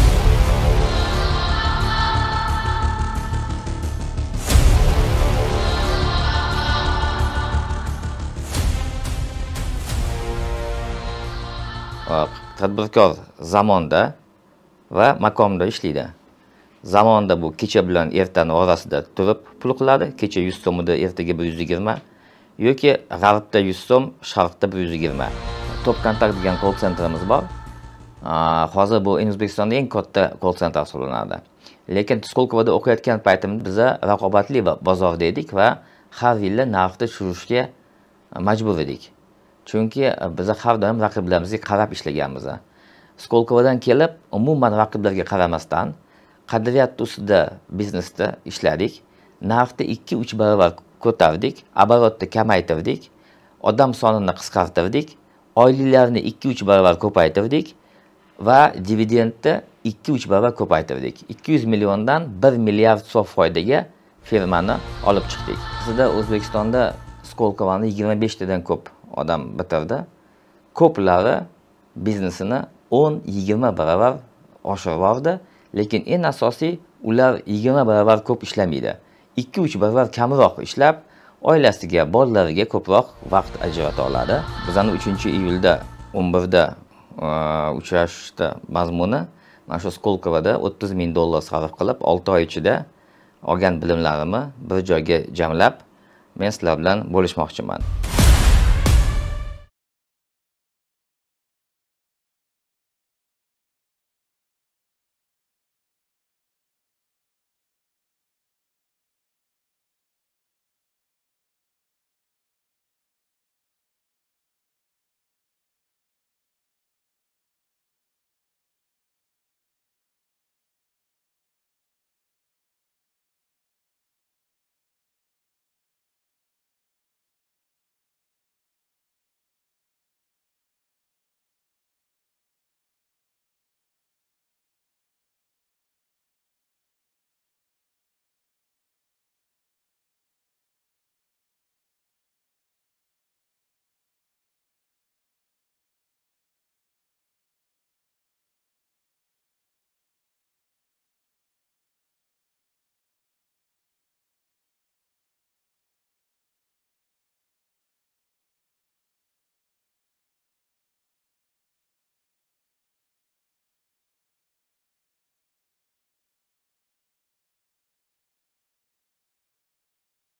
Tadbirkor zamonda va makonda ishlaydi. Zamonda bu kecha bilan ertani orasida turib pul qiladi. Kecha 100 so'mida ertaga 120 yoki g'arbda 100 so'm, sharqda 120. Top Kontakt degan call centerimiz bor. Hozir bu O'zbekistonda eng katta call center hisoblanadi. Lekin Skolkovada o'qiyotgan paytimda biz raqobatli bozorda edik va har yil narxni tushirishga majbur edik. Chunki biz har doim raqiblarimizga qarab ishlaganmiz. Skolkovadan kelib, umuman raqiblarga qaramasdan qadriyat ustida biznesda ishladik. Narxni 2-3 barobar ko'tardik, оборотni kamaytirdik, odam sonini qisqartirdik, oyliklarni 2-3 barobar ko'paytirdik va dividendni 2-3 barobar ko'paytirdik. 200 milliondan 1 milliard so'm foydaga firmani olib chiqdik. Bizda O'zbekistonda Skolkovani 25 tadan ko'p odam bitirdi. Ko'plari biznesini 10-20 baravar oshirib yubordi, lekin eng asosiy ular 20 baravar ko'p ishlamaydi. 2-3 baravar kamroq ishlab, oilasiga, bolalariga ko'proq vaqt ajrata oladi. Bizning 3-iyulda 11da uchrashishda mazmuni mana shu Skolkovada $30,000 sarf qilib, 6 oy ichida olgan bilimlarimni bir joyga jamlab, men sizlar bilan bo'lishmoqchiman.